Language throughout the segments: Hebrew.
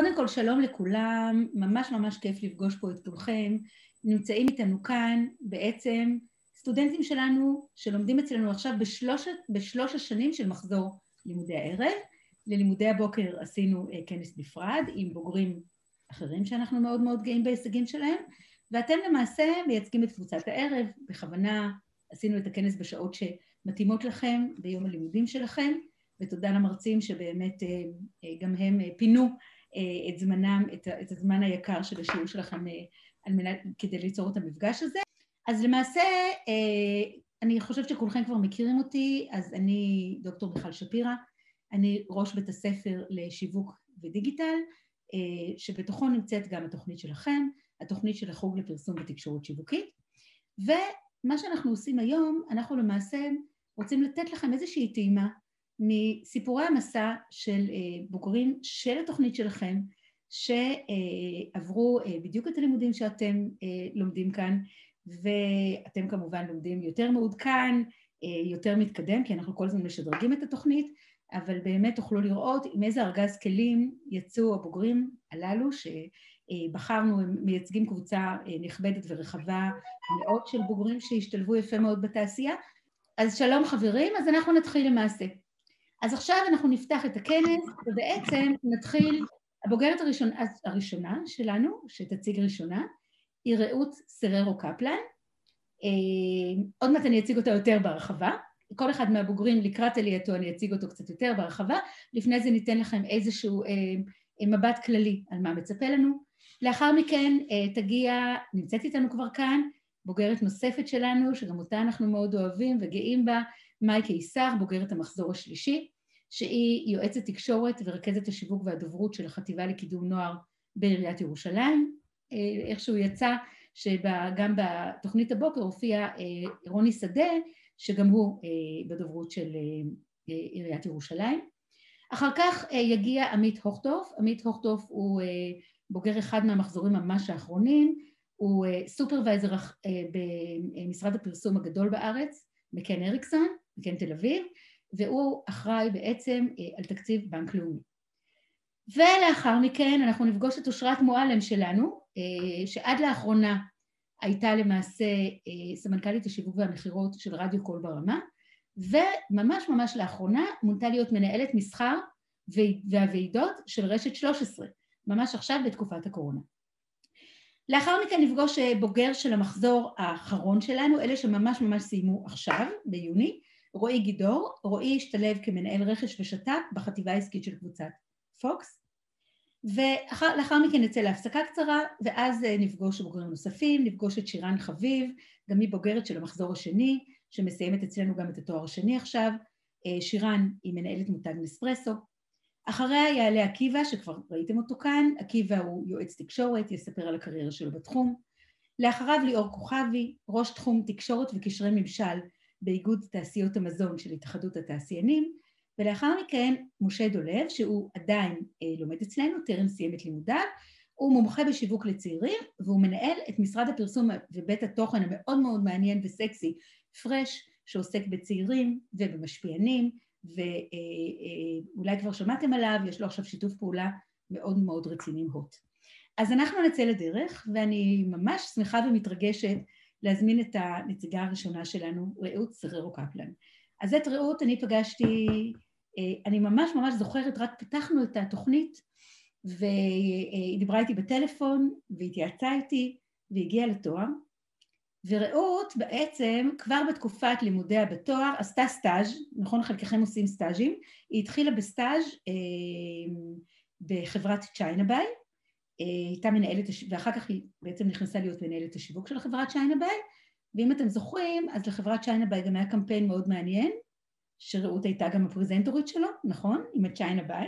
קודם כל שלום לכולם, ממש ממש כיף לפגוש פה את כולכם. נמצאים איתנו כאן בעצם סטודנטים שלנו שלומדים אצלנו עכשיו בשלוש השנים של מחזור לימודי הערב. ללימודי הבוקר עשינו כנס נפרד עם בוגרים אחרים שאנחנו מאוד מאוד גאים בהישגים שלהם, ואתם למעשה מייצגים את קבוצת הערב. בכוונה עשינו את הכנס בשעות שמתאימות לכם ביום הלימודים שלכם, ותודה למרצים שבאמת גם הם פינו את זמנם, את הזמן היקר של השיעור שלכם כדי ליצור את המפגש הזה. אז למעשה אני חושבת שכולכם כבר מכירים אותי, אז אני דוקטור מיכל שפירא, אני ראש בית הספר לשיווק ודיגיטל, שבתוכו נמצאת גם התוכנית שלכם, התוכנית של החוג לפרסום ותקשורת שיווקית. ומה שאנחנו עושים היום, אנחנו למעשה רוצים לתת לכם איזושהי טעימה מסיפורי המסע של בוגרים של התוכנית שלכם, שעברו בדיוק את הלימודים שאתם לומדים כאן, ואתם כמובן לומדים יותר מעודכן, יותר מתקדם, כי אנחנו כל הזמן משדרגים את התוכנית, אבל באמת תוכלו לראות עם איזה ארגז כלים יצאו הבוגרים הללו, שבחרנו, הם מייצגים קבוצה נכבדת ורחבה מאוד של בוגרים שהשתלבו יפה מאוד בתעשייה. אז שלום חברים, אז אנחנו נתחיל למעשה. אז עכשיו אנחנו נפתח את הכנס, ובעצם נתחיל, הבוגרת הראשונה שלנו, שתציג ראשונה, היא רעות סררו קפלן. עוד מעט אני אציג אותה יותר בהרחבה. כל אחד מהבוגרים לקראת עלייתו אני אציג אותו קצת יותר בהרחבה. לפני זה ניתן לכם איזשהו מבט כללי על מה מצפה לנו. לאחר מכן תגיע, נמצאת איתנו כבר כאן, בוגרת נוספת שלנו, שגם אותה אנחנו מאוד אוהבים וגאים בה, מאי קיסר, בוגרת המחזור השלישי, שהיא יועצת תקשורת ורכזת השיווק והדוברות של החטיבה לקידום נוער בעיריית ירושלים. איכשהו יצא שגם בתוכנית הבוקר הופיע רוני שדה, שגם הוא בדוברות של עיריית ירושלים. אחר כך יגיע עמית הוכטוף. עמית הוכטוף הוא בוגר אחד מהמחזורים ממש האחרונים, הוא סופרוויזר במשרד הפרסום הגדול בארץ, מקן אריקסון, מקן תל אביב, והוא אחראי בעצם על תקציב בנק לאומי. ולאחר מכן אנחנו נפגוש את אושרת מועלם שלנו, שעד לאחרונה הייתה למעשה סמנכ"לית השיווק והמחירות של רדיו קול ברמה, וממש ממש לאחרונה מונתה להיות מנהלת מסחר והוועידות של רשת 13, ממש עכשיו בתקופת הקורונה. לאחר מכן נפגוש בוגר של המחזור האחרון שלנו, אלה שממש ממש סיימו עכשיו, ביוני, רועי גידור. רועי השתלב כמנהל רכש ושת"פ בחטיבה העסקית של קבוצת פוקס, ולאחר מכן נצא להפסקה קצרה, ואז נפגוש בוגרים נוספים, נפגוש את שירן חביב, גם היא בוגרת של המחזור השני, שמסיימת אצלנו גם את התואר השני עכשיו. שירן היא מנהלת מותג נספרסו. אחריה יעלה עקיבא, שכבר ראיתם אותו כאן. עקיבא הוא יועץ תקשורת, יספר על הקריירה שלו בתחום. לאחריו ליאור כוכבי, ראש תחום תקשורת וקשרי ממשל באיגוד תעשיות המזון של התאחדות התעשיינים, ולאחר מכן משה דולב, שהוא עדיין לומד אצלנו, טרם סיים את לימודיו, הוא מומחה בשיווק לצעירים, והוא מנהל את משרד הפרסום ובית התוכן המאוד מאוד מעניין וסקסי, פרש, שעוסק בצעירים ובמשפיענים, ואולי כבר שמעתם עליו, יש לו עכשיו שיתוף פעולה מאוד מאוד רציני עם הוט. אז אנחנו נצא לדרך, ואני ממש שמחה ומתרגשת להזמין את הנציגה הראשונה שלנו, רעות סררו קפלן. אז את רעות אני פגשתי, אני ממש ממש זוכרת, רק פתחנו את התוכנית, והיא דיברה איתי בטלפון, והתייעצה איתי, והגיעה לתואר, ורעות בעצם כבר בתקופת לימודיה בתואר עשתה סטאז', נכון, חלקכם עושים סטאז'ים, היא התחילה בסטאז' בחברת צ'יינה ביי, הייתה מנהלת, ואחר כך היא בעצם נכנסה להיות מנהלת השיווק של חברת צ'יינה ביי, ואם אתם זוכרים, אז לחברת צ'יינה ביי גם היה קמפיין מאוד מעניין, שרעות הייתה גם הפרזנטורית שלו, נכון? עם הצ'יינה ביי.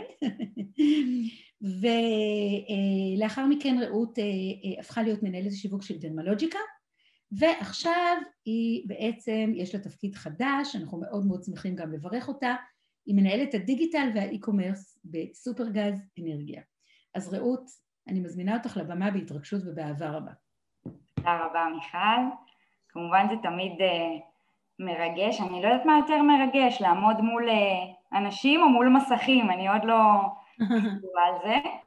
ולאחר מכן רעות הפכה להיות מנהלת השיווק של דרמלוג'יקה, ועכשיו היא בעצם, יש לה תפקיד חדש, אנחנו מאוד מאוד שמחים גם לברך אותה, היא מנהלת הדיגיטל והאי-קומרס בסופרגז אנרגיה. אז רעות, אני מזמינה אותך לבמה בהתרגשות ובאהבה רבה. תודה רבה מיכל, כמובן זה תמיד מרגש, אני לא יודעת מה יותר מרגש, לעמוד מול אנשים או מול מסכים, אני עוד לא חשובה על זה,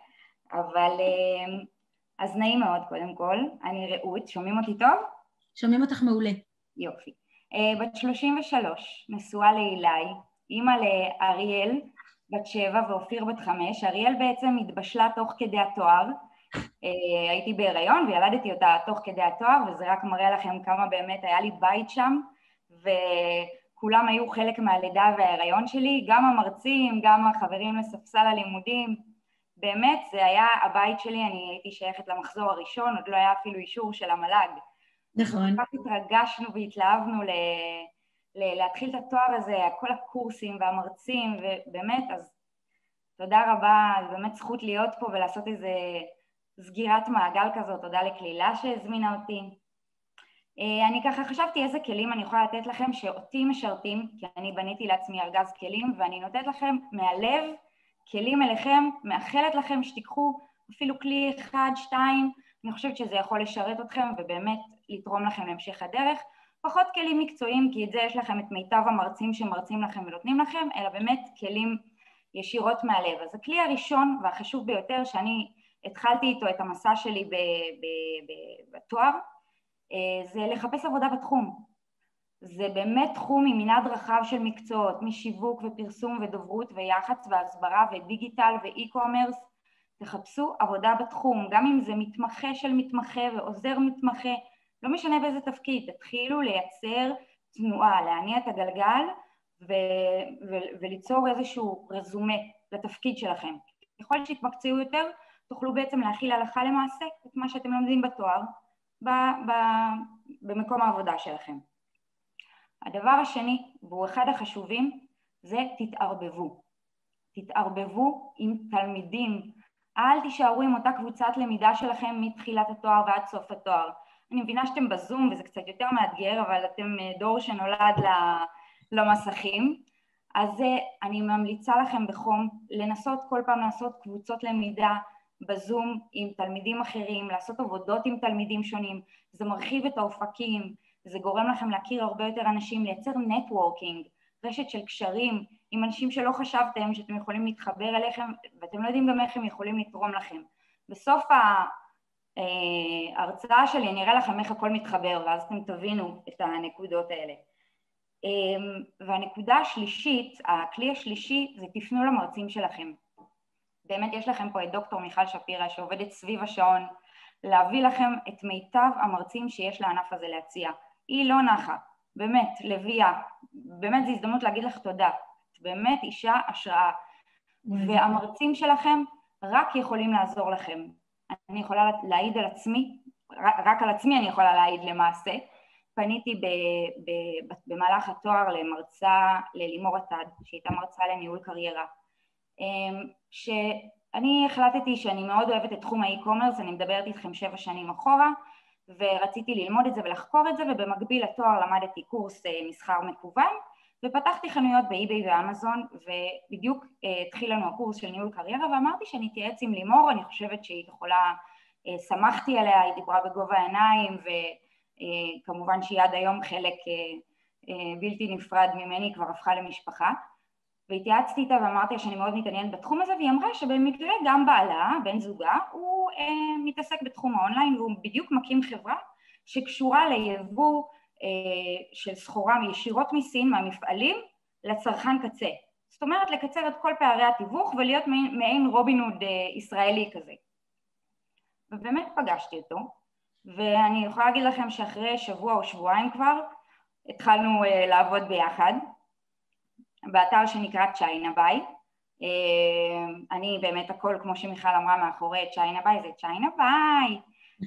אבל אז נעים מאוד קודם כל, אני רעות, שומעים אותי טוב? שומעים אותך מעולה. יופי. בת 33, נשואה לאילי, אימא לאריאל, בת 7 ואופיר בת 5. אריאל בעצם התבשלה תוך כדי התואר, הייתי בהיריון וילדתי אותה תוך כדי התואר, וזה רק מראה לכם כמה באמת היה לי בית שם, וכולם היו חלק מהלידה וההיריון שלי, גם המרצים, גם החברים לספסל הלימודים, באמת זה היה הבית שלי. אני הייתי שייכת למחזור הראשון, עוד לא היה אפילו אישור של המל"ג. נכון. כך התרגשנו והתלהבנו להתחיל את התואר הזה, כל הקורסים והמרצים, ובאמת, אז תודה רבה, באמת זכות להיות פה ולעשות איזה סגירת מעגל כזאת. תודה לכלילה שהזמינה אותי. אני ככה חשבתי איזה כלים אני יכולה לתת לכם שאותי משרתים, כי אני בניתי לעצמי ארגז כלים, ואני נותנת לכם מהלב כלים אליכם, מאחלת לכם שתיקחו אפילו כלי 1, 2, אני חושבת שזה יכול לשרת אתכם ובאמת לתרום לכם להמשך הדרך. פחות כלים מקצועיים, כי את זה יש לכם את מיטב המרצים שמרצים לכם ונותנים לכם, אלא באמת כלים ישירות מהלב. אז הכלי הראשון והחשוב ביותר שאני התחלתי איתו את המסע שלי בתואר, זה לחפש עבודה בתחום. זה באמת תחום עם מנעד רחב של מקצועות, משיווק ופרסום ודוברות ויח"צ והסברה ודיגיטל ואי-קומרס. תחפשו עבודה בתחום, גם אם זה מתמחה של מתמחה ועוזר מתמחה, לא משנה באיזה תפקיד, תתחילו לייצר תנועה, להניע את הגלגל וליצור איזשהו רזומה לתפקיד שלכם. ככל שתתמקצעו יותר, תוכלו בעצם להכיל הלכה למעשה את מה שאתם לומדים בתואר במקום העבודה שלכם. הדבר השני, והוא אחד החשובים, זה תתערבבו. תתערבבו עם תלמידים. אל תישארו עם אותה קבוצת למידה שלכם מתחילת התואר ועד סוף התואר. אני מבינה שאתם בזום וזה קצת יותר מאתגר, אבל אתם דור שנולד למסכים. אז אני ממליצה לכם בחום לנסות כל פעם לעשות קבוצות למידה בזום עם תלמידים אחרים, לעשות עבודות עם תלמידים שונים. זה מרחיב את האופקים, זה גורם לכם להכיר הרבה יותר אנשים, לייצר נטוורקינג, רשת של קשרים עם אנשים שלא חשבתם שאתם יכולים להתחבר אליכם, ואתם לא יודעים גם איך הם יכולים לתרום לכם. בסוף ההרצאה שלי אני אראה לכם איך הכל מתחבר, ואז אתם תבינו את הנקודות האלה. והנקודה השלישית, הכלי השלישי, זה תפנו למרצים שלכם. באמת יש לכם פה את דוקטור מיכל שפירא שעובדת סביב השעון, להביא לכם את מיטב המרצים שיש לענף הזה להציע. היא לא נחה, באמת, לביאה, באמת זו הזדמנות להגיד לך תודה, את באמת אישה השראה, והמרצים שלכם רק יכולים לעזור לכם. אני יכולה להעיד על עצמי, רק על עצמי אני יכולה להעיד למעשה. פניתי במהלך התואר למרצה, ללימור עטד, שהייתה מרצה לניהול קריירה, שאני החלטתי שאני מאוד אוהבת את תחום האי-קומרס, אני מדברת איתכם 7 שנים אחורה, ורציתי ללמוד את זה ולחקור את זה, ובמקביל לתואר למדתי קורס מסחר מקוון, ופתחתי חנויות באי-ביי ואמזון, ובדיוק התחיל לנו הקורס של ניהול קריירה, ואמרתי שאני אתייעץ עם לימור, אני חושבת שהיא יכולה, שמחתי עליה, היא דיברה בגובה העיניים, וכמובן שהיא עד היום חלק בלתי נפרד ממני, כבר הפכה למשפחה, והתייעצתי איתה ואמרתי שאני מאוד מתעניינת בתחום הזה, והיא אמרה שבמקרה גם בעלה, בן זוגה, הוא מתעסק בתחום האונליין, והוא בדיוק מקים חברה שקשורה ליבוא של סחורה ישירות מסין, מהמפעלים, לצרכן קצה. זאת אומרת, לקצר את כל פערי התיווך ולהיות מעין רובין הוד ישראלי כזה. ובאמת פגשתי אותו, ואני יכולה להגיד לכם שאחרי שבוע או שבועיים כבר, התחלנו לעבוד ביחד, באתר שנקרא צ'יינה ביי. אני באמת הכל, כמו שמיכל אמרה מאחורי צ'יינה ביי, זה צ'יינה ביי.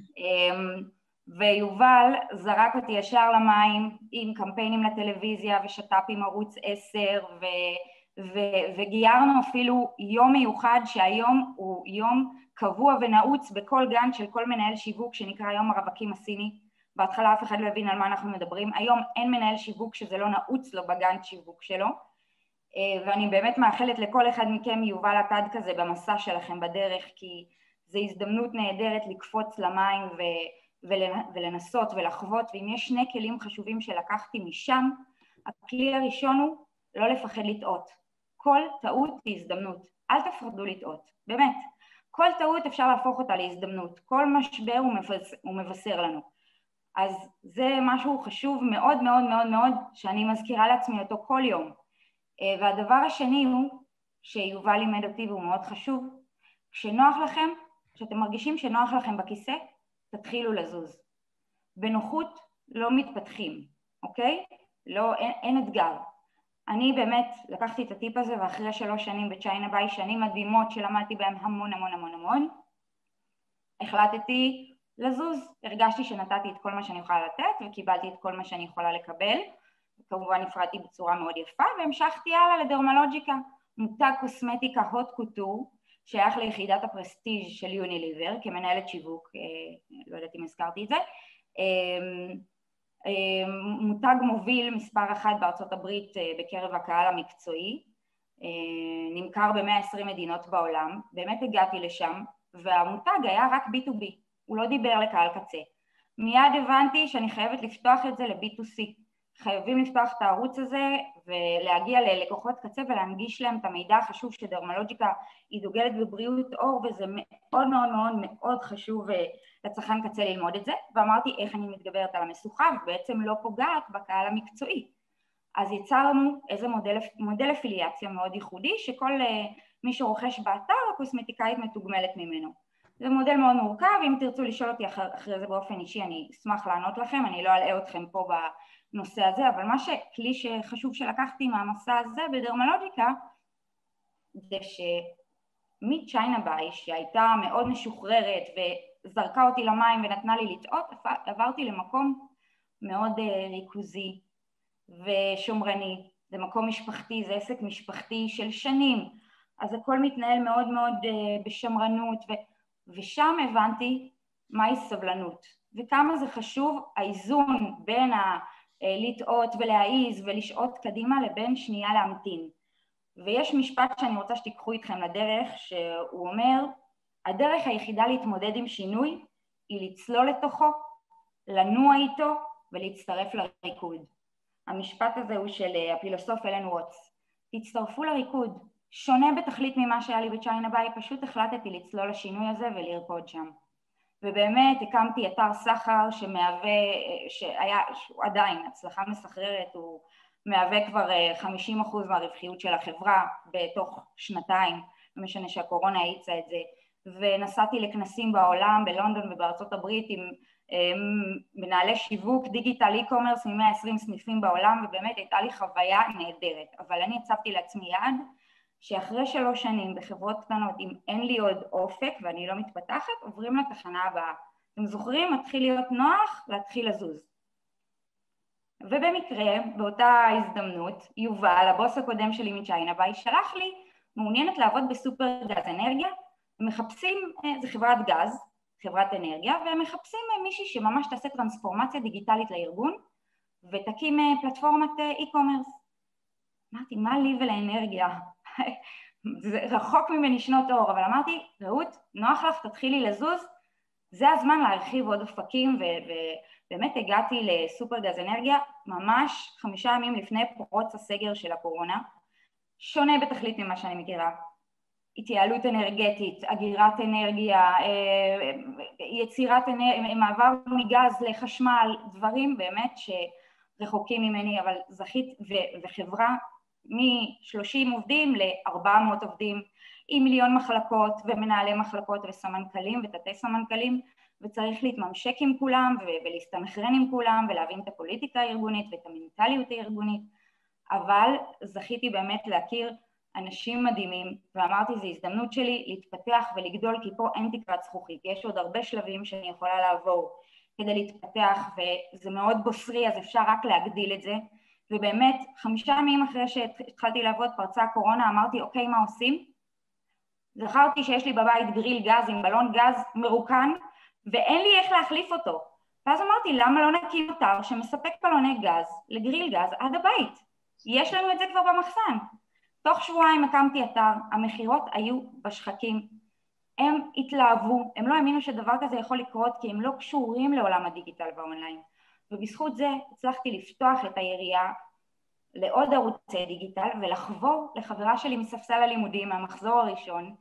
ויובל זרק אותי ישר למים עם קמפיינים לטלוויזיה ושת"פים ערוץ 10, וגיירנו אפילו יום מיוחד שהיום הוא יום קבוע ונעוץ בכל גן של כל מנהל שיווק שנקרא יום הרווקים הסיני. בהתחלה אף אחד לא הבין על מה אנחנו מדברים, היום אין מנהל שיווק שזה לא נעוץ לו בגן שיווק שלו, ואני באמת מאחלת לכל אחד מכם יובל עטד כזה במסע שלכם בדרך, כי זו הזדמנות נהדרת לקפוץ למים ולנסות ולחוות, ואם יש 2 כלים חשובים שלקחתי משם, הכלי הראשון הוא לא לפחד לטעות. כל טעות היא הזדמנות, אל תפחדו לטעות, באמת. כל טעות אפשר להפוך אותה להזדמנות, כל משבר הוא מבשר לנו. אז זה משהו חשוב מאוד מאוד מאוד מאוד, שאני מזכירה לעצמי אותו כל יום. והדבר השני הוא, שיובל לימד אותי והוא מאוד חשוב, כשנוח לכם, כשאתם מרגישים שנוח לכם בכיסא, תתחילו לזוז. בנוחות לא מתפתחים, אוקיי? לא, אין אתגר. אני באמת לקחתי את הטיפ הזה, ואחרי 3 שנים בצ'יינה ביי, שנים מדהימות שלמדתי בהם המון המון המון המון, החלטתי לזוז. הרגשתי שנתתי את כל מה שאני יכולה לתת, וקיבלתי את כל מה שאני יכולה לקבל, וכמובן נפרדתי בצורה מאוד יפה, והמשכתי הלאה לדרמלוג'יקה, מותג קוסמטיקה הוט קוטור, שייך ליחידת הפרסטיג' של יוניליבר, כמנהלת שיווק, לא יודעת אם הזכרתי את זה, מותג מוביל מספר 1 בארצות הברית בקרב הקהל המקצועי, נמכר ב-120 מדינות בעולם, באמת הגעתי לשם, והמותג היה רק B2B, הוא לא דיבר לקהל קצה. מיד הבנתי שאני חייבת לפתוח את זה ל-B2C, חייבים לפתוח את הערוץ הזה ולהגיע ללקוחות קצה ולהנגיש להם את המידע החשוב שדרמלוג'יקה היא דוגלת בבריאות עור, וזה מאוד מאוד מאוד מאוד חשוב לצרכן קצה ללמוד את זה, ואמרתי איך אני מתגברת על המשוכה ובעצם לא פוגעת בקהל המקצועי. אז יצרנו איזה מודל אפיליאציה מאוד ייחודי שכל מי שרוכש באתר הקוסמטיקאית מתוגמלת ממנו. זה מודל מאוד מורכב, אם תרצו לשאול אותי אחרי זה באופן אישי אני אשמח לענות לכם, אני לא אלאה אתכם פה בנושא הזה, אבל מה שכלי שחשוב שלקחתי מהמסע הזה בדרמלוג'יקה זה שמצ'יינה ביי שהייתה מאוד משוחררת וזרקה אותי למים ונתנה לי לטעות, עברתי למקום מאוד ריכוזי ושומרני, זה מקום משפחתי, זה עסק משפחתי של שנים, אז הכל מתנהל מאוד מאוד בשמרנות, ושם הבנתי מהי סבלנות, וכמה זה חשוב האיזון בין לטעות ולהעיז ולשעות קדימה לבין שנייה להמתין. ויש משפט שאני רוצה שתיקחו איתכם לדרך, שהוא אומר, הדרך היחידה להתמודד עם שינוי היא לצלול לתוכו, לנוע איתו ולהצטרף לריקוד. המשפט הזה הוא של הפילוסוף אלן ווטס. תצטרפו לריקוד, שונה בתכלית ממה שהיה לי בצ'יינה ביי, פשוט החלטתי לצלול לשינוי הזה ולרקוד שם. ובאמת הקמתי אתר סחר שמהווה, שהוא עדיין הצלחה מסחררת, הוא מהווה כבר 50% מהרווחיות של החברה בתוך 2, לא משנה שהקורונה האיצה את זה, ונסעתי לכנסים בעולם, בלונדון ובארצות הברית עם מנהלי שיווק, דיגיטל, אי-קומרס מ-120 סניפים בעולם, ובאמת הייתה לי חוויה נהדרת, אבל אני הצבתי לעצמי יעד, שאחרי 3 שנים בחברות קטנות, אם אין לי עוד אופק ואני לא מתפתחת, עוברים לתחנה הבאה. אתם זוכרים? מתחיל להיות נוח, להתחיל לזוז. ובמקרה, באותה הזדמנות, יובל, הבוס הקודם שלי מצ'יינה ביי, שלח לי, מעוניינת לעבוד בסופר גז אנרגיה, מחפשים, זה חברת גז, חברת אנרגיה, והם מחפשים מישהי שממש תעשה טרנספורמציה דיגיטלית לארגון, ותקים פלטפורמת אי-קומרס. אמרתי, מה לי ולאנרגיה? זה רחוק ממני שנות אור, אבל אמרתי, רעות, נוח לך, תתחילי לזוז, זה הזמן להרחיב עוד אופקים, ובאמת הגעתי לסופר גז אנרגיה, ממש 5 ימים לפני פרוץ הסגר של הקורונה, שונה בתכלית ממה שאני מכירה. התייעלות אנרגטית, אגירת אנרגיה, יצירת אנרגיה, מעבר מגז לחשמל, דברים באמת שרחוקים ממני, אבל זכית וחברה מ-30 עובדים ל-400 עובדים, עם 1,000,000 מחלקות ומנהלי מחלקות וסמנכלים ותתי סמנכלים, וצריך להתממשק עם כולם ולהסתנכרן עם כולם ולהבין את הפוליטיקה הארגונית ואת המנטליות הארגונית, אבל זכיתי באמת להכיר אנשים מדהימים, ואמרתי, זו הזדמנות שלי להתפתח ולגדול, כי פה אין תקרת זכוכית, יש עוד הרבה שלבים שאני יכולה לעבור כדי להתפתח, וזה מאוד בוסרי, אז אפשר רק להגדיל את זה, ובאמת 5 ימים אחרי שהתחלתי לעבוד פרצה הקורונה, אמרתי, אוקיי, מה עושים? זכרתי שיש לי בבית גריל גז עם בלון גז מרוקן, ואין לי איך להחליף אותו, ואז אמרתי, למה לא נקים אתר שמספק בלוני גז לגריל גז עד הבית? יש לנו את זה כבר במחסן. תוך 2 שבועות הקמתי אתר, המחירות היו בשחקים, הם התלהבו, הם לא האמינו שדבר כזה יכול לקרות, כי הם לא קשורים לעולם הדיגיטל והאונליין, ובזכות זה הצלחתי לפתוח את היריעה לעוד ערוצי דיגיטל, ולחבור לחברה שלי מספסל הלימודים, מהמחזור הראשון,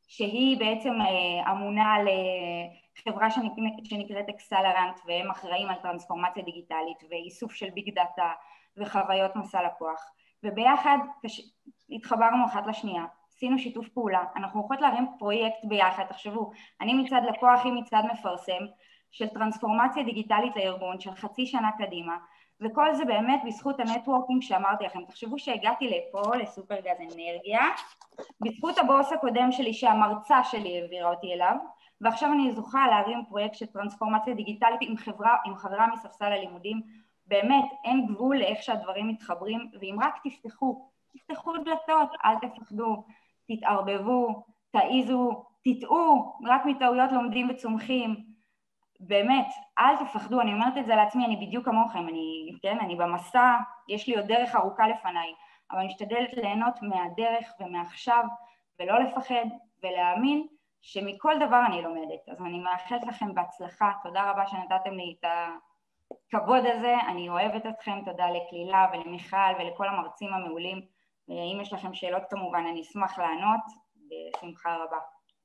שהיא בעצם אמונה על חברה שנקראת אקסלרנט, והם אחראים על טרנספורמציה דיגיטלית ואיסוף של ביג דאטה וחוויות מסע לקוח, וביחד התחברנו אחת לשנייה, עשינו שיתוף פעולה, אנחנו הולכות להרים פרויקט ביחד, תחשבו, אני מצד לקוח, היא מצד מפרסם, של טרנספורמציה דיגיטלית לארגון של חצי שנה קדימה, וכל זה באמת בזכות הנטוורקינג שאמרתי לכם. תחשבו שהגעתי לפה, לסופרגז אנרגיה, בזכות הבוס הקודם שלי שהמרצה שלי העבירה אותי אליו, ועכשיו אני זוכה להרים פרויקט של טרנספורמציה דיגיטלית עם חברה מספסל הלימודים. באמת אין גבול לאיך שהדברים מתחברים, ואם רק תפתחו דלתות, אל תפחדו, תתערבבו, תעיזו, תטעו, רק מטעויות לומדים וצומחים. באמת, אל תפחדו, אני אומרת את זה לעצמי, אני בדיוק כמוכם, אני במסע, יש לי עוד דרך ארוכה לפניי, אבל אני משתדלת ליהנות מהדרך ומעכשיו, ולא לפחד ולהאמין שמכל דבר אני לומדת. אז אני מאחלת לכם בהצלחה, תודה רבה שנתתם לי את הכבוד הזה, אני אוהבת אתכם, תודה לכלילה ולמיכל ולכל המרצים המעולים, ואם יש לכם שאלות כמובן אני אשמח לענות, בשמחה רבה.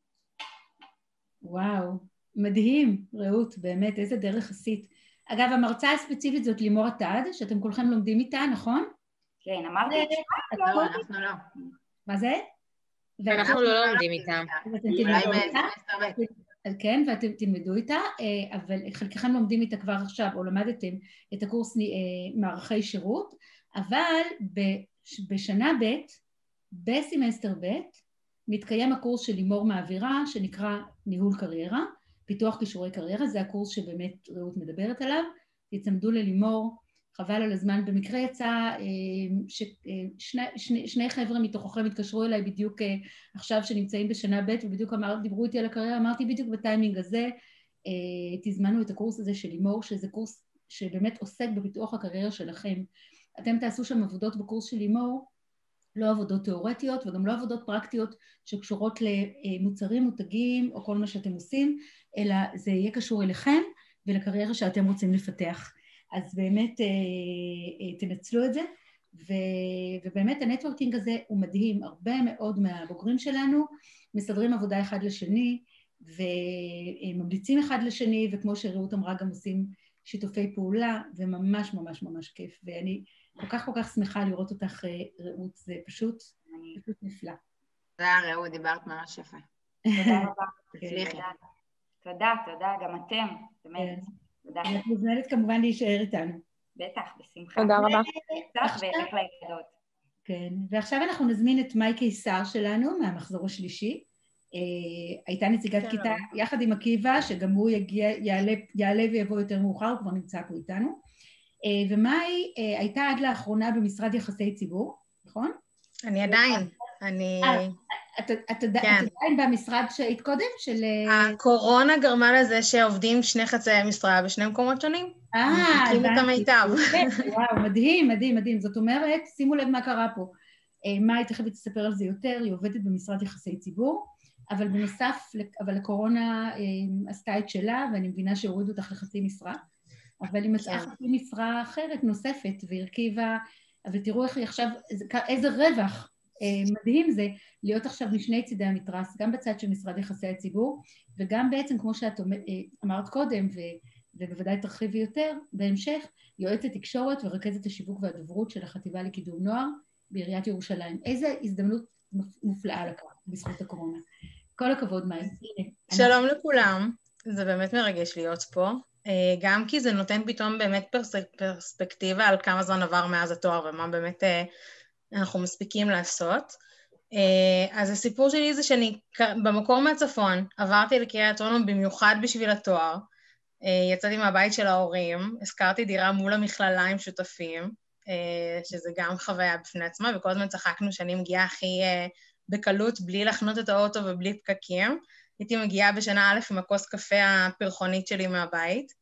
וואו. מדהים, רעות, באמת, איזה דרך עשית. אגב, המרצה הספציפית זאת לימור עתד, שאתם כולכם לומדים איתה, נכון? כן, אמרתי את זה. לא, אנחנו לא. מה זה? אנחנו לא לומדים איתה. כן, ואתם תלמדו איתה, אבל חלקכם לומדים איתה כבר עכשיו, או למדתם את הקורס מערכי שירות, אבל בשנה ב', בסמסטר ב', מתקיים הקורס של לימור מעבירה, שנקרא ניהול קריירה, פיתוח כישורי קריירה, זה הקורס שבאמת רעות מדברת עליו, תצמדו ללימור, חבל על הזמן, במקרה יצא שני חבר'ה מתוככם התקשרו אליי בדיוק עכשיו שנמצאים בשנה ב' ובדיוק דיברו איתי על הקריירה, אמרתי בדיוק בטיימינג הזה, תזמנו את הקורס הזה של לימור, שזה קורס שבאמת עוסק בפיתוח הקריירה שלכם, אתם תעשו שם עבודות בקורס של לימור, לא עבודות תיאורטיות וגם לא עבודות פרקטיות שקשורות למוצרים, מותגים או כל מה שאתם עושים, אלא זה יהיה קשור אליכם ולקריירה שאתם רוצים לפתח. אז באמת תנצלו את זה, ובאמת הנטוורקינג הזה הוא מדהים, הרבה מאוד מהבוגרים שלנו מסדרים עבודה אחד לשני וממליצים אחד לשני, וכמו שרעות אמרה גם עושים שיתופי פעולה, וממש ממש ממש כיף, ואני כל כך שמחה לראות אותך רעות, זה פשוט נפלא. תודה רעות, דיברת ממש יפה. תודה רבה. תצליחי. תודה, גם אתם, באמת. תודה. את מוזמנת כמובן להישאר איתנו. בטח, בשמחה. תודה רבה. כן, ועכשיו אנחנו נזמין את מאי קיסר שלנו מהמחזור השלישי. הייתה נציגת כיתה יחד עם עקיבא, שגם הוא יעלה ויבוא יותר מאוחר, הוא כבר נמצא פה איתנו. ומאי הייתה עד לאחרונה במשרד יחסי ציבור, נכון? אני עדיין. את עדיין במשרד שהיית קודם? הקורונה גרמה לזה שעובדים שני חצאי משרה בשני מקומות שונים. מקים את המיטב. וואו, מדהים, מדהים, מדהים. זאת אומרת, שימו לב מה קרה פה. מאי תכף תספר על זה יותר, היא עובדת במשרד יחסי ציבור, אבל בנוסף, אבל הקורונה עשתה את שלה, ואני מבינה שהורידו אותך לחצי משרה, אבל היא מצאה חצי משרה אחרת נוספת, והרכיבה, אבל תראו איך היא עכשיו, איזה רווח מדהים זה להיות עכשיו משני צידי המתרס, גם בצד של משרד יחסי הציבור, וגם בעצם כמו שאת אמרת קודם, ובוודאי תרחיבי יותר, בהמשך, יועצת תקשורת ורכזת השיווק והדוברות של החטיבה לקידום נוער בעיריית ירושלים. איזה הזדמנות מופלאה לקראת בזכות הקורונה. כל הכבוד, מאי. שלום לכולם, זה באמת מרגש להיות פה, גם כי זה נותן פתאום באמת פרספקטיבה על כמה זמן עבר מאז התואר ומה באמת אנחנו מספיקים לעשות. אז הסיפור שלי זה שאני במקור מהצפון, עברתי לקריית אונו במיוחד בשביל התואר, יצאתי מהבית של ההורים, הזכרתי דירה מול המכללה עם שותפים, שזה גם חוויה בפני עצמה, וכל הזמן צחקנו שאני מגיעה הכי בקלות, בלי לחנות את האוטו ובלי פקקים. הייתי מגיעה בשנה א' עם הכוס קפה הפרחונית שלי מהבית,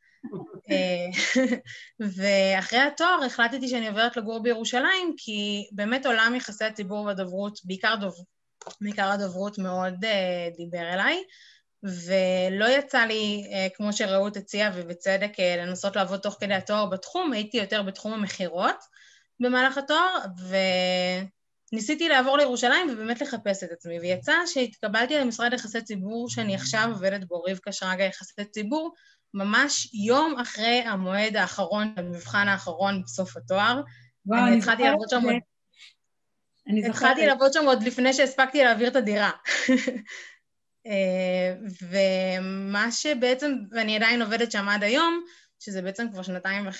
ואחרי התואר החלטתי שאני עוברת לגור בירושלים, כי באמת עולם יחסי הציבור והדוברות, בעיקר הדוברות מאוד דיבר אליי, ולא יצא לי, כמו שרעות הציעה ובצדק, לנסות לעבוד תוך כדי התואר בתחום, הייתי יותר בתחום המחירות במהלך התואר, ניסיתי לעבור לירושלים ובאמת לחפש את עצמי, ויצא שהתקבלתי למשרד יחסי ציבור שאני עכשיו עובדת בו, רבקה שרגא יחסי ציבור, ממש יום אחרי המועד האחרון, המבחן האחרון בסוף התואר. וואו, אני זוכרת את זה. התחלתי לעבוד שם עוד לפני שהספקתי להעביר את הדירה. ומה שבעצם, ואני עדיין עובדת שם עד היום, שזה בעצם כבר 2.5 שנים,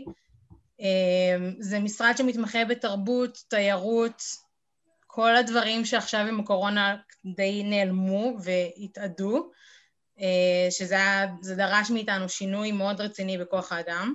זה משרד שמתמחה בתרבות, תיירות, כל הדברים שעכשיו עם הקורונה די נעלמו והתאדו, שזה דרש מאיתנו שינוי מאוד רציני בכוח האדם,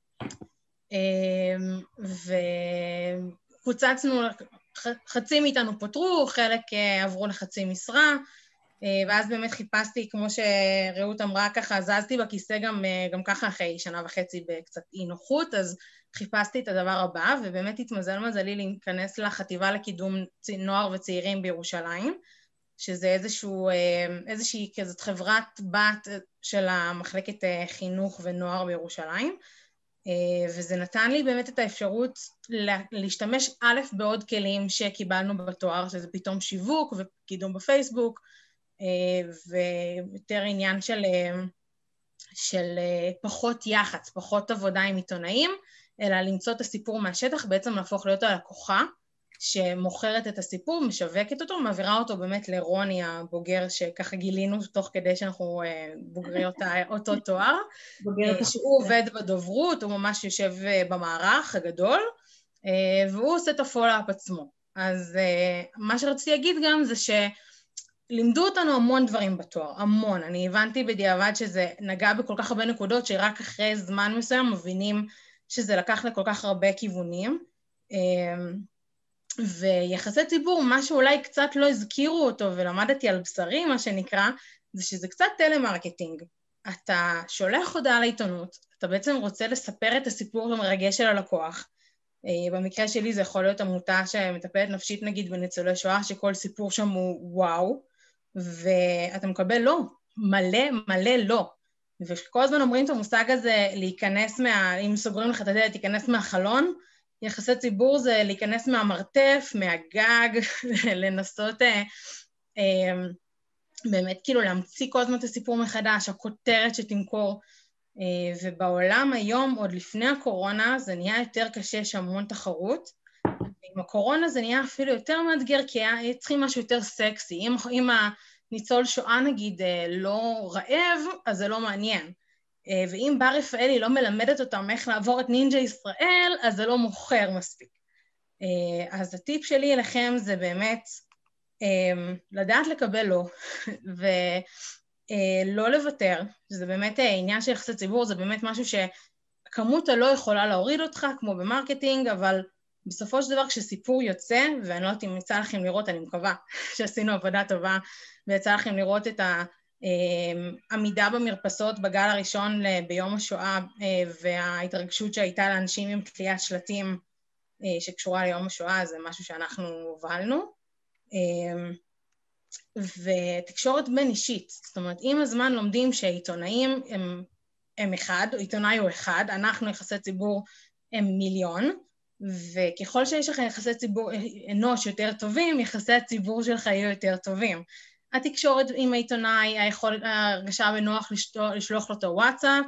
וקוצצנו, חצי מאיתנו פוטרו, חלק עברו לחצי משרה, ואז באמת חיפשתי, כמו שרעות אמרה ככה, זזתי בכיסא גם ככה אחרי 1.5 שנה בקצת אי נוחות, אז חיפשתי את הדבר הבא, ובאמת התמזל מזלי להיכנס לחטיבה לקידום נוער וצעירים בירושלים, שזה איזושהי כזאת חברת בת של המחלקת חינוך ונוער בירושלים, וזה נתן לי באמת את האפשרות להשתמש א' בעוד כלים שקיבלנו בתואר, שזה פתאום שיווק וקידום בפייסבוק, ויותר עניין של פחות יח"צ, פחות עבודה עם עיתונאים, אלא למצוא את הסיפור מהשטח, בעצם להפוך להיות הלקוחה שמוכרת את הסיפור, משווקת אותו, מעבירה אותו באמת לרוני הבוגר, שככה גילינו תוך כדי שאנחנו בוגרי אותו תואר, שהוא עובד בדוברות, הוא ממש יושב במערך הגדול, והוא עושה את הפולאפ עצמו. אז מה שרציתי להגיד גם זה לימדו אותנו המון דברים בתואר, המון. אני הבנתי בדיעבד שזה נגע בכל כך הרבה נקודות, שרק אחרי זמן מסוים מבינים שזה לקח לכל כך הרבה כיוונים. ויחסי ציבור, מה שאולי קצת לא הזכירו אותו, ולמדתי על בשרי, מה שנקרא, זה שזה קצת טלמרקטינג. אתה שולח הודעה לעיתונות, אתה בעצם רוצה לספר את הסיפור המרגש של הלקוח. במקרה שלי זה יכול להיות עמותה שמטפלת נפשית נגיד בניצולי שואה, שכל סיפור שם הוא וואו, ואתה מקבל לא, מלא לא. וכל הזמן אומרים את המושג הזה להיכנס אם סוגרים לך את הדלת, להיכנס מהחלון, יחסי ציבור זה להיכנס מהמרתף, מהגג, לנסות באמת כאילו להמציא כל הזמן את הסיפור מחדש, הכותרת שתמכור, ובעולם היום, עוד לפני הקורונה, זה נהיה יותר קשה, יש המון תחרות, עם הקורונה זה נהיה אפילו יותר מאתגר, כי צריכים משהו יותר סקסי, אם הניצול שואה נגיד לא רעב, אז זה לא מעניין, ואם בר רפאלי לא מלמדת אותם איך לעבור את נינג'ה ישראל, אז זה לא מוכר מספיק. אז הטיפ שלי אליכם זה באמת לדעת לקבל לא, ולא לוותר, שזה באמת עניין של יחסי ציבור, זה באמת משהו שכמות לא יכולה להוריד אותך, כמו במרקטינג, אבל בסופו של דבר כשסיפור יוצא, ואני לא יודעת אם יצא לכם לראות, אני מקווה שעשינו עבודה טובה, ויצא לכם לראות את העמידה במרפסות בגל הראשון ביום השואה, וההתרגשות שהייתה לאנשים עם תליית שלטים שקשורה ליום השואה, זה משהו שאנחנו הובלנו. ותקשורת בין אישית, זאת אומרת, עם הזמן לומדים שעיתונאים הם אחד, או עיתונאי הוא אחד, אנחנו יחסי ציבור הם 1,000,000, וככל שיש לך יחסי ציבור אנוש יותר טובים, יחסי הציבור שלך יהיו יותר טובים. התקשורת עם העיתונאי, ההרגשה בנוח לשלוח לו את הוואטסאפ,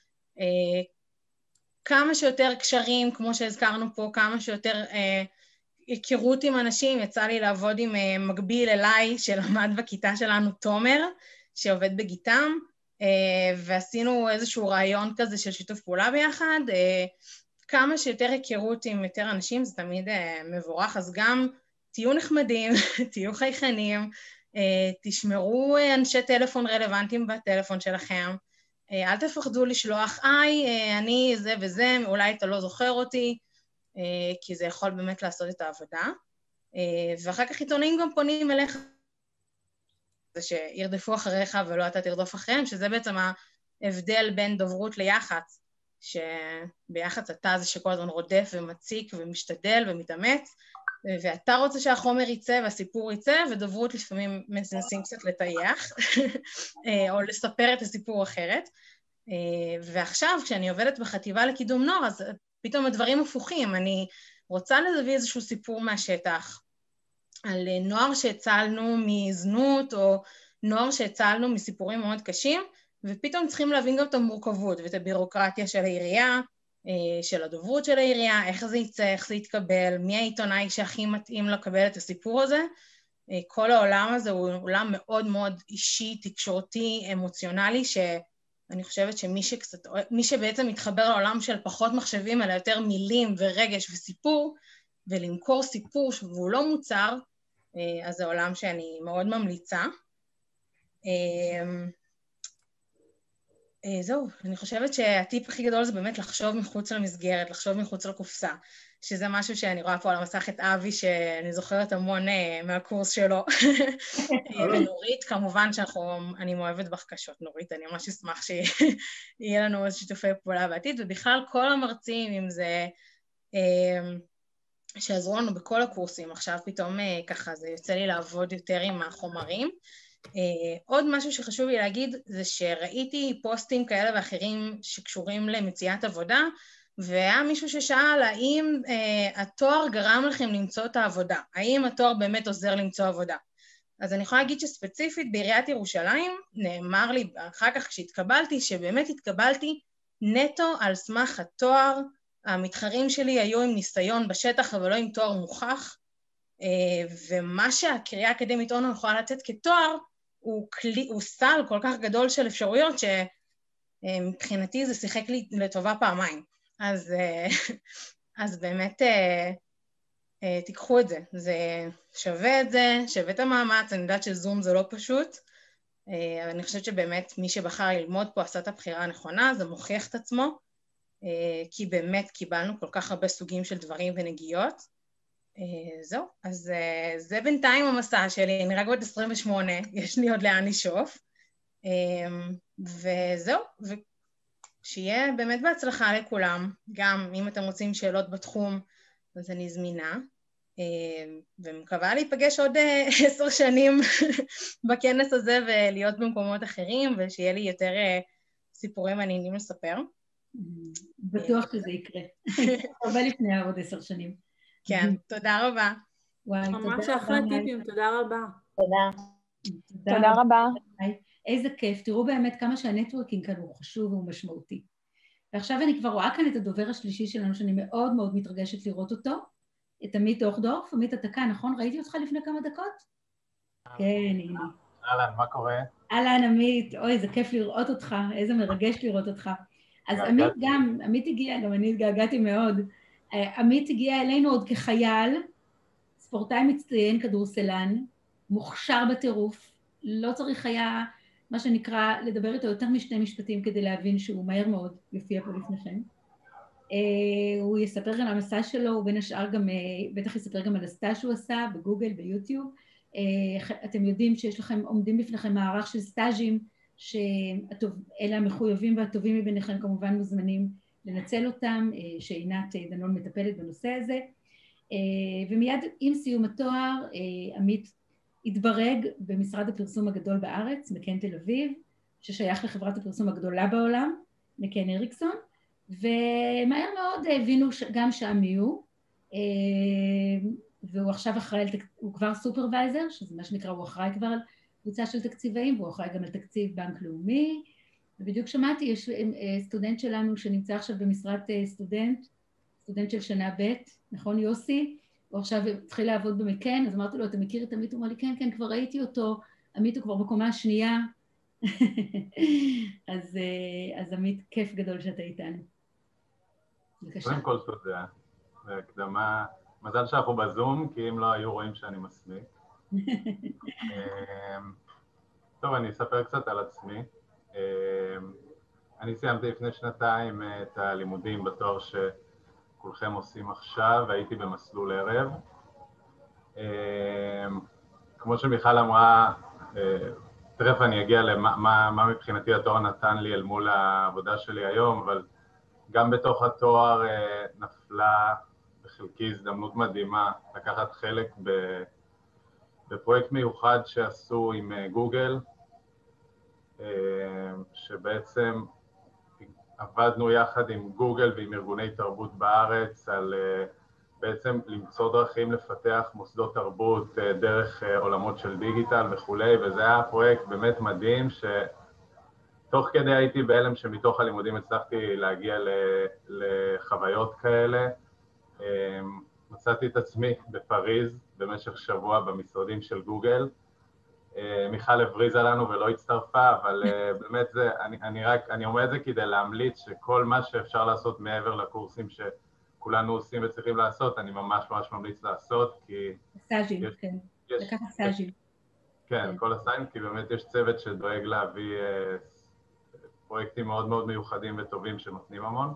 כמה שיותר קשרים, כמו שהזכרנו פה, כמה שיותר היכרות עם אנשים, יצא לי לעבוד עם מקביל אליי, שלמד בכיתה שלנו תומר, שעובד בגיטם, ועשינו איזשהו רעיון כזה של שיתוף פעולה ביחד, כמה שיותר היכרות עם יותר אנשים, זה תמיד מבורך, אז גם תהיו נחמדים, תהיו חייכנים, תשמרו אנשי טלפון רלוונטיים בטלפון שלכם, אל תפחדו לשלוח, אני זה וזה, אולי אתה לא זוכר אותי, כי זה יכול באמת לעשות את העבודה, ואחר כך עיתונאים גם פונים אליך, זה שירדפו אחריך ולא אתה תרדוף אחריהם, שזה בעצם ההבדל בין דוברות ליח"צ, שביח"צ אתה זה שכל הזמן רודף ומציק ומשתדל ומתאמץ, ואתה רוצה שהחומר יצא והסיפור יצא, ודוברות לפעמים מנסים קצת לטייח, או לספר את הסיפור אחרת. ועכשיו, כשאני עובדת בחטיבה לקידום נוער, אז פתאום הדברים הפוכים, אני רוצה להביא איזשהו סיפור מהשטח, על נוער שהצלנו מזנות, או נוער שהצלנו מסיפורים מאוד קשים, ופתאום צריכים להבין גם את המורכבות ואת הבירוקרטיה של העירייה, של הדוברות של העירייה, איך זה יצא, איך זה יתקבל, מי העיתונאי שהכי מתאים לקבל את הסיפור הזה. כל העולם הזה הוא עולם מאוד מאוד אישי, תקשורתי, אמוציונלי, שאני חושבת מי שבעצם מתחבר לעולם של פחות מחשבים, אלא יותר מילים ורגש וסיפור, ולמכור סיפור והוא לא מוצר, אז זה עולם שאני מאוד ממליצה. זהו, אני חושבת שהטיפ הכי גדול זה באמת לחשוב מחוץ למסגרת, לחשוב מחוץ לקופסה, שזה משהו שאני רואה פה על המסך את אבי, שאני זוכרת המון מהקורס שלו, ונורית, כמובן שאני מאוהבת בך קשות, נורית, אני ממש אשמח שיהיה לנו איזה שיתופי פעולה בעתיד, ובכלל כל המרצים, אם זה שעזרו לנו בכל הקורסים, עכשיו פתאום ככה זה יוצא לי לעבוד יותר עם החומרים. עוד משהו שחשוב לי להגיד זה שראיתי פוסטים כאלה ואחרים שקשורים למציאת עבודה, והיה מישהו ששאל האם התואר גרם לכם למצוא את העבודה, האם התואר באמת עוזר למצוא עבודה. אז אני יכולה להגיד שספציפית בעיריית ירושלים נאמר לי אחר כך כשהתקבלתי, שבאמת התקבלתי נטו על סמך התואר, המתחרים שלי היו עם ניסיון בשטח אבל לא עם תואר מוכח, ומה שהקריאה האקדמית אונו יכולה לתת כתואר, הוא סל כל כך גדול של אפשרויות שמבחינתי זה שיחק לי לטובה פעמיים. אז באמת תיקחו את זה, זה שווה את זה, שווה את המאמץ, אני יודעת שזום זה לא פשוט, אבל אני חושבת שבאמת מי שבחר ללמוד פה עשה את הבחירה הנכונה, זה מוכיח את עצמו, כי באמת קיבלנו כל כך הרבה סוגים של דברים ונגיעות. זהו, אז זה בינתיים המסע שלי, אני רק בת 28, יש לי עוד לאן לשאוף, וזהו, ושיהיה באמת בהצלחה לכולם, גם אם אתם רוצים שאלות בתחום, אז אני זמינה, ומקווה להיפגש עוד 10 שנים בכנס הזה ולהיות במקומות אחרים, ושיהיה לי יותר סיפורים מעניינים לספר. בטוח שזה יקרה, הרבה לפני עוד 10 שנים. כן, תודה רבה. וואי, ממש אחלה טיפים, תודה רבה. תודה רבה. איזה כיף, תראו באמת כמה שהנטוורקינג כאן הוא חשוב והוא משמעותי. ועכשיו אני כבר רואה כאן את הדובר השלישי שלנו, שאני מאוד מאוד מתרגשת לראות אותו, את עמית הוכדורף. עמית, אתה כאן, נכון? ראיתי אותך לפני כמה דקות? כן, הנה. אהלן, מה קורה? אהלן, עמית, אוי, איזה כיף לראות אותך, איזה מרגש לראות אותך. אז עמית הגיע, גם אני התגעגעתי מאוד, עמית הגיע אלינו עוד כחייל, ספורטאי מצטיין, כדורסלן, מוכשר בטירוף, לא צריך היה, מה שנקרא, לדבר איתו יותר משני משפטים כדי להבין שהוא מהר מאוד יופיע פה לפניכם. הוא יספר גם על המסע שלו, הוא בין השאר גם, בטח יספר גם על הסטאז' שהוא עשה בגוגל, ביוטיוב. אתם יודעים שיש לכם, עומדים בפניכם מערך של סטאז'ים, שאלה המחויבים והטובים מביניכם כמובן מוזמנים לנצל אותם, שעינת דנון מטפלת בנושא הזה. ומיד עם סיום התואר, עמית התברג במשרד הפרסום הגדול בארץ, מקן תל אביב, ששייך לחברת הפרסום הגדולה בעולם, מקן אריקסון, ומהר מאוד הבינו גם שם מי הוא, והוא עכשיו אחראי, הוא כבר סופרוויזר, שזה מה שנקרא, הוא אחראי כבר על קבוצה של תקציבאים, והוא אחראי גם על תקציב בנק לאומי, ובדיוק שמעתי, יש סטודנט שלנו שנמצא עכשיו במשרת סטודנט של שנה ב', נכון יוסי? הוא עכשיו התחיל לעבוד במקן, אז אמרתי לו, אתה מכיר את עמית? הוא אמר לי, כן, כן, כבר ראיתי אותו, עמית הוא כבר בקומה השנייה, אז עמית, כיף גדול שאתה איתנו. בבקשה. קודם כל תודה, והקדמה, מזל שאנחנו בזום, כי אם לא היו רואים שאני מסמיק. טוב, אני אספר קצת על עצמי. אני סיימתי לפני 2 את הלימודים בתואר שכולכם עושים עכשיו, והייתי במסלול ערב. כמו שמיכל אמרה, תכף אני אגיע למה מבחינתי התואר נתן לי אל מול העבודה שלי היום, אבל גם בתוך התואר נפלה בחלקי הזדמנות מדהימה לקחת חלק בפרויקט מיוחד שעשו עם גוגל, שבעצם עבדנו יחד עם גוגל ועם ארגוני תרבות בארץ על בעצם למצוא דרכים לפתח מוסדות תרבות דרך עולמות של דיגיטל וכולי, וזה היה פרויקט באמת מדהים, שתוך כדי הייתי בהלם שמתוך הלימודים הצלחתי להגיע לחוויות כאלה. מצאתי את עצמי בפריז במשך שבוע במשרדים של גוגל. מיכל הבריזה לנו ולא הצטרפה, אבל באמת זה, אני אומר את זה כדי להמליץ שכל מה שאפשר לעשות מעבר לקורסים שכולנו עושים וצריכים לעשות, אני ממש ממליץ לעשות, כי... סאז'ים, כן. לקחת סאז'ים. כן, כל הסאז'ים, כי באמת יש צוות שדואג להביא פרויקטים מאוד מאוד מיוחדים וטובים שנותנים המון.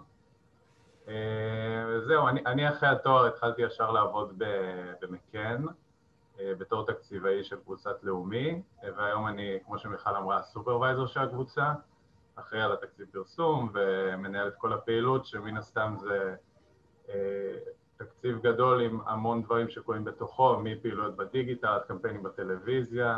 זהו, אני אחרי התואר התחלתי ישר לעבוד במקן, בתור תקציבאי של קבוצת לאומי, והיום אני, כמו שמיכל אמרה, סופרוויזר של הקבוצה, אחראי על התקציב פרסום ומנהל את כל הפעילות, שמן הסתם זה תקציב גדול עם המון דברים שקורים בתוכו, מפעילויות בדיגיטל, עד קמפיינים בטלוויזיה,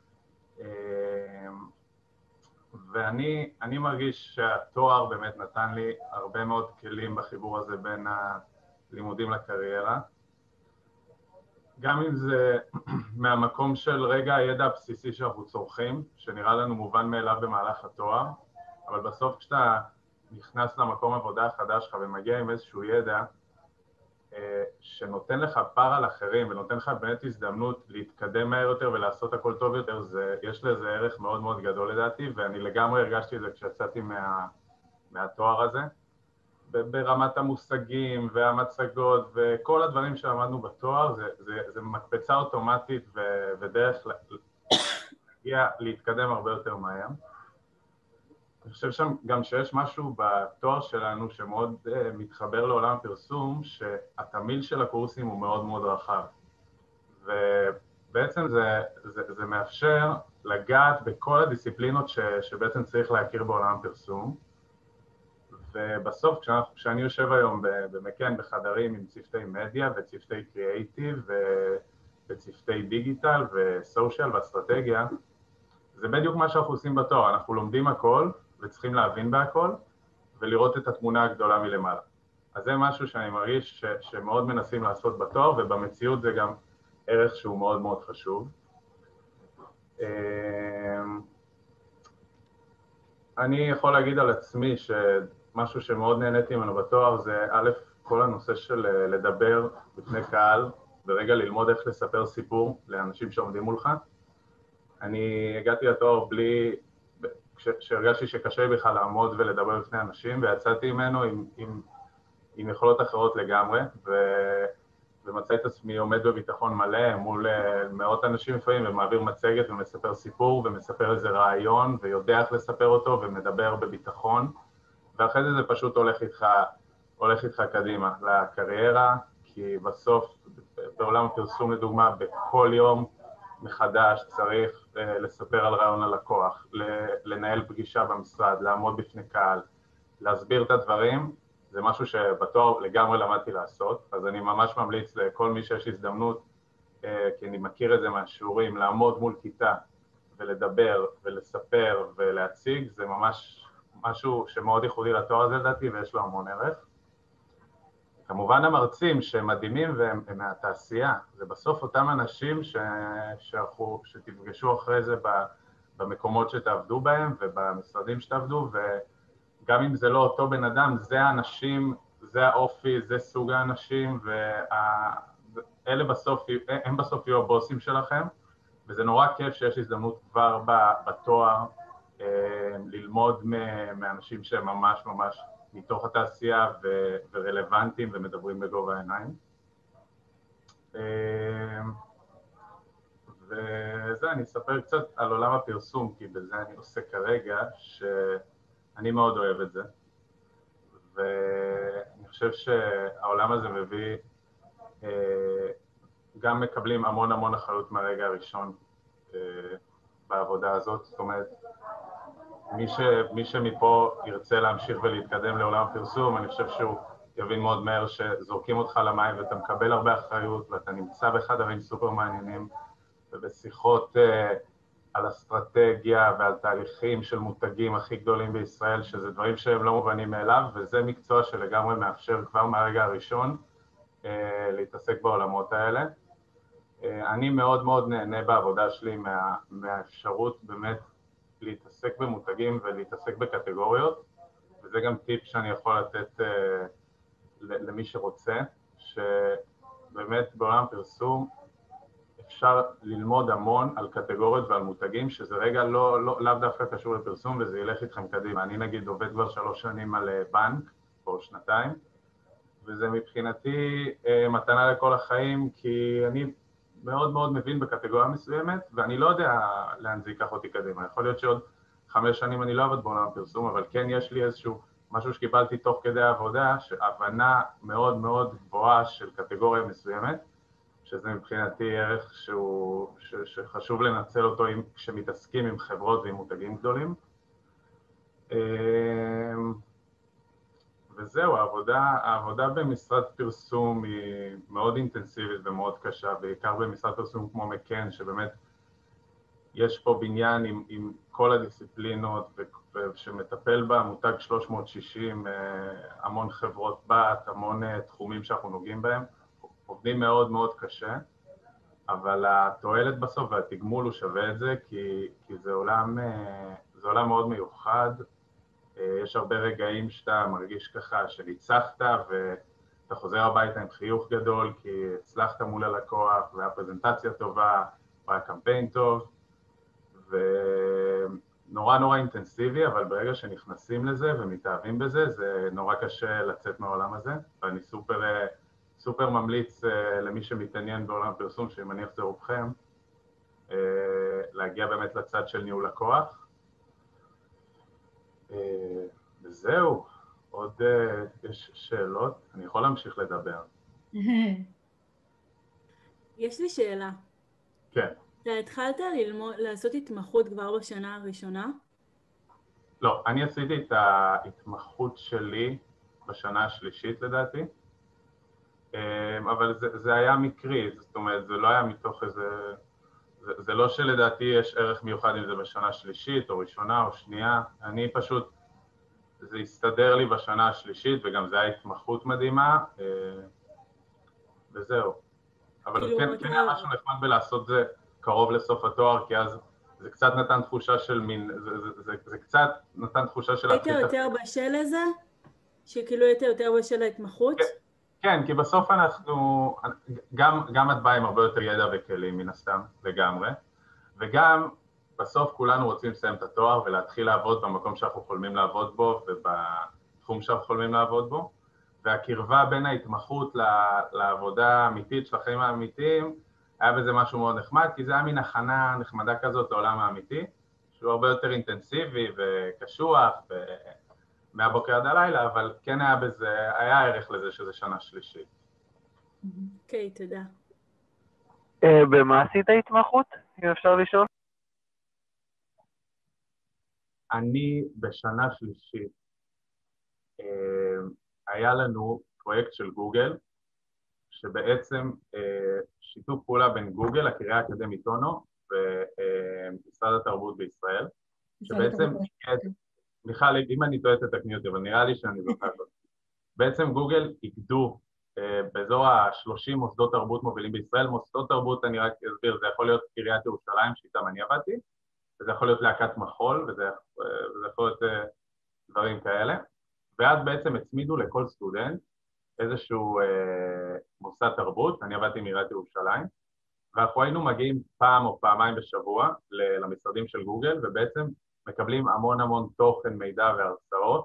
ואני מרגיש שהתואר באמת נתן לי הרבה מאוד כלים בחיבור הזה בין הלימודים לקריירה, גם אם זה מהמקום של רגע הידע הבסיסי שאנחנו צורכים, שנראה לנו מובן מאליו במהלך התואר, אבל בסוף כשאתה נכנס למקום עבודה החדש שלך ומגיע עם איזשהו ידע שנותן לך פער על אחרים ונותן לך באמת הזדמנות להתקדם מהר יותר ולעשות הכל טוב יותר, יש לזה ערך מאוד מאוד גדול לדעתי, ואני לגמרי הרגשתי את זה כשיצאתי מהתואר הזה. ברמת המושגים והמצגות וכל הדברים שלמדנו בתואר, זה מקפצה אוטומטית ודרך להתקדם הרבה יותר מהר. אני חושב שם גם שיש משהו בתואר שלנו שמאוד מתחבר לעולם הפרסום, שהתמיל של הקורסים הוא מאוד מאוד רחב. ובעצם זה מאפשר לגעת בכל הדיסציפלינות שבעצם צריך להכיר בעולם הפרסום. ובסוף כשאני יושב היום במקן בחדרים עם צוותי מדיה וצוותי קריאייטיב וצוותי דיגיטל וסושיאל ואסטרטגיה, זה בדיוק מה שאנחנו עושים בתואר, אנחנו לומדים הכל וצריכים להבין בהכל ולראות את התמונה הגדולה מלמעלה. אז זה משהו שאני מרגיש שמאוד מנסים לעשות בתואר, ובמציאות זה גם ערך שהוא מאוד מאוד חשוב. אני יכול להגיד על עצמי משהו שמאוד נהניתי ממנו בתואר זה א', כל הנושא של לדבר בפני קהל, ורגע ללמוד איך לספר סיפור לאנשים שעומדים מולך. אני הגעתי לתואר שהרגשתי שקשה לי בכלל לעמוד ולדבר בפני אנשים, ויצאתי ממנו עם יכולות אחרות לגמרי, ומצא את עצמי עומד בביטחון מלא מול מאות אנשים לפעמים, ומעביר מצגת ומספר סיפור ומספר איזה רעיון, ויודע איך לספר אותו ומדבר בביטחון. ואחרי זה פשוט הולך איתך קדימה לקריירה, כי בסוף בעולם הפרסום לדוגמה בכל יום מחדש צריך לספר על רעיון ללקוח, לנהל פגישה במשרד, לעמוד בפני קהל, להסביר את הדברים, זה משהו שבתואר לגמרי למדתי לעשות, אז אני ממש ממליץ לכל מי שיש הזדמנות, כי אני מכיר את זה מהשיעורים, לעמוד מול כיתה ולדבר ולספר ולהציג, זה ממש משהו שמאוד ייחודי לתואר הזה לדעתי ויש לו המון ערך. כמובן המרצים שמדהימים והם מהתעשייה, זה בסוף אותם אנשים שתפגשו אחרי זה במקומות שתעבדו בהם ובמשרדים שתעבדו, וגם אם זה לא אותו בן אדם, זה האנשים, זה האופי, זה סוג האנשים, ואלה בסוף, הם בסוף יהיו הבוסים שלכם, וזה נורא כיף שיש הזדמנות כבר בתואר, ללמוד מאנשים שהם ממש ממש מתוך התעשייה ורלוונטיים ומדברים בגובה העיניים. וזה, אני אספר קצת על עולם הפרסום, כי בזה אני עושה כרגע, שאני מאוד אוהב את זה. ואני חושב שהעולם הזה מביא, גם מקבלים המון המון אחריות מהרגע הראשון בעבודה הזאת, זאת אומרת, מי שמפה ירצה להמשיך ולהתקדם לעולם הפרסום, אני חושב שהוא יבין מאוד מהר שזורקים אותך למים ואתה מקבל הרבה אחריות ואתה נמצא בחדרים סופר מעניינים ובשיחות על אסטרטגיה ועל תהליכים של מותגים הכי גדולים בישראל, שזה דברים שהם לא מובנים מאליו, וזה מקצוע שלגמרי מאפשר כבר מהרגע הראשון להתעסק בעולמות האלה. אני מאוד מאוד נהנה בעבודה שלי מהאפשרות באמת להתעסק במותגים ולהתעסק בקטגוריות, וזה גם טיפ שאני יכול לתת למי שרוצה, שבאמת בעולם פרסום אפשר ללמוד המון על קטגוריות ועל מותגים, שזה רגע לאו דווקא קשור לפרסום וזה ילך איתכם קדימה. אני נגיד עובד כבר 3 שנים על בנק, או 2, וזה מבחינתי מתנה לכל החיים, כי אני מאוד מאוד מבין בקטגוריה מסוימת, ואני לא יודע לאן זה ייקח אותי קדימה. יכול להיות שעוד 5 שנים אני לא עובד בעולם הפרסום, אבל כן יש לי איזשהו משהו שקיבלתי תוך כדי העבודה, שהבנה מאוד מאוד גבוהה של קטגוריה מסוימת, שזה מבחינתי ערך שחשוב לנצל אותו כשמתעסקים עם חברות ועם מותגים גדולים. וזהו, העבודה במשרד פרסום היא מאוד אינטנסיבית ומאוד קשה, בעיקר במשרד פרסום כמו מקן, שבאמת יש פה בניין עם כל הדיסציפלינות שמטפל במותג 360, המון חברות בת, המון תחומים שאנחנו נוגעים בהם, עובדים מאוד מאוד קשה, אבל התועלת בסוף והתגמול הוא שווה את זה, כי זה עולם מאוד מיוחד. יש הרבה רגעים שאתה מרגיש ככה שניצחת ואתה חוזר הביתה עם חיוך גדול כי הצלחת מול הלקוח והפרזנטציה טובה והיה קמפיין טוב ונורא נורא אינטנסיבי, אבל ברגע שנכנסים לזה ומתאהבים בזה זה נורא קשה לצאת מהעולם הזה, ואני סופר ממליץ למי שמתעניין בעולם הפרסום, שמניח זה רובכם, להגיע באמת לצד של ניהול לקוח. וזהו, עוד יש שאלות? אני יכול להמשיך לדבר. יש לי שאלה. כן. אתה התחלת לעשות התמחות כבר בשנה הראשונה? לא, אני עשיתי את ההתמחות שלי בשנה השלישית לדעתי, אבל זה היה מקרי, זאת אומרת, זה לא היה מתוך איזה... זה לא שלדעתי יש ערך מיוחד אם זה בשנה שלישית או ראשונה או שנייה, אני פשוט, זה הסתדר לי בשנה השלישית וגם זה היה התמחות מדהימה, וזהו. אבל כן היה משהו נחמד בלעשות זה קרוב לסוף התואר, כי אז זה קצת נתן תחושה של מין, זה קצת נתן תחושה של... היית יותר בשל לזה? שכאילו היית יותר בשל להתמחות? כן, כי בסוף אנחנו, גם את באה עם הרבה יותר ידע וכלים מן הסתם, לגמרי, וגם בסוף כולנו רוצים לסיים את התואר ולהתחיל לעבוד במקום שאנחנו חולמים לעבוד בו ובתחום שאנחנו חולמים לעבוד בו, והקרבה בין ההתמחות לעבודה האמיתית של החיים האמיתיים, היה בזה משהו מאוד נחמד, כי זה היה מין הכנה נחמדה כזאת לעולם האמיתי, שהוא הרבה יותר אינטנסיבי וקשוח, מהבוקר עד הלילה, אבל כן היה ערך לזה שזה שנה שלישית. אוקיי, תודה. במה עשית התמחות, אם אפשר לשאול? אני בשנה שלישית, היה לנו פרויקט של גוגל, שבעצם שיתוף פעולה בין גוגל, הקריה האקדמית אונו, ומשרד התרבות בישראל, שבעצם... מיכל, אם אני טועה תתקני אותי, אבל נראה לי שאני זוכר זאת. בעצם גוגל איגדו באזור ה-30 מוסדות תרבות מובילים בישראל. מוסדות תרבות, אני רק אסביר, זה יכול להיות קריית ירושלים, שאיתם אני עבדתי, וזה יכול להיות להקת מחול, וזה יכול להיות דברים כאלה. ואז בעצם הצמידו לכל סטודנט איזשהו מוסד תרבות, אני עבדתי מעיריית ירושלים, ואנחנו היינו מגיעים פעם או פעמיים בשבוע למשרדים של גוגל, ובעצם מקבלים המון תוכן, מידע והרצאות,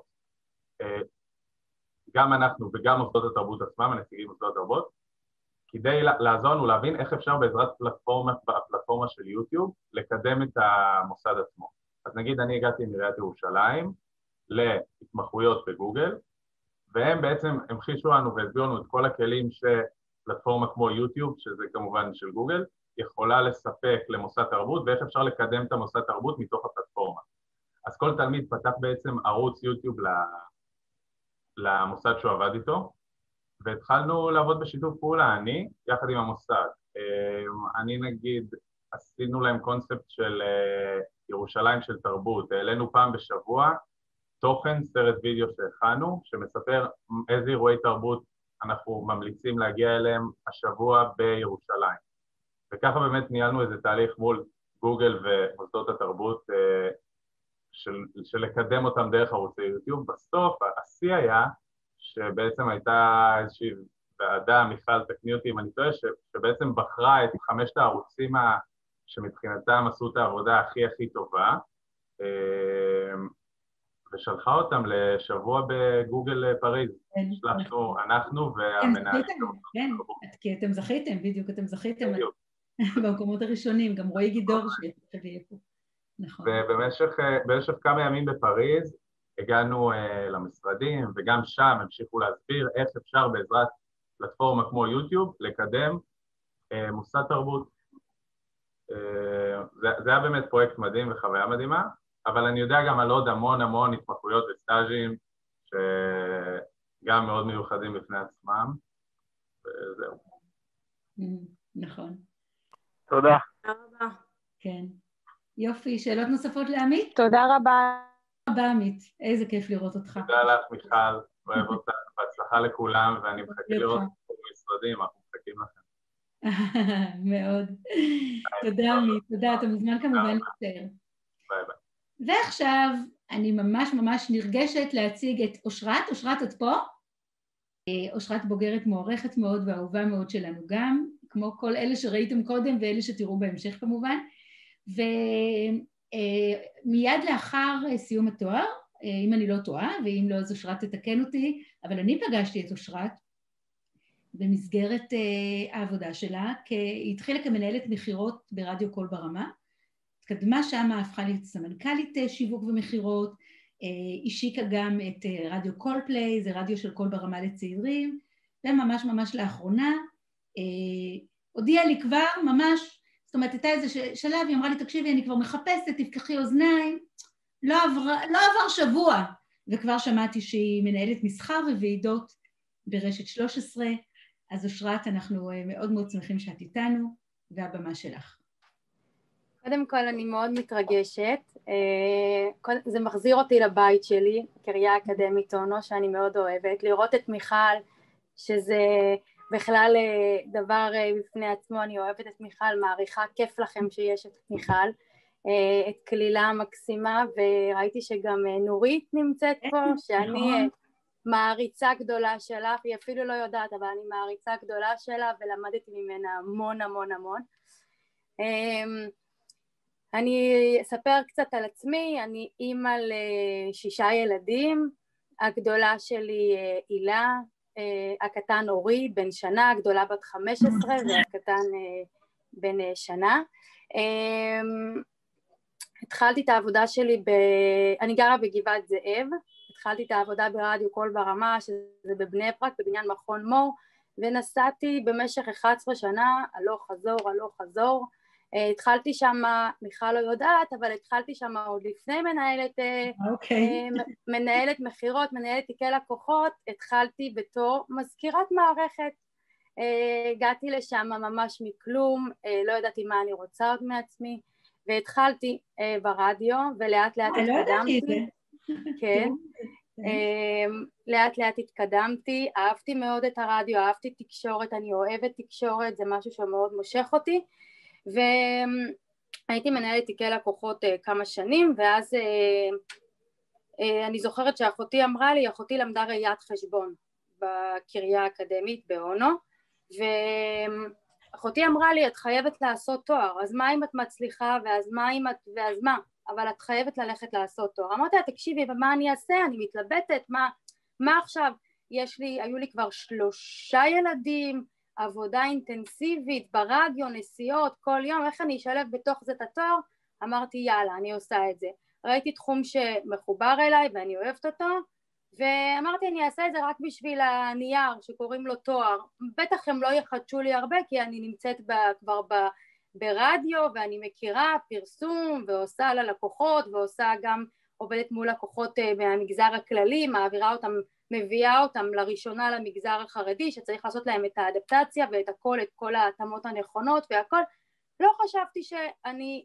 גם אנחנו וגם מוסדות התרבות עצמם, הנציגים מוסדות התרבות, כדי לעזור לנו להבין איך אפשר בעזרת פלטפורמה של יוטיוב לקדם את המוסד עצמו. אז נגיד אני הגעתי מעיריית ירושלים להתמחויות בגוגל, והם בעצם המחישו לנו והסבירו לנו את כל הכלים שפלטפורמה כמו יוטיוב, שזה כמובן של גוגל, יכולה לספק למוסד תרבות, ואיך אפשר לקדם את המוסד תרבות מתוך הפלטפורמה. אז כל תלמיד פתח בעצם ערוץ יוטיוב למוסד שהוא עבד איתו, והתחלנו לעבוד בשיתוף פעולה, אני יחד עם המוסד. אני נגיד, עשינו להם קונספט של ירושלים של תרבות, העלינו פעם בשבוע תוכן, סרט וידאו שהכנו, שמספר איזה אירועי תרבות אנחנו ממליצים להגיע אליהם השבוע בירושלים. וככה באמת ניהלנו איזה תהליך מול גוגל ומוסדות התרבות של לקדם אותם דרך ערוצי יוטיוב. בסוף השיא היה שבעצם הייתה איזושהי ועדה, מיכל, תקני אותי אם אני טועה, שבעצם בחרה את 5 הערוצים שמבחינתם עשו את העבודה הכי טובה, ושלחה אותם לשבוע בגוגל פריז. שלחנו אנחנו והמנהל. כן, כי אתם זכיתם, בדיוק, אתם זכיתם במקומות הראשונים, גם רועי גידור שיהיה פה. נכון. ובמשך כמה ימים בפריז הגענו למשרדים, וגם שם המשיכו להסביר איך אפשר בעזרת פלטפורמה כמו יוטיוב לקדם מוסד תרבות. זה היה באמת פרויקט מדהים וחוויה מדהימה, אבל אני יודע גם על עוד המון התמחויות וסטאז'ים שגם מאוד מיוחדים בפני עצמם, וזהו. נכון. תודה. תודה רבה. כן. יופי, שאלות נוספות לעמית? תודה רבה. תודה רבה עמית, איזה כיף לראות אותך. תודה לך מיכל, אוהב אותך, בהצלחה לכולם, ואני מחכה לראות את המשרדים, אנחנו מחכים לכם. מאוד. תודה עמית, תודה, אתה מוזמן כמובן יותר. ביי ביי. ועכשיו אני ממש נרגשת להציג את אושרת. אושרת, את פה? אושרת בוגרת מוערכת מאוד ואהובה מאוד שלנו גם, כמו כל אלה שראיתם קודם ואלה שתראו בהמשך כמובן. ומיד לאחר סיום התואר, אם אני לא טועה, ואם לא אז אושרת תתקן אותי, אבל אני פגשתי את אושרת במסגרת העבודה שלה, כי היא התחילה כמנהלת מחירות ברדיו קול ברמה, התקדמה שם, הפכה להיות סמנכ"לית שיווק ומחירות, השיקה גם את רדיו קול פליי, זה רדיו של קול ברמה לצעירים, וממש לאחרונה הודיעה לי כבר ממש, זאת אומרת, הייתה איזה שלב, היא אמרה לי, תקשיבי, אני כבר מחפשת, תפקחי אוזניים, לא עבר שבוע, וכבר שמעתי שהיא מנהלת מסחר וועידות ברשת 13, אז אושרת, אנחנו מאוד שמחים שאת איתנו, והבמה שלך. קודם כל, אני מאוד מתרגשת, זה מחזיר אותי לבית שלי, קריה אקדמית אונו, שאני מאוד אוהבת, לראות את מיכל, שזה בכלל דבר בפני עצמו, אני אוהבת את מיכל, מעריכה, כיף לכם שיש את מיכל, את כלילה המקסימה, וראיתי שגם נורית נמצאת פה, שאני מעריצה גדולה שלך, היא אפילו לא יודעת, אבל אני מעריצה גדולה שלה, ולמדתי ממנה המון. אני אספר קצת על עצמי, אני אימא ל6 ילדים, הגדולה שלי הילה, הקטן אורי בן שנה, הגדולה בת 15 והקטן בן שנה. התחלתי את העבודה שלי, אני גרה בגבעת זאב, התחלתי את העבודה ברדיו קול ברמה, שזה בבני ברק, בבניין מכון מור, ונסעתי במשך 11 שנה, הלוך חזור, התחלתי שם, מיכל לא יודעת, אבל התחלתי שם עוד לפני מנהלת מחירות, מנהלת תיקי לקוחות, התחלתי בתור מזכירת מערכת, הגעתי לשם ממש מכלום, לא ידעתי מה אני רוצה עוד מעצמי, והתחלתי ברדיו, ולאט לאט התקדמתי, כן, לאט לאט התקדמתי, אהבתי מאוד את הרדיו, אהבתי תקשורת, אני אוהבת תקשורת, זה משהו שמאוד מושך אותי, והייתי מנהלת תיקי לקוחות כמה שנים, ואז אני זוכרת שאחותי אמרה לי, אחותי למדה ראיית חשבון בקריה האקדמית באונו, ואחותי אמרה לי, את חייבת לעשות תואר, אז מה אם את מצליחה, ואז מה, אבל את חייבת ללכת לעשות תואר. אמרתי לה, תקשיבי, ומה אני אעשה? אני מתלבטת, מה עכשיו? היו לי כבר 3 ילדים, עבודה אינטנסיבית, ברדיו, נסיעות, כל יום, איך אני אשלב בתוך זה את התואר? אמרתי, יאללה, אני עושה את זה. ראיתי תחום שמחובר אליי ואני אוהבת אותו, ואמרתי, אני אעשה את זה רק בשביל הנייר שקוראים לו תואר. בטח הם לא יחדשו לי הרבה, כי אני נמצאת כבר ברדיו, ואני מכירה פרסום, ועושה ללקוחות, ועושה גם עובדת מול לקוחות מהמגזר הכללי, מעבירה אותם, מביאה אותם לראשונה למגזר החרדי, שצריך לעשות להם את האדפטציה ואת הכל, את כל ההתאמות הנכונות והכל. לא חשבתי שאני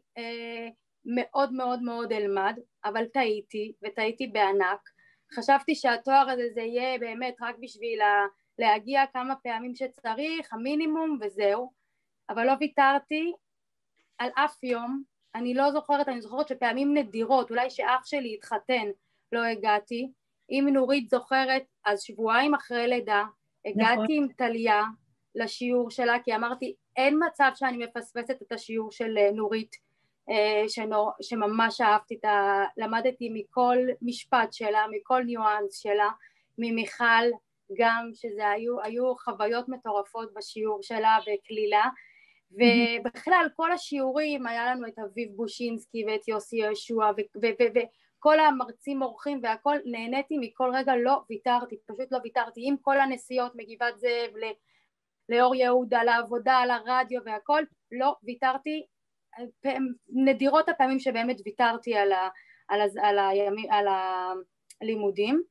מאוד אלמד, אבל טעיתי, וטעיתי בענק. חשבתי שהתואר הזה זה יהיה באמת רק בשביל להגיע כמה פעמים שצריך, המינימום וזהו, אבל לא ויתרתי על אף יום. אני לא זוכרת, אני זוכרת שפעמים נדירות, אולי שאח שלי התחתן, לא הגעתי. אם נורית זוכרת, אז שבועיים אחרי לידה, הגעתי עם טליה לשיעור שלה, כי אמרתי, אין מצב שאני מפספסת את השיעור של נורית, שממש אהבתי, למדתי מכל משפט שלה, מכל ניואנס שלה, ממיכל גם, שזה היו חוויות מטורפות בשיעור שלה וכלילה, ובכלל כל השיעורים, היה לנו את אביב בושינסקי ואת יוסי ישוע וכל המרצים אורחים והכל, נהניתי מכל רגע, לא ויתרתי, פשוט לא ויתרתי, עם כל הנסיעות מגבעת זאב לאור יהודה, לעבודה, לרדיו והכל, לא ויתרתי, נדירות הפעמים שבאמת ויתרתי על הלימודים.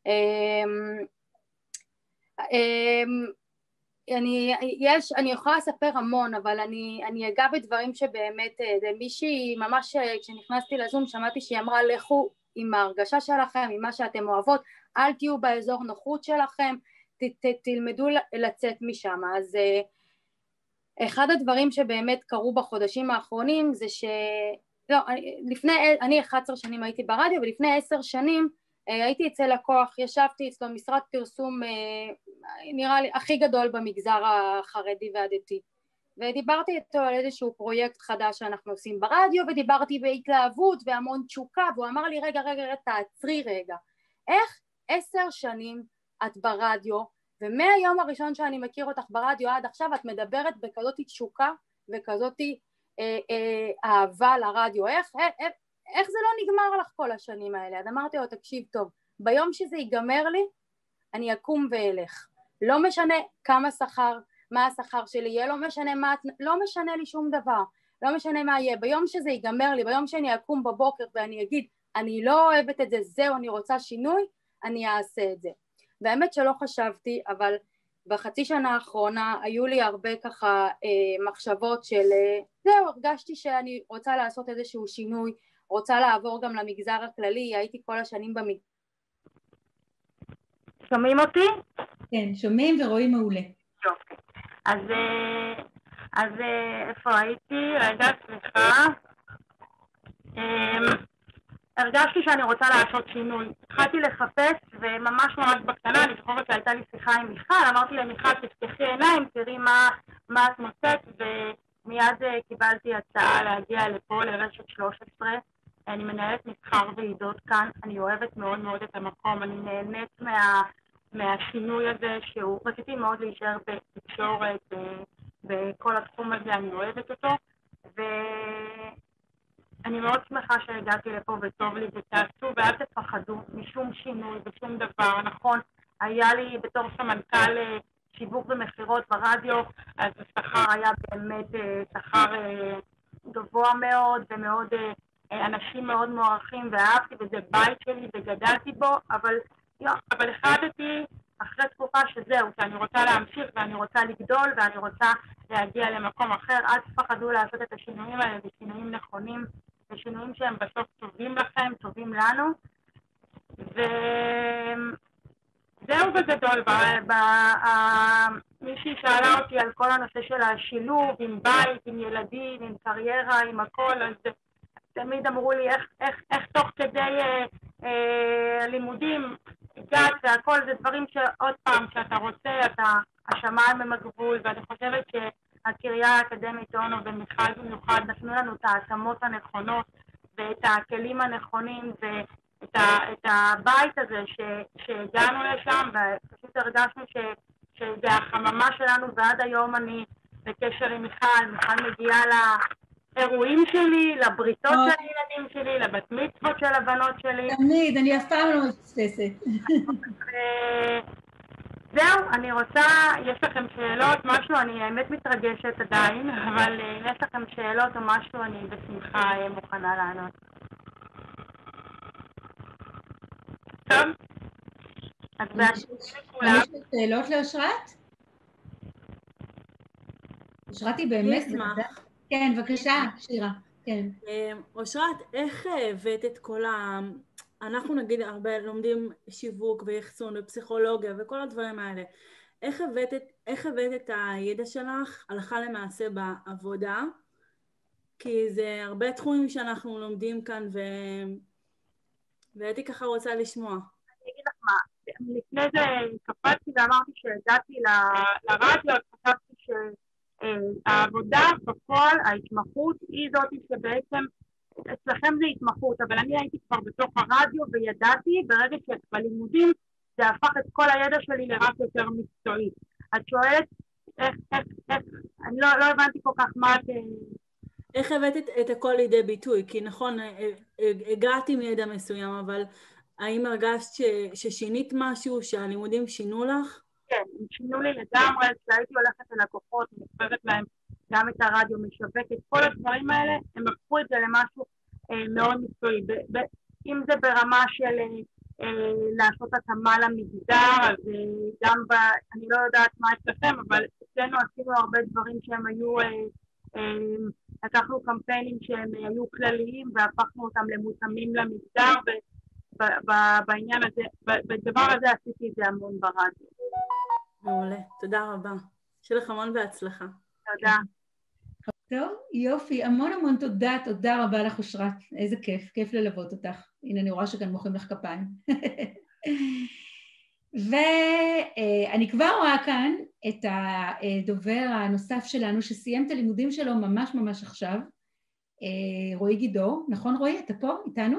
אני יכולה לספר המון, אבל אני אגע בדברים שבאמת, מישהי ממש כשנכנסתי לזום שמעתי שהיא אמרה, לכו עם ההרגשה שלכם, עם מה שאתם אוהבות, אל תהיו באזור נוחות שלכם, תלמדו לצאת משם. אז אחד הדברים שבאמת קרו בחודשים האחרונים זה אני 11 שנים הייתי ברדיו, ולפני 10 שנים הייתי אצל לקוח, ישבתי אצלו משרד פרסום נראה לי הכי גדול במגזר החרדי והדתי, ודיברתי איתו על איזשהו פרויקט חדש שאנחנו עושים ברדיו, ודיברתי בהתלהבות והמון תשוקה, והוא אמר לי רגע תעצרי רגע, איך 10 שנים את ברדיו, ומהיום הראשון שאני מכיר אותך ברדיו עד עכשיו את מדברת בכזאת תשוקה וכזאת אהבה לרדיו, איך זה לא נגמר לך כל השנים האלה? אז אמרתי לו, תקשיב טוב, ביום שזה ייגמר לי, אני אקום ואלך. לא משנה כמה שכר, מה השכר שלי יהיה, לא משנה לי שום דבר, לא משנה מה יהיה. ביום שזה ייגמר לי, ביום שאני אקום בבוקר ואני אגיד, אני לא אוהבת את זה, זהו, אני רוצה שינוי, אני אעשה את זה. והאמת שלא חשבתי, אבל בחצי שנה האחרונה היו לי הרבה ככה מחשבות של, זהו, הרגשתי שאני רוצה לעשות איזשהו שינוי, רוצה לעבור גם למגזר הכללי, הייתי כל השנים במגזר. שומעים אותי? כן, שומעים ורואים מעולה. יופי. אז איפה הייתי? רגע, סליחה. הרגשתי שאני רוצה לעשות שינוי. התחלתי לחפש וממש בקטנה, אני זוכרת שהייתה לי שיחה עם מיכל, אמרתי למיכל תפתחי עיניים, תראי מה את מוצאת, ומיד קיבלתי הצעה להגיע לפה לרשת 13. אני מנהלת מסחר ועידות כאן, אני אוהבת מאוד מאוד את המקום, אני נהנית מהשינוי הזה שהוא, רציתי מאוד להישאר בתקשורת, בכל התחום הזה, אני אוהבת אותו, ואני מאוד שמחה שהגעתי לפה וטוב לי ותעשו ואל תפחדו משום שינוי ושום דבר, נכון, היה לי בתור סמנכ"ל שיווק ומחירות ברדיו, אז השכר היה באמת שכר גבוה מאוד ומאוד אנשים מאוד מוערכים ואהבתי וזה בית שלי וגדלתי בו, אבל החלטתי אחרי תקופה שזהו, שאני רוצה להמשיך ואני רוצה לגדול ואני רוצה להגיע למקום אחר. אל תפחדו לעשות את השינויים האלה, ושינויים נכונים ושינויים שהם בסוף טובים לכם, טובים לנו, וזהו בגדול. מישהי שאלה אותי על כל הנושא של השילוב עם בית, עם ילדים, עם קריירה, עם הכל, אז תמיד אמרו לי איך תוך כדי לימודים הגעת והכל, זה דברים שעוד פעם שאתה רוצה, השמיים הם הגבול, ואני חושבת שהקריה האקדמית אונו ומיכל במיוחד נתנו לנו את ההתאמות הנכונות ואת הכלים הנכונים ואת הבית הזה שהגענו לשם, ופשוט הרגשנו שזה החממה שלנו, ועד היום אני בקשר עם מיכל מגיעה אירועים שלי, לבריתות של הילדים שלי, לבת מצוות של הבנות שלי. תמיד, אני אף פעם לא מתפסת. זהו, אני רוצה, יש לכם שאלות, משהו, אני האמת מתרגשת עדיין, אבל אם יש לכם שאלות או משהו, אני בשמחה מוכנה לענות. טוב? אז בהצלחה לכולם. יש שאלות לאושרת? אושרת היא באמת... כן, בבקשה, שירה. כן. אושרת, איך הבאת את כל אנחנו נגיד הרבה לומדים שיווק ויחסון ופסיכולוגיה וכל הדברים האלה. איך הבאת את הידע שלך הלכה למעשה בעבודה? כי זה הרבה תחומים שאנחנו לומדים כאן, והייתי ככה רוצה לשמוע. אני אגיד לך מה, לפני זה קפצתי ואמרתי שהגעתי לרדיו, חשבתי שהעבודה בפועל, ההתמחות, היא זאת שבעצם אצלכם זה התמחות, אבל אני הייתי כבר בתוך הרדיו וידעתי, ברגע שבלימודים זה הפך את כל הידע שלי לרק יותר מקצועי. את שואלת איך, אני לא הבנתי כל כך מה את... איך הבאת את הכל לידי ביטוי? כי נכון, הגעתי מידע מסוים, אבל האם הרגשת ששינית משהו, שהלימודים שינו לך? כן, הם שינו לי לגמרי, כשהייתי הולכת ללקוחות, מוכרת להם גם את הרדיו, משווקת, כל הדברים האלה, הם הפכו את זה למשהו מאוד מקצועי. אם זה ברמה של לעשות התאמה למגדר, אז גם אני לא יודעת מה אצלכם, אבל אצלנו עשינו הרבה דברים שהם היו, לקחנו קמפיינים שהם היו כלליים והפכנו אותם למותאמים למגדר, ובעניין הזה, בדבר הזה עשיתי את זה המון ברדיו. מעולה, תודה רבה. שיהיה לך המון בהצלחה. תודה. טוב, יופי, המון תודה, תודה רבה לך אושרת, איזה כיף, כיף ללוות אותך. הנה אני רואה שכאן מוחאים לך כפיים. ואני כבר רואה כאן את הדובר הנוסף שלנו שסיים את הלימודים שלו ממש עכשיו, רועי גידור, נכון רועי? אתה פה איתנו?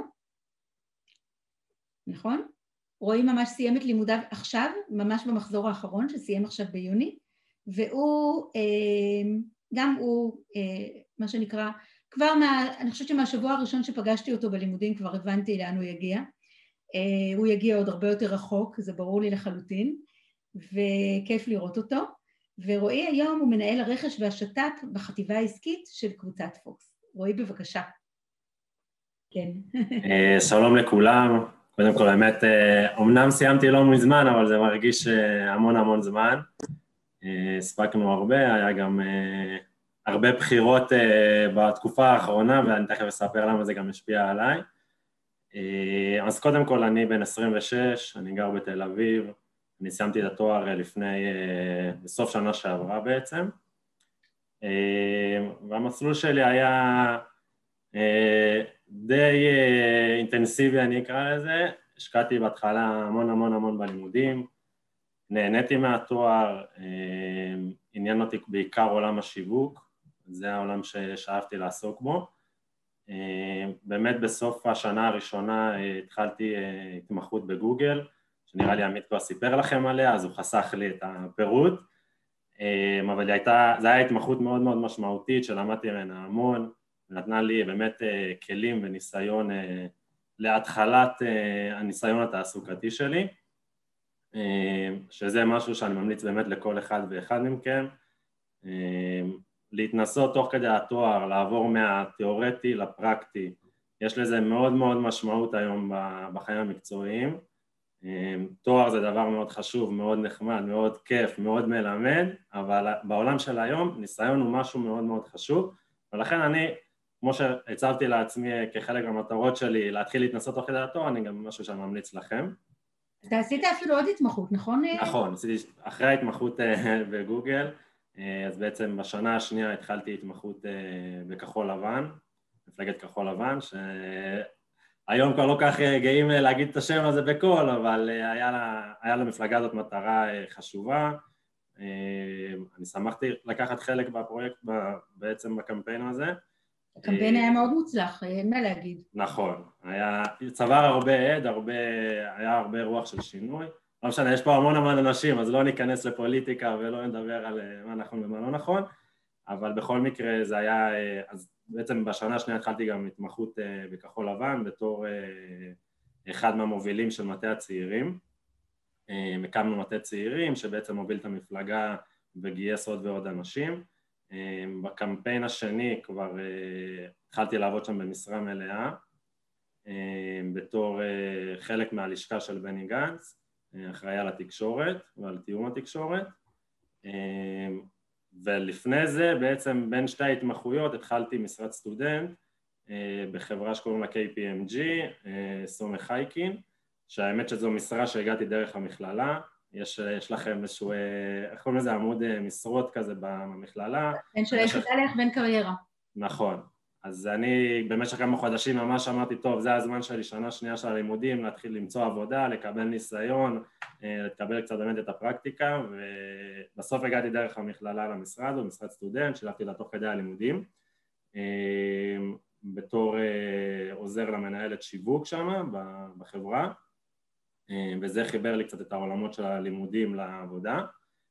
נכון? רועי ממש סיים את לימודיו עכשיו, ממש במחזור האחרון שסיים עכשיו ביוני, והוא גם הוא, מה שנקרא, כבר אני חושבת שמהשבוע הראשון שפגשתי אותו בלימודים כבר הבנתי לאן הוא יגיע. הוא יגיע עוד הרבה יותר רחוק, זה ברור לי לחלוטין, וכיף לראות אותו. ורועי היום הוא מנהל הרכש והשת"פ בחטיבה העסקית של קבוצת פוקס. רועי בבקשה. כן. שלום לכולם. קודם כל, האמת, אמנם סיימתי לא מזמן, אבל זה מרגיש המון זמן. הספקנו הרבה, היה גם הרבה בחירות בתקופה האחרונה, ואני תכף אספר למה זה גם השפיע עליי. אז קודם כל, אני בן 26, אני גר בתל אביב, אני סיימתי את התואר בסוף שנה שעברה בעצם, והמסלול שלי היה די אינטנסיבי, אני אקרא לזה. השקעתי בהתחלה המון בלימודים, נהניתי מהתואר, עניין אותי בעיקר עולם השיווק, זה העולם ששאפתי לעסוק בו. באמת בסוף השנה הראשונה התחלתי התמחות בגוגל, שנראה לי עמית כבר סיפר לכם עליה, אז הוא חסך לי את הפירוט, אבל זו הייתה התמחות מאוד משמעותית שלמדתי ממנה המון, ונתנה לי באמת כלים וניסיון להתחלת הניסיון התעסוקתי שלי, שזה משהו שאני ממליץ באמת לכל אחד ואחד מכם, להתנסות תוך כדי התואר, לעבור מהתיאורטי לפרקטי, יש לזה מאוד משמעות היום בחיים המקצועיים. תואר זה דבר מאוד חשוב, מאוד נחמד, מאוד כיף, מאוד מלמד, אבל בעולם של היום ניסיון הוא משהו מאוד חשוב, ולכן אני, כמו שהצבתי לעצמי כחלק מהמטרות שלי, להתחיל להתנסות תוך כדי התואר, אני גם משהו שאני ממליץ לכם. אתה עשית אפילו עוד התמחות, נכון? נכון, עשיתי אחרי ההתמחות בגוגל, אז בעצם בשנה השנייה התחלתי התמחות בכחול לבן, מפלגת כחול לבן, שהיום כבר לא כך גאים להגיד את השם הזה בקול, אבל היה למפלגה הזאת מטרה חשובה. אני שמחתי לקחת חלק בפרויקט, בעצם בקמפיין הזה. הקמפיין היה מאוד מוצלח, אין מה להגיד. נכון, צבר הרבה עד, היה הרבה רוח של שינוי. לא משנה, יש פה המון אנשים, אז לא ניכנס לפוליטיקה ולא נדבר על מה נכון ומה לא נכון, אבל בכל מקרה זה היה, אז בעצם בשנה השנייה התחלתי גם התמחות בכחול לבן, בתור אחד מהמובילים של מטה הצעירים. הקמנו מטה צעירים שבעצם מוביל את המפלגה וגייס עוד ועוד אנשים. בקמפיין השני כבר התחלתי לעבוד שם במשרה מלאה, בתור חלק מהלשכה של בני גנץ, אחראי על התקשורת ועל תיאום התקשורת, ולפני זה בעצם בין שתי ההתמחויות התחלתי משרת סטודנט בחברה שקוראים לה KPMG, סומך חייקין, שהאמת שזו משרה שהגעתי דרך המכללה, יש לכם איזשהו, איך קוראים לזה, עמוד משרות כזה במכללה. אין של היחידה להכוון קריירה. נכון. אז אני במשך כמה חודשים ממש אמרתי, טוב, זה הזמן שלי, שנה שנייה של הלימודים, להתחיל למצוא עבודה, לקבל ניסיון, לקבל קצת באמת את הפרקטיקה, ובסוף הגעתי דרך המכללה למשרד, במשרד סטודנט, שילבתי לה תוך כדי הלימודים, בתור עוזר למנהלת שיווק שם בחברה, וזה חיבר לי קצת את העולמות של הלימודים לעבודה.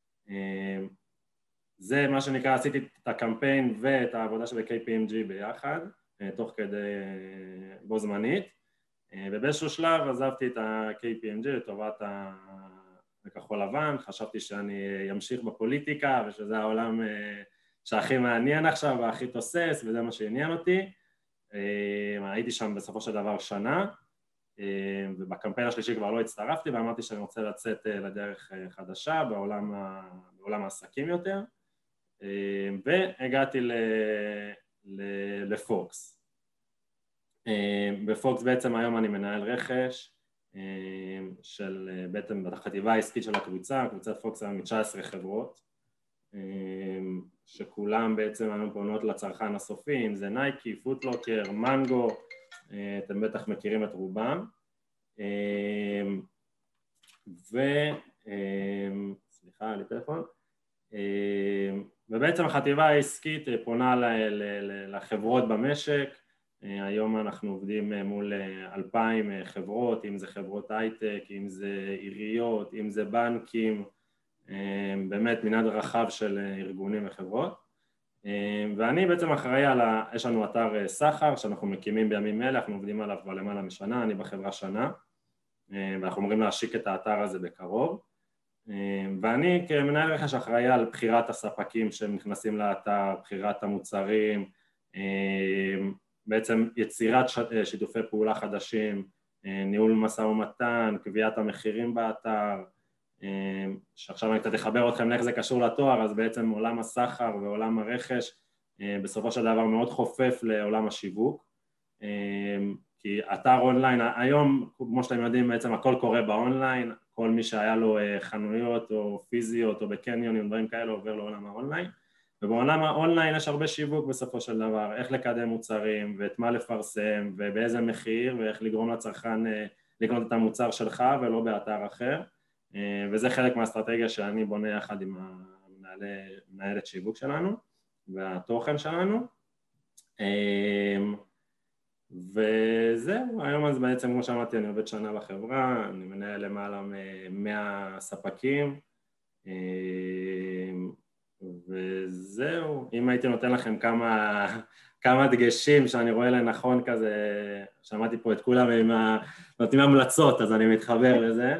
זה מה שנקרא, עשיתי את הקמפיין ואת העבודה של KPMG ביחד, תוך כדי בו זמנית, ובאיזשהו שלב עזבתי את ה-KPMG לטובת הכחול לבן, חשבתי שאני אמשיך בפוליטיקה ושזה העולם שהכי מעניין עכשיו והכי תוסס וזה מה שעניין אותי. הייתי שם בסופו של דבר שנה, ובקמפיין השלישי כבר לא הצטרפתי ואמרתי שאני רוצה לצאת לדרך חדשה בעולם העסקים יותר, והגעתי לפוקס. בפוקס בעצם היום אני מנהל רכש של בעצם בחטיבה העסקית של הקבוצה, קבוצת פוקס היום מ-19 חברות, שכולם בעצם היום פונות לצרכן הסופי, אם זה נייקי, פוטלוקר, מנגו, אתם בטח מכירים את רובם, סליחה, היה לי טלפון, ובעצם החטיבה העסקית פונה לחברות במשק. היום אנחנו עובדים מול 2,000 חברות, אם זה חברות הייטק, אם זה עיריות, אם זה בנקים, באמת מנעד רחב של ארגונים וחברות. ואני בעצם אחראי יש לנו אתר סחר שאנחנו מקימים בימים אלה, אנחנו עובדים עליו כבר למעלה משנה, אני בחברה שנה, ואנחנו אמורים להשיק את האתר הזה בקרוב. ואני כמנהל רכש אחראי על בחירת הספקים שנכנסים לאתר, בחירת המוצרים, בעצם יצירת שיתופי פעולה חדשים, ניהול משא ומתן, קביעת המחירים באתר, שעכשיו אני קצת אחבר אתכם לאיך זה קשור לתואר, אז בעצם עולם הסחר ועולם הרכש בסופו של דבר מאוד חופף לעולם השיווק, כי אתר אונליין, היום כמו שאתם יודעים בעצם הכל קורה באונליין, כל מי שהיה לו חנויות או פיזיות או בקניונים, דברים כאלה עובר לעולם האונליין, ובעולם האונליין יש הרבה שיווק בסופו של דבר, איך לקדם מוצרים ואת מה לפרסם ובאיזה מחיר ואיך לגרום לצרכן לקנות את המוצר שלך ולא באתר אחר, וזה חלק מהאסטרטגיה שאני בונה יחד עם מנהלת שיווק שלנו והתוכן שלנו. וזהו, היום אז בעצם כמו שאמרתי אני עובד שנה בחברה, אני מנהל למעלה מ-100 ספקים, וזהו, אם הייתי נותן לכם כמה דגשים שאני רואה לנכון כזה, שמעתי פה את כולם נותנים המלצות, אז אני מתחבר לזה.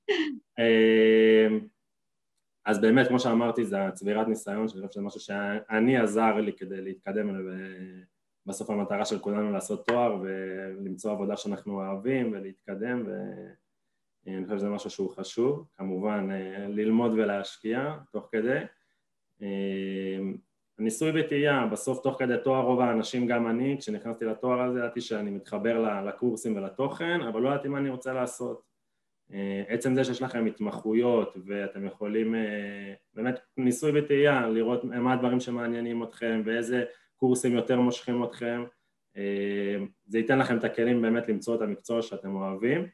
אז באמת, כמו שאמרתי, זה הצבירת ניסיון, שאני חושב שזה משהו שאני עזר לי כדי להתקדם, ובסוף המטרה של כולנו לעשות תואר ולמצוא עבודה שאנחנו אוהבים ולהתקדם, ואני חושב שזה משהו שהוא חשוב, כמובן ללמוד ולהשקיע תוך כדי. ניסוי וטעייה, בסוף תוך כדי תואר רוב האנשים, גם אני, כשנכנסתי לתואר הזה, ידעתי שאני מתחבר לקורסים ולתוכן, אבל לא ידעתי מה אני רוצה לעשות. עצם זה שיש לכם התמחויות ואתם יכולים באמת ניסוי וטעייה, לראות מה הדברים שמעניינים אתכם ואיזה קורסים יותר מושכים אתכם, זה ייתן לכם את הכלים באמת למצוא את המקצוע שאתם אוהבים,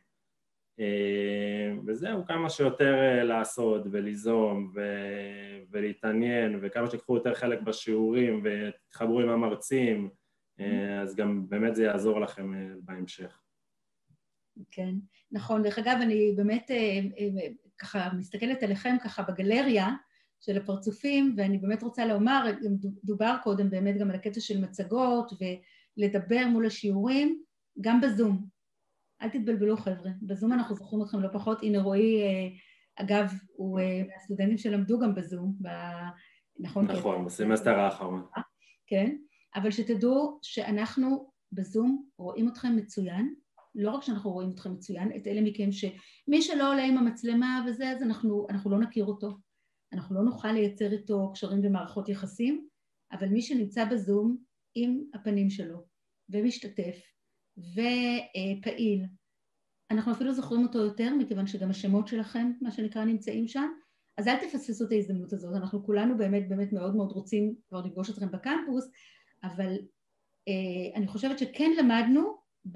וזהו, כמה שיותר לעשות וליזום ולהתעניין, וכמה שתיקחו יותר חלק בשיעורים ותתחברו עם המרצים, אז גם באמת זה יעזור לכם בהמשך. כן, נכון. דרך אגב, אני באמת ככה מסתכלת עליכם ככה בגלריה של הפרצופים, ואני באמת רוצה לומר, דובר קודם באמת גם על הקטע של מצגות ולדבר מול השיעורים, גם בזום. אל תתבלבלו חבר'ה, בזום אנחנו זוכרים אתכם לא פחות. הנה רועי, אגב, הוא מהסטודנטים שלמדו גם בזום, נכון? נכון, בסמסטר האחרון. כן, אבל שתדעו שאנחנו בזום רואים אתכם מצוין, לא רק שאנחנו רואים אתכם מצוין, את אלה מכם שמי שלא עולה עם המצלמה וזה, אז אנחנו לא נכיר אותו, אנחנו לא נוכל לייצר איתו קשרים ומערכות יחסים, אבל מי שנמצא בזום עם הפנים שלו ומשתתף ופעיל אנחנו אפילו זוכרים אותו יותר, מכיוון שגם השמות שלכם, מה שנקרא, נמצאים שם, אז אל תפספסו את ההזדמנות הזאת, אנחנו כולנו באמת באמת מאוד מאוד רוצים כבר לפגוש אתכם בקמפוס, אבל אני חושבת שכן למדנו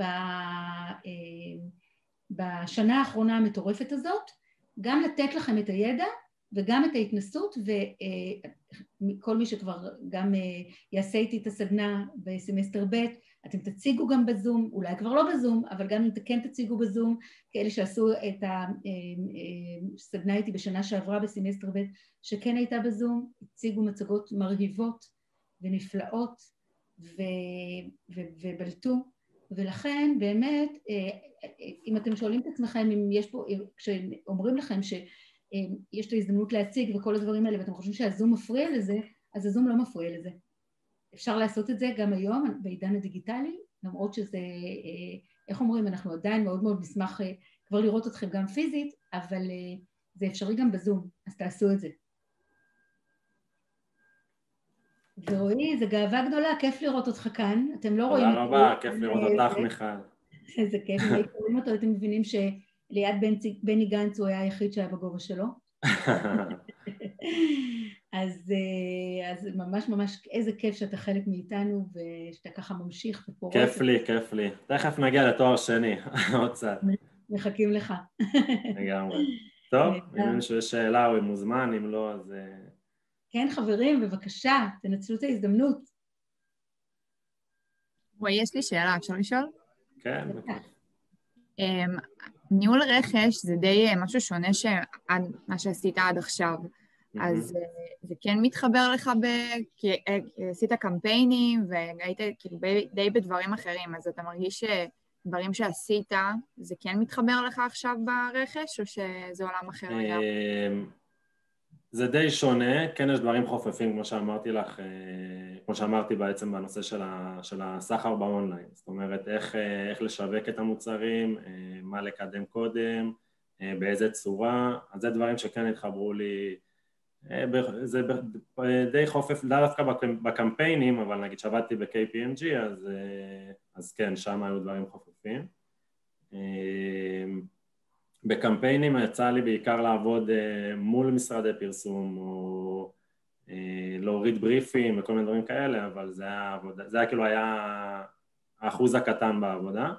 בשנה האחרונה המטורפת הזאת, גם לתת לכם את הידע וגם את ההתנסות, וכל מי שכבר גם יעשה איתי את הסדנה בסמסטר ב', אתם תציגו גם בזום, אולי כבר לא בזום, אבל גם אם כן תציגו בזום, כאלה שעשו את הסדנה איתי בשנה שעברה בסמסטר ב', שכן הייתה בזום, הציגו מצגות מרהיבות ונפלאות ובלטו, ולכן באמת, אם אתם שואלים את עצמכם, אם יש פה, כשאומרים לכם שיש את ההזדמנות להציג וכל הדברים האלה, ואתם חושבים שהזום מפריע לזה, אז הזום לא מפריע לזה. אפשר לעשות את זה גם היום בעידן הדיגיטלי, למרות שזה, איך אומרים, אנחנו עדיין מאוד מאוד נשמח כבר לראות אתכם גם פיזית, אבל זה אפשרי גם בזום, אז תעשו את זה. ורועי, זו גאווה גדולה, כיף לראות אותך כאן, אתם לא רואים... תודה רבה, כיף לראות אותך, מיכל. איזה כיף, אם הייתם רואים אותו, אתם מבינים שליד בני גנץ הוא היה היחיד שהיה בגובה שלו. אז ממש ממש איזה כיף שאתה חלק מאיתנו ושאתה ככה ממשיך ופורט. כיף לי. תכף נגיע לתואר שני, עוד קצת. מחכים לך. לגמרי. טוב, אם יש שאלה או אם מוזמן, אם לא, אז... כן, חברים, בבקשה, תנצלו את ההזדמנות. וואי, יש לי שאלה, אפשר לשאול? כן. ניהול רכש זה די משהו שונה מה שעשית עד עכשיו, אז זה כן מתחבר לך, כי עשית קמפיינים והיית כאילו די בדברים אחרים, אז אתה מרגיש שדברים שעשית, זה כן מתחבר לך עכשיו ברכש, או שזה עולם אחר לגמרי? זה די שונה, כן יש דברים חופפים, כמו שאמרתי לך, כמו שאמרתי בעצם בנושא של הסחר באונליין, זאת אומרת איך לשווק את המוצרים, מה לקדם קודם, באיזה צורה, אז זה דברים שכן התחברו לי, זה די חופף, דווקא בקמפיינים, אבל נגיד שעבדתי ב-KPMG, אז כן, שם היו דברים חופפים. בקמפיינים יצא לי בעיקר לעבוד מול משרדי פרסום, או להוריד בריפים וכל מיני דברים כאלה, אבל זה היה כאילו היה האחוז הקטן בעבודה.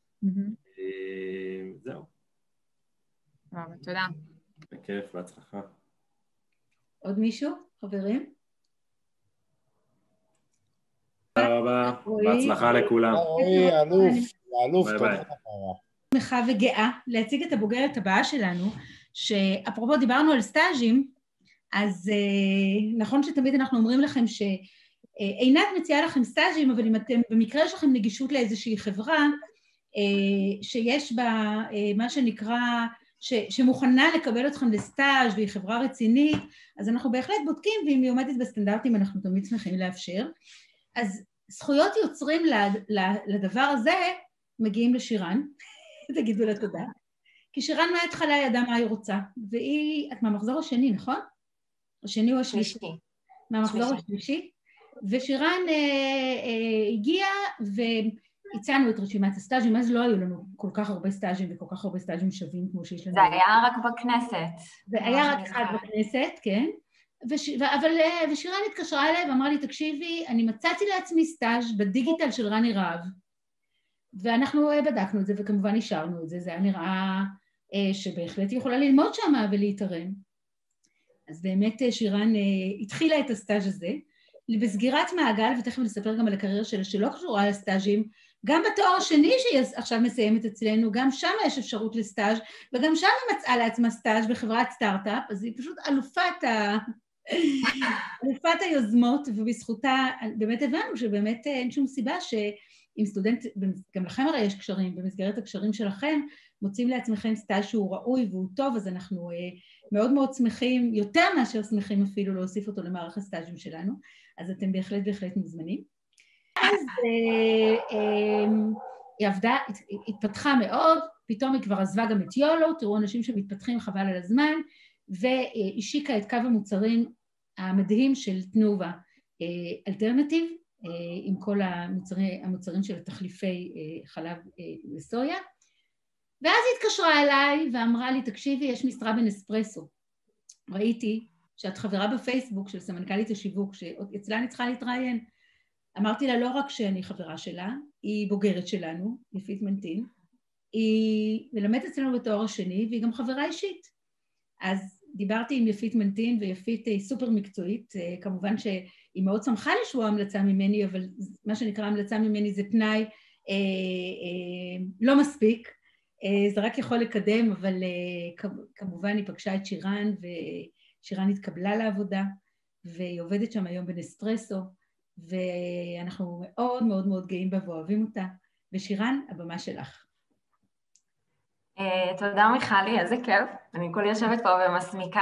זהו. תודה. בכיף, בהצלחה. עוד מישהו? חברים? תודה רבה, בהצלחה לכולם. רועי, אלוף, תודה רבה. שמחה וגאה להציג את הבוגרת הבאה שלנו, שאפרופו דיברנו על סטאז'ים, אז נכון שתמיד אנחנו אומרים לכם שעינת מציעה לכם סטאז'ים, אבל אם אתם במקרה יש לכם נגישות לאיזושהי חברה, שיש בה מה שנקרא, שמוכנה לקבל אתכם לסטאז' והיא חברה רצינית, אז אנחנו בהחלט בודקים, ואם היא עומדת בסטנדרטים אנחנו תמיד שמחים לאפשר. אז זכויות יוצרים לדבר הזה מגיעים לשירן, תגידו לה תודה, כי שירן מההתחלה ידעה מה היא רוצה, והיא, את מהמחזור השני, נכון? השני או השלישי? מהמחזור השלישי, ושירן הגיעה והצענו את רשימת הסטאז'ים, אז לא היו לנו כל כך הרבה סטאז'ים וכל כך הרבה סטאז'ים שווים כמו שיש לנו. זה היה רק בכנסת. זה היה רק אחד בכנסת, כן, ושירן התקשרה אליי ואמרה לי, תקשיבי, אני מצאתי לעצמי סטאז' בדיגיטל של רני רהב, ואנחנו בדקנו את זה וכמובן אישרנו את זה, זה היה נראה שבהחלט היא יכולה ללמוד שם ולהתארם. אז באמת שירן התחילה את הסטאז' הזה, בסגירת מעגל, ותכף נספר גם על הקריירה שלה שלא קשורה לסטאז'ים, גם בתואר השני שהיא עכשיו מסיימת אצלנו, גם שם יש אפשרות לסטאז' וגם שם היא מצאה לעצמה סטאז' בחברת סטארט-אפ, אז היא פשוט אלופת היוזמות, ובזכותה באמת הבנו שבאמת אין שום סיבה שאם סטודנט, גם לכם הרי יש קשרים, במסגרת הקשרים שלכם, מוצאים לעצמכם סטאז' שהוא ראוי והוא טוב, אז אנחנו מאוד מאוד שמחים, יותר מאשר שמחים אפילו להוסיף אותו למערך הסטאז'ים שלנו, אז אתם בהחלט מוזמנים. אז היא עבדה, התפתחה מאוד, פתאום היא כבר עזבה גם את יולו, תראו אנשים שמתפתחים חבל על הזמן, והשיקה את קו המוצרים המדהים של תנובה אלטרנטיב, עם כל המוצרים של תחליפי חלב לסויה, ואז היא התקשרה אליי ואמרה לי, תקשיבי, יש משרה בנספרסו. ראיתי שאת חברה בפייסבוק של סמנכ"לית השיווק, שאצלה אני צריכה להתראיין. אמרתי לה לא רק שאני חברה שלה, היא בוגרת שלנו, יפית מנטין, היא מלמדת אצלנו בתואר השני, והיא גם חברה אישית. אז דיברתי עם יפית מנטין, ויפית היא סופר מקצועית, כמובן שהיא מאוד שמחה לשמוע המלצה ממני, אבל מה שנקרא המלצה ממני זה תנאי לא מספיק, זה רק יכול לקדם, אבל כמובן היא פגשה את שירן, ושירן התקבלה לעבודה, והיא עובדת שם היום בנספרסו, ואנחנו מאוד מאוד מאוד גאים בה ואוהבים אותה. ושירן, הבמה שלך. תודה מיכלי, איזה כיף. אני כולי יושבת פה ומסמיקה.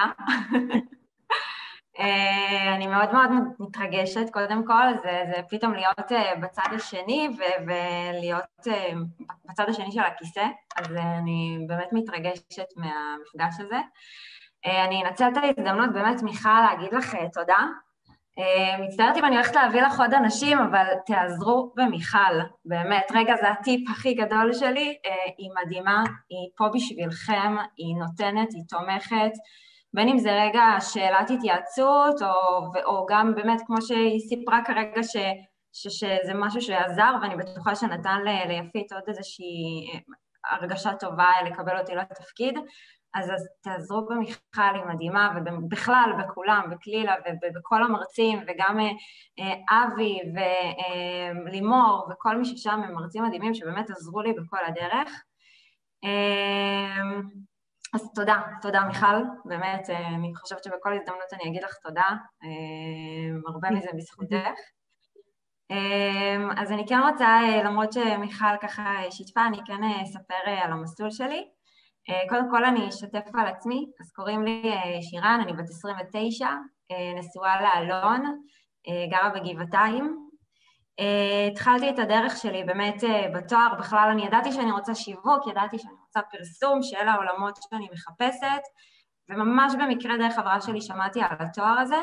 אני מאוד מאוד מתרגשת, קודם כל, זה פתאום להיות בצד השני ולהיות בצד השני של הכיסא, אז אני באמת מתרגשת מהמפגש הזה. אני אנצל את ההזדמנות באמת, מיכל, להגיד לך תודה. מצטערת אם אני הולכת להביא לך עוד אנשים, אבל תעזרו במיכל, באמת. רגע, זה הטיפ הכי גדול שלי, היא מדהימה, היא פה בשבילכם, היא נותנת, היא תומכת, בין אם זה רגע שאלת התייעצות, או גם באמת כמו שהיא סיפרה כרגע שזה משהו שעזר, ואני בטוחה שנתן ליפית עוד איזושהי הרגשה טובה לקבל אותי לתפקיד, אז תעזרו במיכל, היא מדהימה, ובכלל, בכולם, בקלילה, ובכל המרצים, וגם אבי ולימור, וכל מי ששם הם מרצים מדהימים, שבאמת עזרו לי בכל הדרך. אז תודה מיכל, באמת, אני חושבת שבכל הזדמנות אני אגיד לך תודה, הרבה מזה בזכותך. אז אני כן רוצה, למרות שמיכל ככה שיתפה, אני כן אספר על המסלול שלי. קודם כל אני אשתף על עצמי, אז קוראים לי שירן, אני בת 29, נשואה לאלון, גרה בגבעתיים. התחלתי את הדרך שלי באמת בתואר, בכלל אני ידעתי שאני רוצה שיווק, ידעתי שאני רוצה פרסום, שאלה העולמות שאני מחפשת, וממש במקרה דרך חברה שלי שמעתי על התואר הזה.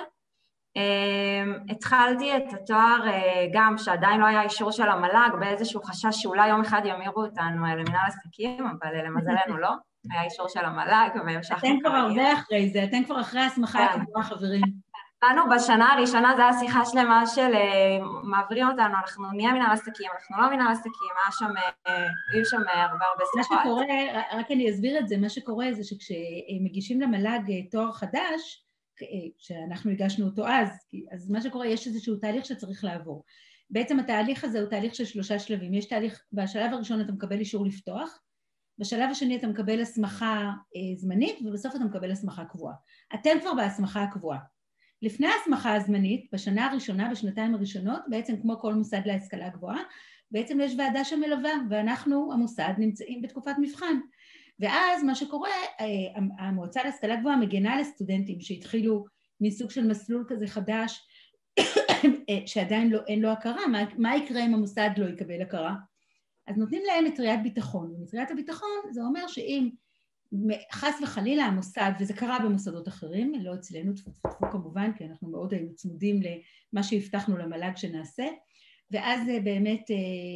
התחלתי את התואר גם שעדיין לא היה אישור של המל"ג, באיזשהו חשש שאולי יום אחד ימירו אותנו למנהל עסקים, אבל למזלנו לא, היה אישור של המל"ג והמשכנו כרגיל. אתם כבר הרבה אחרי זה, אתם כבר אחרי הסמכה הקבועה, חברים. לנו בשנה הראשונה זה השיחה שלמה של מעבירים אותנו, אנחנו נהיה מנהל עסקים, אנחנו לא מנהל עסקים, היו שם הרבה שיחות. מה שקורה, רק אני אסביר את זה, מה שקורה זה שכשמגישים למל"ג תואר חדש, שאנחנו הגשנו אותו אז מה שקורה, יש איזשהו תהליך שצריך לעבור. בעצם התהליך הזה הוא תהליך של 3 שלבים. יש תהליך, בשלב הראשון אתה מקבל אישור לפתוח, בשלב השני אתה מקבל הסמכה זמנית, ובסוף אתה מקבל הסמכה קבועה. אתם כבר בהסמכה הקבועה. לפני ההסמכה הזמנית, בשנה הראשונה, בשנתיים הראשונות, בעצם כמו כל מוסד להשכלה גבוהה, בעצם יש ועדה שמלווה, ואנחנו, המוסד, נמצאים בתקופת מבחן. ואז מה שקורה, המועצה להשכלה גבוהה מגנה לסטודנטים שהתחילו מסוג של מסלול כזה חדש, שעדיין אין לו הכרה, מה יקרה אם המוסד לא יקבל הכרה? אז נותנים להם מטריית ביטחון, ומטריית הביטחון זה אומר שאם חס וחלילה המוסד, וזה קרה במוסדות אחרים, לא אצלנו, תפו כמובן, כי אנחנו מאוד היינו צמודים למה שהבטחנו למל"ג שנעשה, ואז באמת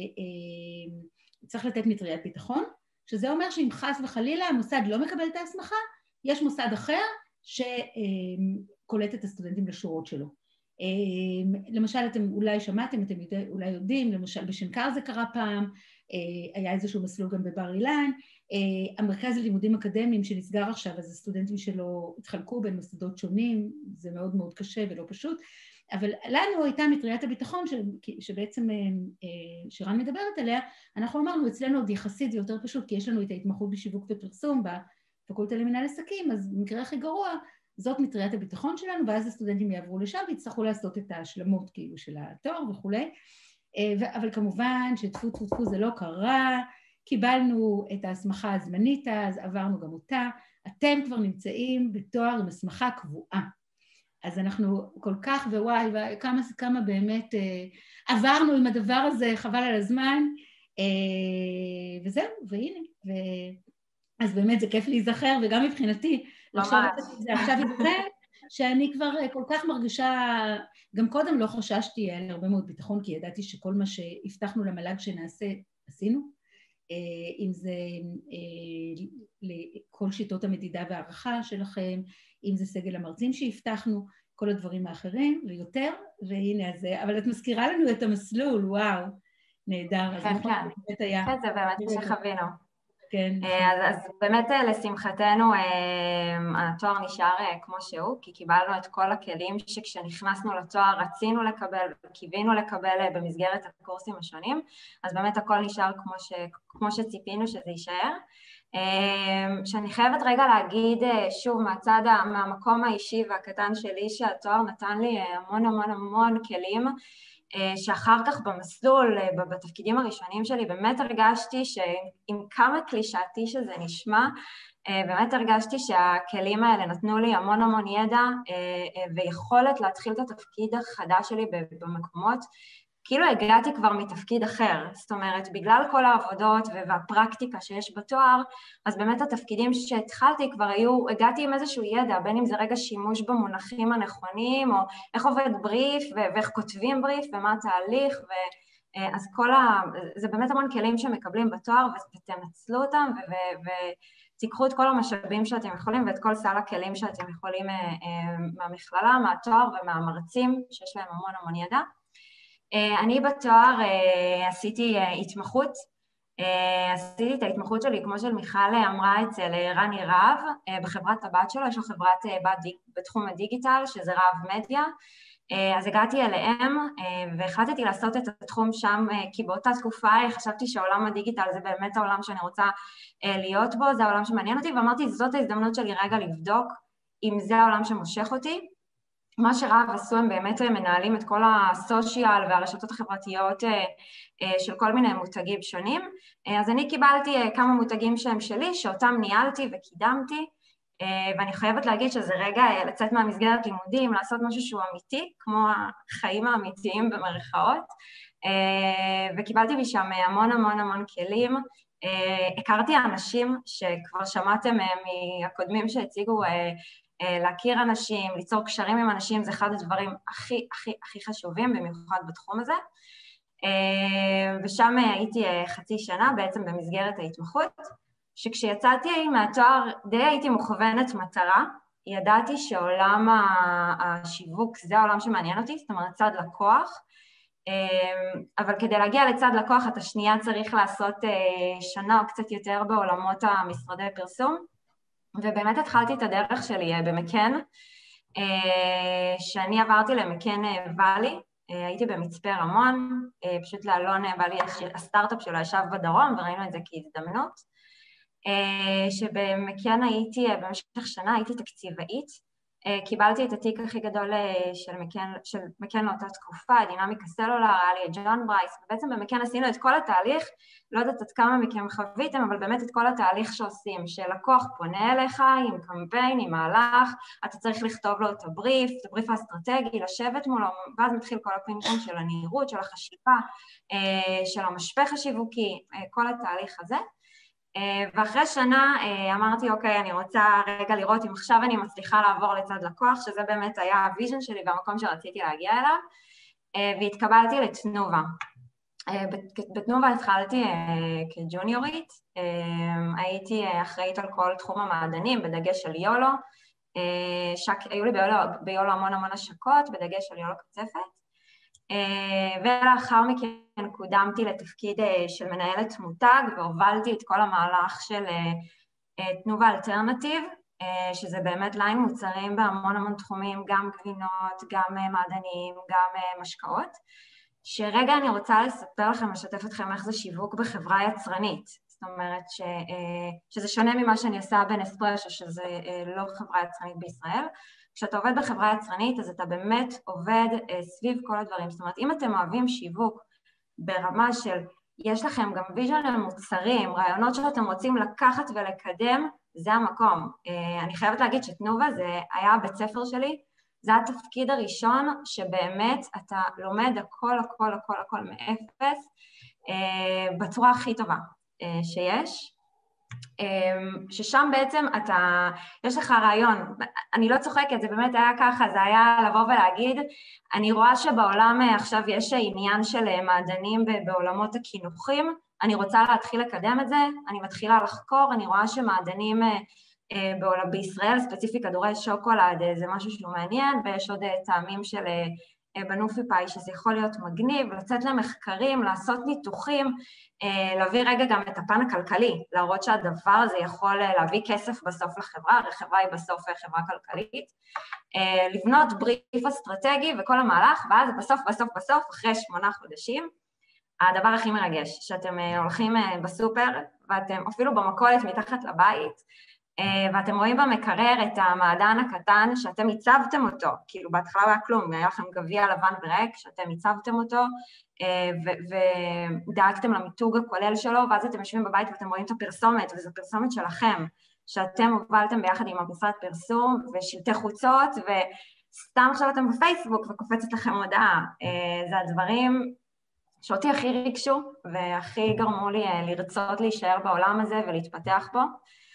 צריך לתת מטריית ביטחון, שזה אומר שאם חס וחלילה המוסד לא מקבל את ההסמכה, יש מוסד אחר שקולט את הסטודנטים לשורות שלו. למשל, אתם אולי שמעתם, אתם אולי יודעים, למשל בשנקר זה קרה פעם, היה איזשהו מסלול גם בבר אילן, המרכז ללימודים אקדמיים שנסגר עכשיו, אז הסטודנטים שלו התחלקו בין מוסדות שונים, זה מאוד מאוד קשה ולא פשוט, אבל לנו הייתה מטריית הביטחון שבעצם שירן מדברת עליה, אנחנו אמרנו אצלנו עוד יחסית זה יותר פשוט, כי יש לנו את ההתמחות בשיווק ופרסום בפקולטה למנהל עסקים, אז במקרה הכי גרוע, זאת מטריית הביטחון שלנו, ואז הסטודנטים יעברו לשם ויצטרכו לעשות את ההשלמות כאילו של התואר וכולי, אבל כמובן שטפו טפו טפו זה לא קרה, קיבלנו את ההסמכה הזמנית, אז עברנו גם אותה, אתם כבר נמצאים בתואר עם הסמכה קבועה, אז אנחנו כל כך ווואי, כמה באמת עברנו עם הדבר הזה, חבל על הזמן, וזהו, והנה, אז באמת זה כיף להיזכר, וגם מבחינתי, זה עכשיו יזכר, שאני כבר כל כך מרגישה, גם קודם לא חששתי על הרבה מאוד ביטחון, כי ידעתי שכל מה שהבטחנו למל"ג שנעשה, עשינו, אם זה לכל שיטות המדידה והערכה שלכם, אם זה סגל המרצים שהבטחנו, כל הדברים האחרים ויותר, והנה אז, אבל את מזכירה לנו את המסלול, וואו, נהדר. כן, כן, כן, זה באמת מה שחווינו. כן. אז באמת לשמחתנו התואר נשאר כמו שהוא, כי קיבלנו את כל הכלים שכשנכנסנו לתואר רצינו לקבל וקיווינו לקבל במסגרת הקורסים השונים, אז באמת הכל נשאר כמו שציפינו שזה יישאר. שאני חייבת רגע להגיד שוב מהמקום האישי והקטן שלי שהתואר נתן לי המון המון המון כלים, שאחר כך במסלול, בתפקידים הראשונים שלי, באמת הרגשתי שעם כמה קלישאתי שזה נשמע, באמת הרגשתי שהכלים האלה נתנו לי המון המון ידע ויכולת להתחיל את התפקיד החדש שלי במקומות, כאילו הגעתי כבר מתפקיד אחר, זאת אומרת, בגלל כל העבודות והפרקטיקה שיש בתואר, אז באמת התפקידים שהתחלתי כבר הגעתי עם איזשהו ידע, בין אם זה רגע שימוש במונחים הנכונים, או איך עובד בריף, ואיך כותבים בריף, ומה התהליך, אז זה באמת המון כלים שמקבלים בתואר, ותנצלו אותם, ותיקחו את כל המשאבים שאתם יכולים, ואת כל סל הכלים שאתם יכולים מהמכללה, מהתואר ומהמרצים, שיש להם המון המון ידע. אני בתואר עשיתי התמחות, עשיתי את ההתמחות שלי, כמו של מיכל אמרה, אצל רני רב, בחברת הבת שלו, יש לו חברת בת בתחום הדיגיטל, שזה רב מדיה, אז הגעתי אליהם והחלטתי לעשות את התחום שם, כי באותה תקופה חשבתי שעולם הדיגיטל זה באמת העולם שאני רוצה להיות בו, זה העולם שמעניין אותי, ואמרתי, זאת ההזדמנות שלי רגע לבדוק אם זה העולם שמושך אותי. מה שרב עשו הם באמת מנהלים את כל הסושיאל והרשתות החברתיות של כל מיני מותגים שונים, אז אני קיבלתי כמה מותגים שהם שלי, שאותם ניהלתי וקידמתי, ואני חייבת להגיד שזה רגע לצאת מהמסגרת לימודים, לעשות משהו שהוא אמיתי, כמו החיים האמיתיים במרכאות, וקיבלתי משם המון המון המון כלים, הכרתי אנשים שכבר שמעתם מהקודמים שהציגו, להכיר אנשים, ליצור קשרים עם אנשים, זה אחד הדברים הכי הכי הכי חשובים, במיוחד בתחום הזה. ושם הייתי חצי שנה בעצם במסגרת ההתמחות, שכשיצאתי מהתואר די הייתי מוכוונת מטרה, ידעתי שעולם השיווק זה העולם שמעניין אותי, זאת אומרת צד לקוח, אבל כדי להגיע לצד לקוח אתה שנייה צריך לעשות שנה או קצת יותר בעולמות המשרדי פרסום, ובאמת התחלתי את הדרך שלי במקן, שאני עברתי למקן ואלי, הייתי במצפה רמון, פשוט לאלון ואלי, הסטארט-אפ שלו ישב בדרום וראינו את זה כהזדמנות, שבמקן הייתי, במשך שנה הייתי תקציבאית, קיבלתי את התיק הכי גדול של מקן לאותה תקופה, דינמיקה סלולר, היה לי את ג'ון ברייס, ובעצם במקן עשינו את כל התהליך, לא יודעת עד כמה מכם חוויתם, אבל באמת את כל התהליך שעושים, שלקוח פונה אליך עם קמפיין, עם מהלך, אתה צריך לכתוב לו את הבריף האסטרטגי, לשבת מולו, ואז מתחיל כל הפינג-פונג של הנראות, של החשיבה, של המשפך השיווקי, כל התהליך הזה. ואחרי שנה אמרתי, אוקיי, אני רוצה רגע לראות אם עכשיו אני מצליחה לעבור לצד לקוח, שזה באמת היה הוויז'ן שלי והמקום שרציתי להגיע אליו, והתקבלתי לתנובה. בתנובה התחלתי כג'וניורית, הייתי אחראית על כל תחום המעדנים, בדגש על יולו, היו לי ביולו המון המון השקות, בדגש על יולו קצפת, ולאחר מכן קודמתי לתפקיד של מנהלת מותג, והובלתי את כל המהלך של תנובה אלטרנטיב, שזה באמת ליין מוצרים בהמון המון תחומים, גם גבינות, גם מעדנים, גם משקאות, שרגע אני רוצה לספר לכם, לשתף אתכם איך זה שיווק בחברה יצרנית, זאת אומרת שזה שונה ממה שאני עושה בנספרשו, שזה לא חברה יצרנית בישראל. כשאתה עובד בחברה יצרנית, אז אתה באמת עובד סביב כל הדברים. זאת אומרת, אם אתם אוהבים שיווק ברמה של, יש לכם גם ויז'ן למוצרים, רעיונות שאתם רוצים לקחת ולקדם, זה המקום. אני חייבת להגיד שתנובה זה היה הבית ספר שלי, זה התפקיד הראשון שבאמת אתה לומד הכל, הכל, הכל, הכל מאפס, בצורה הכי טובה שיש. ששם בעצם יש לך רעיון, אני לא צוחקת, זה באמת היה ככה, זה היה לבוא ולהגיד, אני רואה שבעולם עכשיו יש עניין של מעדנים בעולמות הכינוחים, אני רוצה להתחיל לקדם את זה, אני מתחילה לחקור, אני רואה שמעדנים בישראל, ספציפית כדורי שוקולד, זה משהו שהוא מעניין, ויש עוד טעמים של בנופי פאי, שזה יכול להיות מגניב, לצאת למחקרים, לעשות ניתוחים, להביא רגע גם את הפן הכלכלי, להראות שהדבר הזה יכול להביא כסף בסוף לחברה, הרי חברה היא בסוף חברה כלכלית, לבנות בריף אסטרטגי וכל המהלך, ואז בסוף, אחרי 8 חודשים, הדבר הכי מרגש, שאתם הולכים בסופר, ואתם אפילו במכולת מתחת לבית, ואתם רואים במקרר את המעדן הקטן שאתם הצבתם אותו, כאילו בהתחלה היה כלום, היה לכם גביע לבן וריק, שאתם הצבתם אותו, ודאגתם למיתוג הכולל שלו, ואז אתם יושבים בבית ואתם רואים את הפרסומת, וזו פרסומת שלכם, שאתם הובלתם ביחד עם המשרד פרסום, ושלטי חוצות, וסתם עכשיו אתם בפייסבוק וקופצת לכם הודעה. זה הדברים שאותי הכי ריגשו, והכי גרמו לי לרצות להישאר בעולם הזה ולהתפתח בו.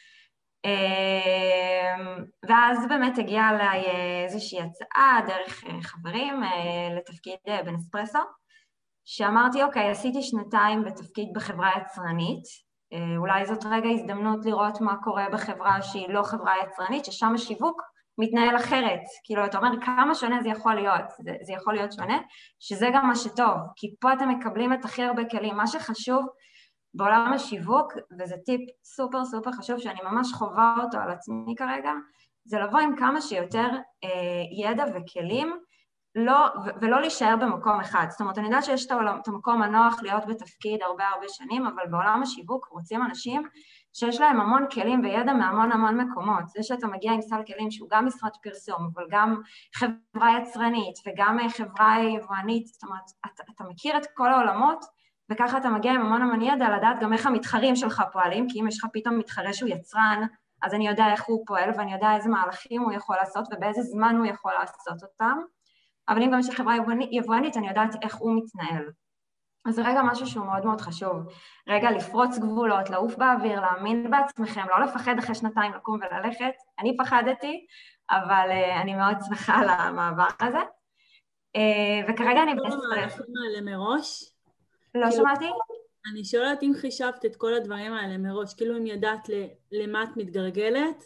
ואז באמת הגיעה אליי איזושהי הצעה דרך חברים לתפקיד בנספרסו, שאמרתי, אוקיי, עשיתי 2 בתפקיד בחברה יצרנית, אולי זאת רגע הזדמנות לראות מה קורה בחברה שהיא לא חברה יצרנית, ששם השיווק מתנהל אחרת, כאילו אתה אומר כמה שונה זה יכול להיות, זה יכול להיות שונה, שזה גם מה שטוב, כי פה אתם מקבלים את הכי הרבה כלים, מה שחשוב בעולם השיווק, וזה טיפ סופר סופר חשוב שאני ממש חובה אותו על עצמי כרגע, זה לבוא עם כמה שיותר ידע וכלים, ולא להישאר במקום אחד. זאת אומרת, אני יודעת שיש את המקום הנוח להיות בתפקיד הרבה שנים, אבל בעולם השיווק רוצים אנשים שיש להם המון כלים וידע מהמון מקומות. זה שאתה מגיע עם סל כלים שהוא גם משרד פרסום, אבל גם חברה יצרנית וגם חברה יבואנית, זאת אומרת, אתה מכיר את כל העולמות, וככה אתה מגיע עם המון ידע לדעת גם איך המתחרים שלך פועלים, כי אם יש לך פתאום מתחרה שהוא יצרן, אז אני יודע איך הוא פועל, ואני יודע איזה מהלכים הוא יכול לעשות, ובאיזה זמן הוא יכול לעשות אותם. אבל אם גם יש חברה יבואנית, אני יודעת איך הוא מתנהל. אז זה רגע משהו שהוא מאוד חשוב. רגע לפרוץ גבולות, לעוף באוויר, להאמין בעצמכם, לא לפחד אחרי 2 לקום וללכת. אני פחדתי, אבל אני מאוד שמחה על המעבר הזה. וכרגע אני בנספרסו. לא שמעתי? אני שואלת אם חישבת את כל הדברים האלה מראש, כאילו אם ידעת למה את מתגרגלת,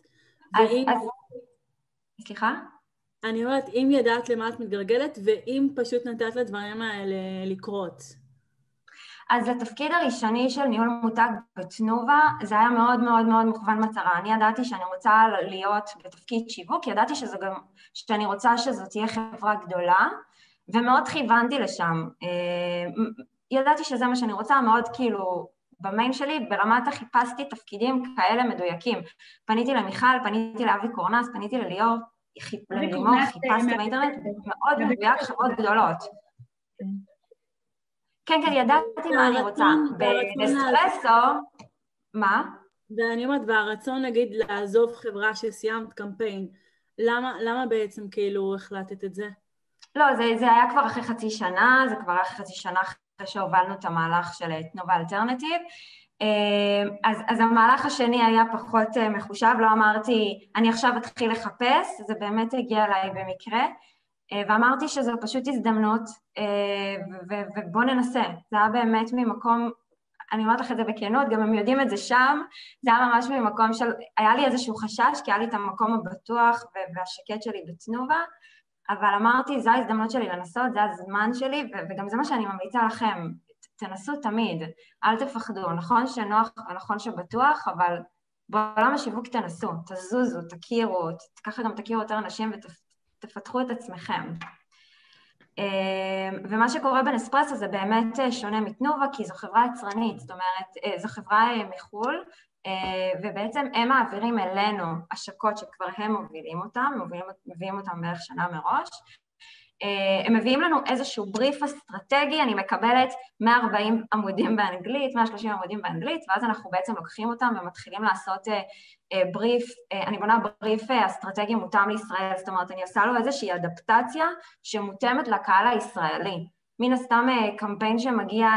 סליחה? אני אומרת, אם ידעת למה את מתגרגלת, ואם פשוט נתת לדברים האלה לקרות. אז התפקיד הראשוני של ניהול מותג בתנובה, זה היה מאוד מוכוון מטרה. אני ידעתי שאני רוצה להיות בתפקיד שיווק, ידעתי שאני רוצה שזאת תהיה חברה גדולה, ומאוד כיוונתי לשם. ידעתי שזה מה שאני רוצה, מאוד כאילו במיין שלי, ברמת חיפשתי תפקידים כאלה מדויקים. פניתי למיכל, פניתי לאבי קורנס, פניתי לליאור, חיפשתי באינטרנט, מאוד מדויק, חברות גדולות. כן, ידעתי מה אני רוצה. בנספרסו, מה? ואני אומרת, והרצון נגיד לעזוב חברה שסיימת קמפיין, למה בעצם כאילו החלטת את זה? לא, זה היה כבר אחרי חצי שנה, זה כבר אחרי חצי שנה אחרי שהובלנו את המהלך של תנובה אלטרנטיב, אז המהלך השני היה פחות מחושב, לא אמרתי, אני עכשיו אתחיל לחפש, זה באמת הגיע אליי במקרה, ואמרתי שזו פשוט הזדמנות, ובוא ננסה, זה היה באמת ממקום, אני אומרת לך את זה בכנות, גם הם יודעים את זה שם, זה היה ממש ממקום של, היה לי איזשהו חשש, כי היה לי את המקום הבטוח והשקט שלי בתנובה, אבל אמרתי, זו ההזדמנות שלי לנסות, זה הזמן שלי, וגם זה מה שאני ממליצה לכם, תנסו תמיד, אל תפחדו, נכון שנוח ונכון שבטוח, אבל בעולם השיווק תנסו, תזוזו, תכירו, ככה גם תכירו יותר אנשים ותפתחו את עצמכם. ומה שקורה בנספרסו זה באמת שונה מתנובה, כי זו חברה יצרנית, זאת אומרת, זו חברה מחול, ובעצם הם מעבירים אלינו השקות שכבר הם מובילים אותם, מביאים אותם בערך שנה מראש, הם מביאים לנו איזשהו בריף אסטרטגי, אני מקבלת 140 עמודים באנגלית, 130 עמודים באנגלית, ואז אנחנו בעצם לוקחים אותם ומתחילים לעשות בריף, אני בונה בריף אסטרטגי מותאם לישראל, זאת אומרת, אני עושה לו איזושהי אדפטציה שמותאמת לקהל הישראלי. מן הסתם קמפיין שמגיע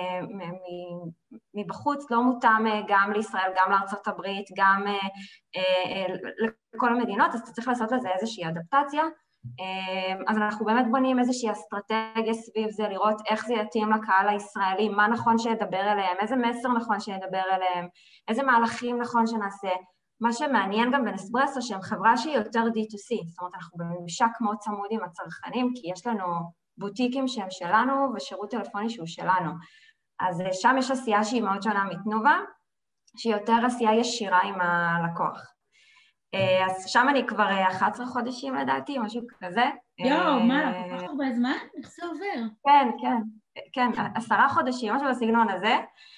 מבחוץ, לא מותאם גם לישראל, גם לארצות הברית, גם לכל המדינות, אז אתה צריך לעשות לזה איזושהי אדפטציה, אז אנחנו באמת בונים איזושהי אסטרטגיה סביב זה, לראות איך זה יתאים לקהל הישראלי, מה נכון שידבר אליהם, איזה מסר נכון שידבר אליהם, איזה מהלכים נכון שנעשה. מה שמעניין גם בנספרסו שהם חברה שהיא יותר D2C, זאת אומרת אנחנו בממשק מאוד צמוד עם הצרכנים, כי יש לנו בוטיקים שהם שלנו ושירות טלפוני שהוא שלנו. אז שם יש עשייה שהיא מאוד שונה מתנובה, שהיא יותר עשייה ישירה עם הלקוח. אז שם אני כבר 11 חודשים לדעתי, משהו כזה. יואו, מה? כל כך הרבה זמן? איך זה עובר? כן, כן, כן, 10 חודשים, משהו בסגנון הזה,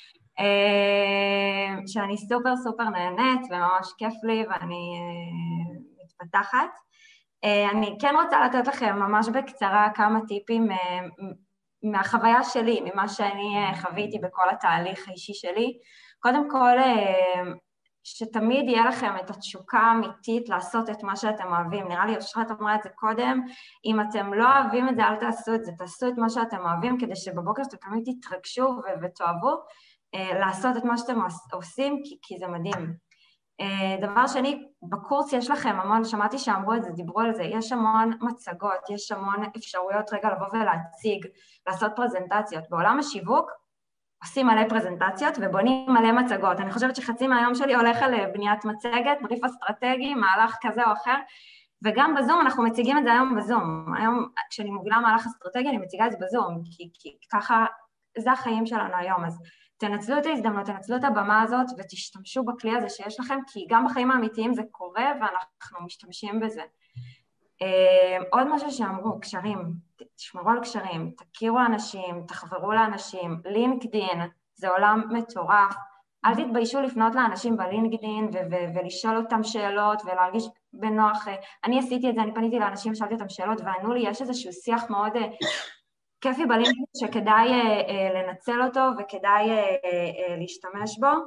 שאני סופר סופר נהנית וממש כיף לי ואני מתפתחת. אני כן רוצה לתת לכם ממש בקצרה כמה טיפים מהחוויה שלי, ממה שאני חוויתי בכל התהליך האישי שלי. קודם כל, שתמיד יהיה לכם את התשוקה האמיתית לעשות את מה שאתם אוהבים. נראה לי, אושרת אמרה את זה קודם, אם אתם לא אוהבים את זה, אל תעשו את זה, תעשו את מה שאתם אוהבים, כדי שבבוקר שאתם תמיד תתרגשו ותאהבו לעשות את מה שאתם עושים, כי זה מדהים. דבר שני, בקורס יש לכם המון, שמעתי שאמרו את זה, דיברו על זה, יש המון מצגות, יש המון אפשרויות רגע לבוא ולהציג, לעשות פרזנטציות. בעולם השיווק, עושים מלא פרזנטציות ובונים מלא מצגות. אני חושבת שחצי מהיום שלי הולך על בניית מצגת, בריף אסטרטגי, מהלך כזה או אחר, וגם בזום אנחנו מציגים את זה היום בזום. היום כשאני מובילה מהלך אסטרטגי אני מציגה את זה בזום, כי ככה זה החיים שלנו היום. אז תנצלו את ההזדמנות, תנצלו את הבמה הזאת ותשתמשו בכלי הזה שיש לכם, כי גם בחיים האמיתיים זה קורה ואנחנו משתמשים בזה. עוד משהו שאמרו, קשרים, תשמרו על קשרים, תכירו אנשים, תחברו לאנשים, לינקדין, זה עולם מטורף, אל תתביישו לפנות לאנשים בלינקדין ולשאול אותם שאלות ולהרגיש בנוח. אני עשיתי את זה, אני פניתי לאנשים, שאלתי אותם שאלות וענו לי, יש איזשהו שיח מאוד כיפי בלינקדין שכדאי לנצל אותו וכדאי להשתמש בו.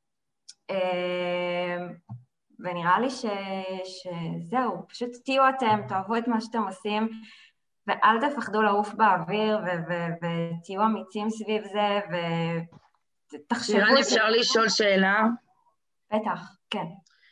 ונראה לי שזהו, פשוט תהיו אתם, תאהבו את מה שאתם עושים, ואל תפחדו לעוף באוויר, ותהיו אמיצים סביב זה, ותחשבו... שירן, אפשר לשאול שאלה? בטח, כן.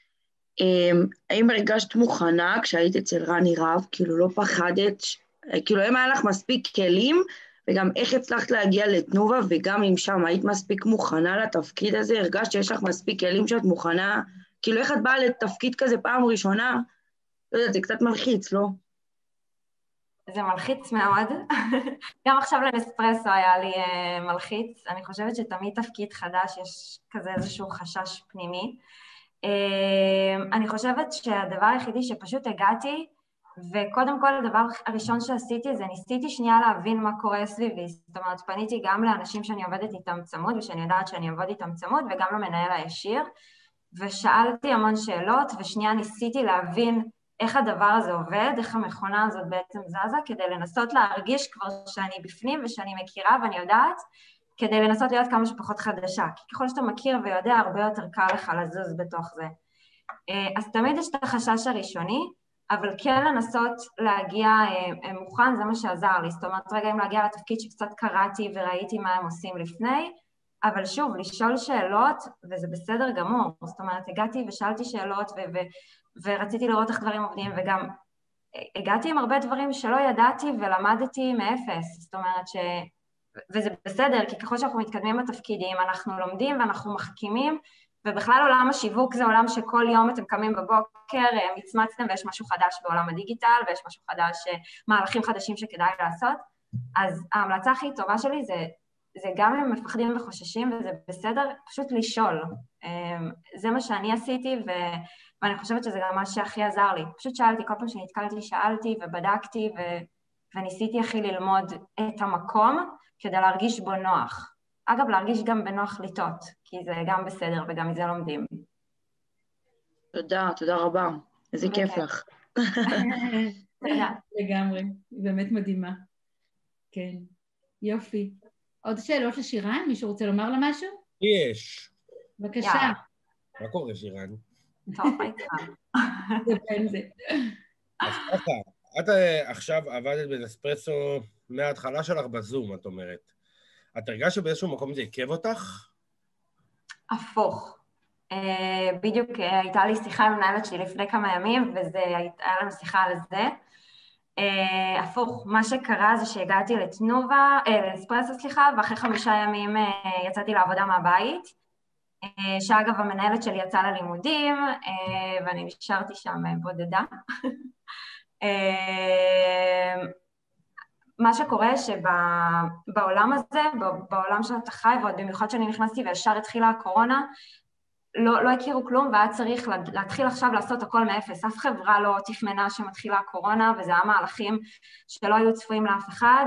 האם הרגשת מוכנה כשהיית אצל רני רב, כאילו לא פחדת, כאילו אם היה לך מספיק כלים, וגם איך הצלחת להגיע לתנובה, וגם אם שם היית מספיק מוכנה לתפקיד הזה, הרגשת שיש לך מספיק כלים שאת מוכנה... כאילו איך את באה לתפקיד כזה פעם ראשונה, לא יודעת, זה קצת מלחיץ, לא? זה מלחיץ מאוד. גם עכשיו לנספרסו היה לי מלחיץ. אני חושבת שתמיד תפקיד חדש יש כזה איזשהו חשש פנימי. אני חושבת שהדבר היחידי שפשוט הגעתי, וקודם כל הדבר הראשון שעשיתי זה ניסיתי שנייה להבין מה קורה סביבי. זאת אומרת, פניתי גם לאנשים שאני עובדת איתם צמוד, ושאני יודעת שאני עובד איתם צמוד, וגם למנהל הישיר. ושאלתי המון שאלות, ושנייה ניסיתי להבין איך הדבר הזה עובד, איך המכונה הזאת בעצם זזה, כדי לנסות להרגיש כבר שאני בפנים ושאני מכירה ואני יודעת, כדי לנסות להיות כמה שפחות חדשה, כי ככל שאתה מכיר ויודע, הרבה יותר קל לך לזוז בתוך זה. אז תמיד יש את החשש הראשוני, אבל כן לנסות להגיע מוכן, זה מה שעזר לי, זאת אומרת, רגע אם להגיע לתפקיד שקצת קראתי וראיתי מה הם עושים לפני, אבל שוב, לשאול שאלות, וזה בסדר גמור, זאת אומרת, הגעתי ושאלתי שאלות, ורציתי לראות איך דברים עובדים, וגם הגעתי עם הרבה דברים שלא ידעתי ולמדתי מאפס, זאת אומרת וזה בסדר, כי ככל שאנחנו מתקדמים בתפקידים, אנחנו לומדים ואנחנו מחכימים, ובכלל עולם השיווק זה עולם שכל יום אתם קמים בבוקר, מצמצתם ויש משהו חדש בעולם הדיגיטל, ויש משהו חדש, מהלכים חדשים שכדאי לעשות, אז ההמלצה הכי טובה שלי זה גם אם מפחדים וחוששים, וזה בסדר, פשוט לשאול. זה מה שאני עשיתי, ואני חושבת שזה גם מה שהכי עזר לי. פשוט שאלתי, כל פעם שנתקלתי, שאלתי ובדקתי, וניסיתי הכי ללמוד את המקום, כדי להרגיש בו נוח. אגב, להרגיש גם בנוח לטעות, כי זה גם בסדר, וגם מזה לומדים. תודה, תודה רבה. איזה כיף לך. תודה. לגמרי, היא באמת מדהימה. כן, יופי. עוד שאלות לשירן? מישהו רוצה לומר לה משהו? יש. בבקשה. מה קורה, שירן? טוב, מה איתך? זה בין זה. אז ככה, את עכשיו עבדת בנספרסו מההתחלה שלך בזום, את אומרת. את הרגשת שבאיזשהו מקום זה עיכב אותך? הפוך. בדיוק הייתה לי שיחה עם מנהלת שלי לפני כמה ימים, והיה לנו שיחה על זה. הפוך, מה שקרה זה שהגעתי לאספרסו, ואחרי 5 ימים יצאתי לעבודה מהבית, שאגב המנהלת שלי יצאה ללימודים, ואני נשארתי שם בודדה. מה שקורה שבעולם הזה, בעולם שאתה חי, ועוד במיוחד שאני נכנסתי וישר התחילה הקורונה, לא הכירו כלום, והיה צריך להתחיל עכשיו לעשות הכל מאפס. אף חברה לא תכננה שמתחילה הקורונה, וזה היה מהלכים שלא היו צפויים לאף אחד.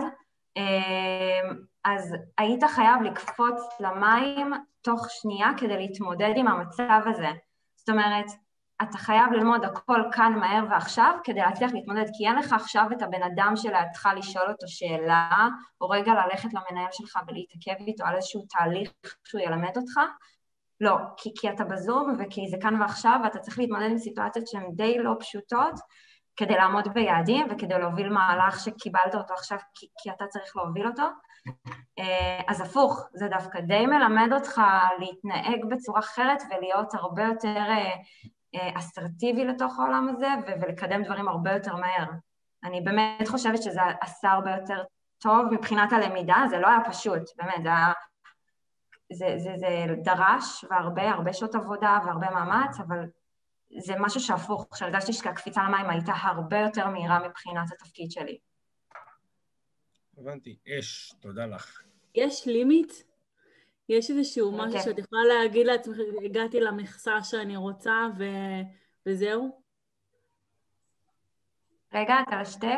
אז היית חייב לקפוץ למים תוך שנייה כדי להתמודד עם המצב הזה. זאת אומרת, אתה חייב ללמוד הכל כאן מהר ועכשיו כדי להצליח להתמודד, כי אין לך עכשיו את הבן אדם שלידך לשאול אותו שאלה, או רגע ללכת למנהל שלך ולהתעכב איתו על איזשהו תהליך שהוא ילמד אותך. לא, כי אתה בזום וכי זה כאן ועכשיו, ואתה צריך להתמודד עם סיטואציות שהן די לא פשוטות, כדי לעמוד ביעדים וכדי להוביל מהלך שקיבלת אותו עכשיו, כי אתה צריך להוביל אותו. אז הפוך, זה דווקא די מלמד אותך להתנהג בצורה אחרת ולהיות הרבה יותר אסרטיבי לתוך העולם הזה, ולקדם דברים הרבה יותר מהר. אני באמת חושבת שזה עשה הרבה יותר טוב מבחינת הלמידה, זה לא היה פשוט, באמת, זה דרש והרבה שעות עבודה והרבה מאמץ, אבל זה משהו שהפוך, שהרגשתי שהקפיצה למים הייתה הרבה יותר מהירה מבחינת התפקיד שלי. הבנתי, תודה לך. יש לימיט? יש איזשהו משהו שאת יכולה להגיד לעצמך, הגעתי למכסה שאני רוצה וזהו? רגע, אתה לשתק?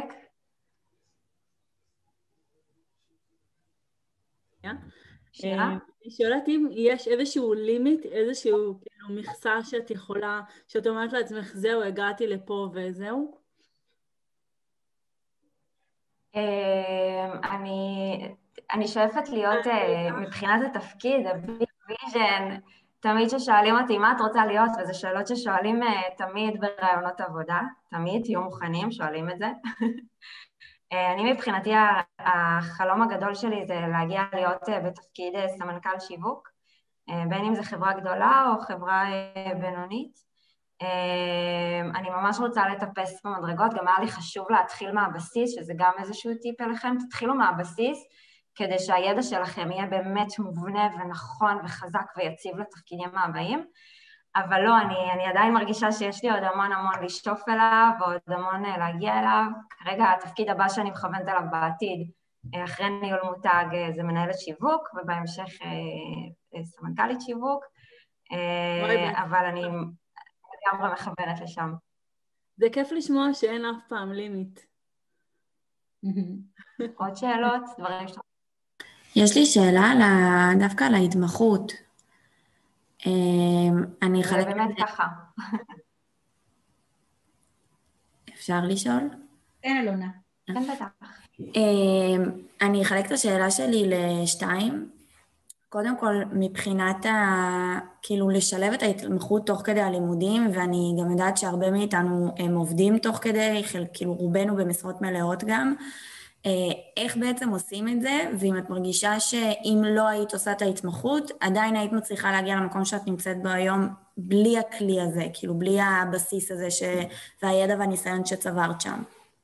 אני שואלת אם יש איזשהו לימיט, איזשהו מכסה שאת יכולה, שאת אומרת לעצמך, זהו, הגעתי לפה וזהו? אני שואפת להיות מבחינת התפקיד, הביג ויז'ן, תמיד ששואלים אותי מה את רוצה להיות, וזה שאלות ששואלים תמיד ברעיונות עבודה, תמיד תהיו מוכנים, שואלים את זה. אני מבחינתי החלום הגדול שלי זה להגיע להיות בתפקיד סמנכ"ל שיווק, בין אם זה חברה גדולה או חברה בינונית. אני ממש רוצה לטפס במדרגות, גם היה לי חשוב להתחיל מהבסיס, שזה גם איזשהו טיפ אליכם, תתחילו מהבסיס, כדי שהידע שלכם יהיה באמת מובנה ונכון וחזק ויציב לתפקידים הבאים. אבל לא, אני עדיין מרגישה שיש לי עוד המון לשטוף אליו, ועוד המון להגיע אליו. כרגע התפקיד הבא שאני מכוונת אליו בעתיד, אחרי ניהול מותג, זה מנהלת שיווק, ובהמשך סמנכ"לית שיווק, אבל אני לגמרי מכוונת לשם. זה כיף לשמוע שאין אף פעם לימיט. עוד שאלות, דברים שאתה... יש לי שאלה דווקא על ההתמחות. אני זה באמת ככה. אפשר לשאול? כן, אלונה. כן, בטח. אני אחלק את השאלה שלי לשתיים. קודם כל, מבחינת כאילו לשלב את ההתמחות תוך כדי הלימודים, ואני גם יודעת שהרבה מאיתנו הם עובדים תוך כדי, כאילו רובנו במשרות מלאות גם, איך בעצם עושים את זה, ואם את מרגישה שאם לא היית עושה את ההתמחות, עדיין היית מצליחה להגיע למקום שאת נמצאת בו היום, בלי הכלי הזה, כאילו בלי הבסיס הזה והידע והניסיון שצברת שם.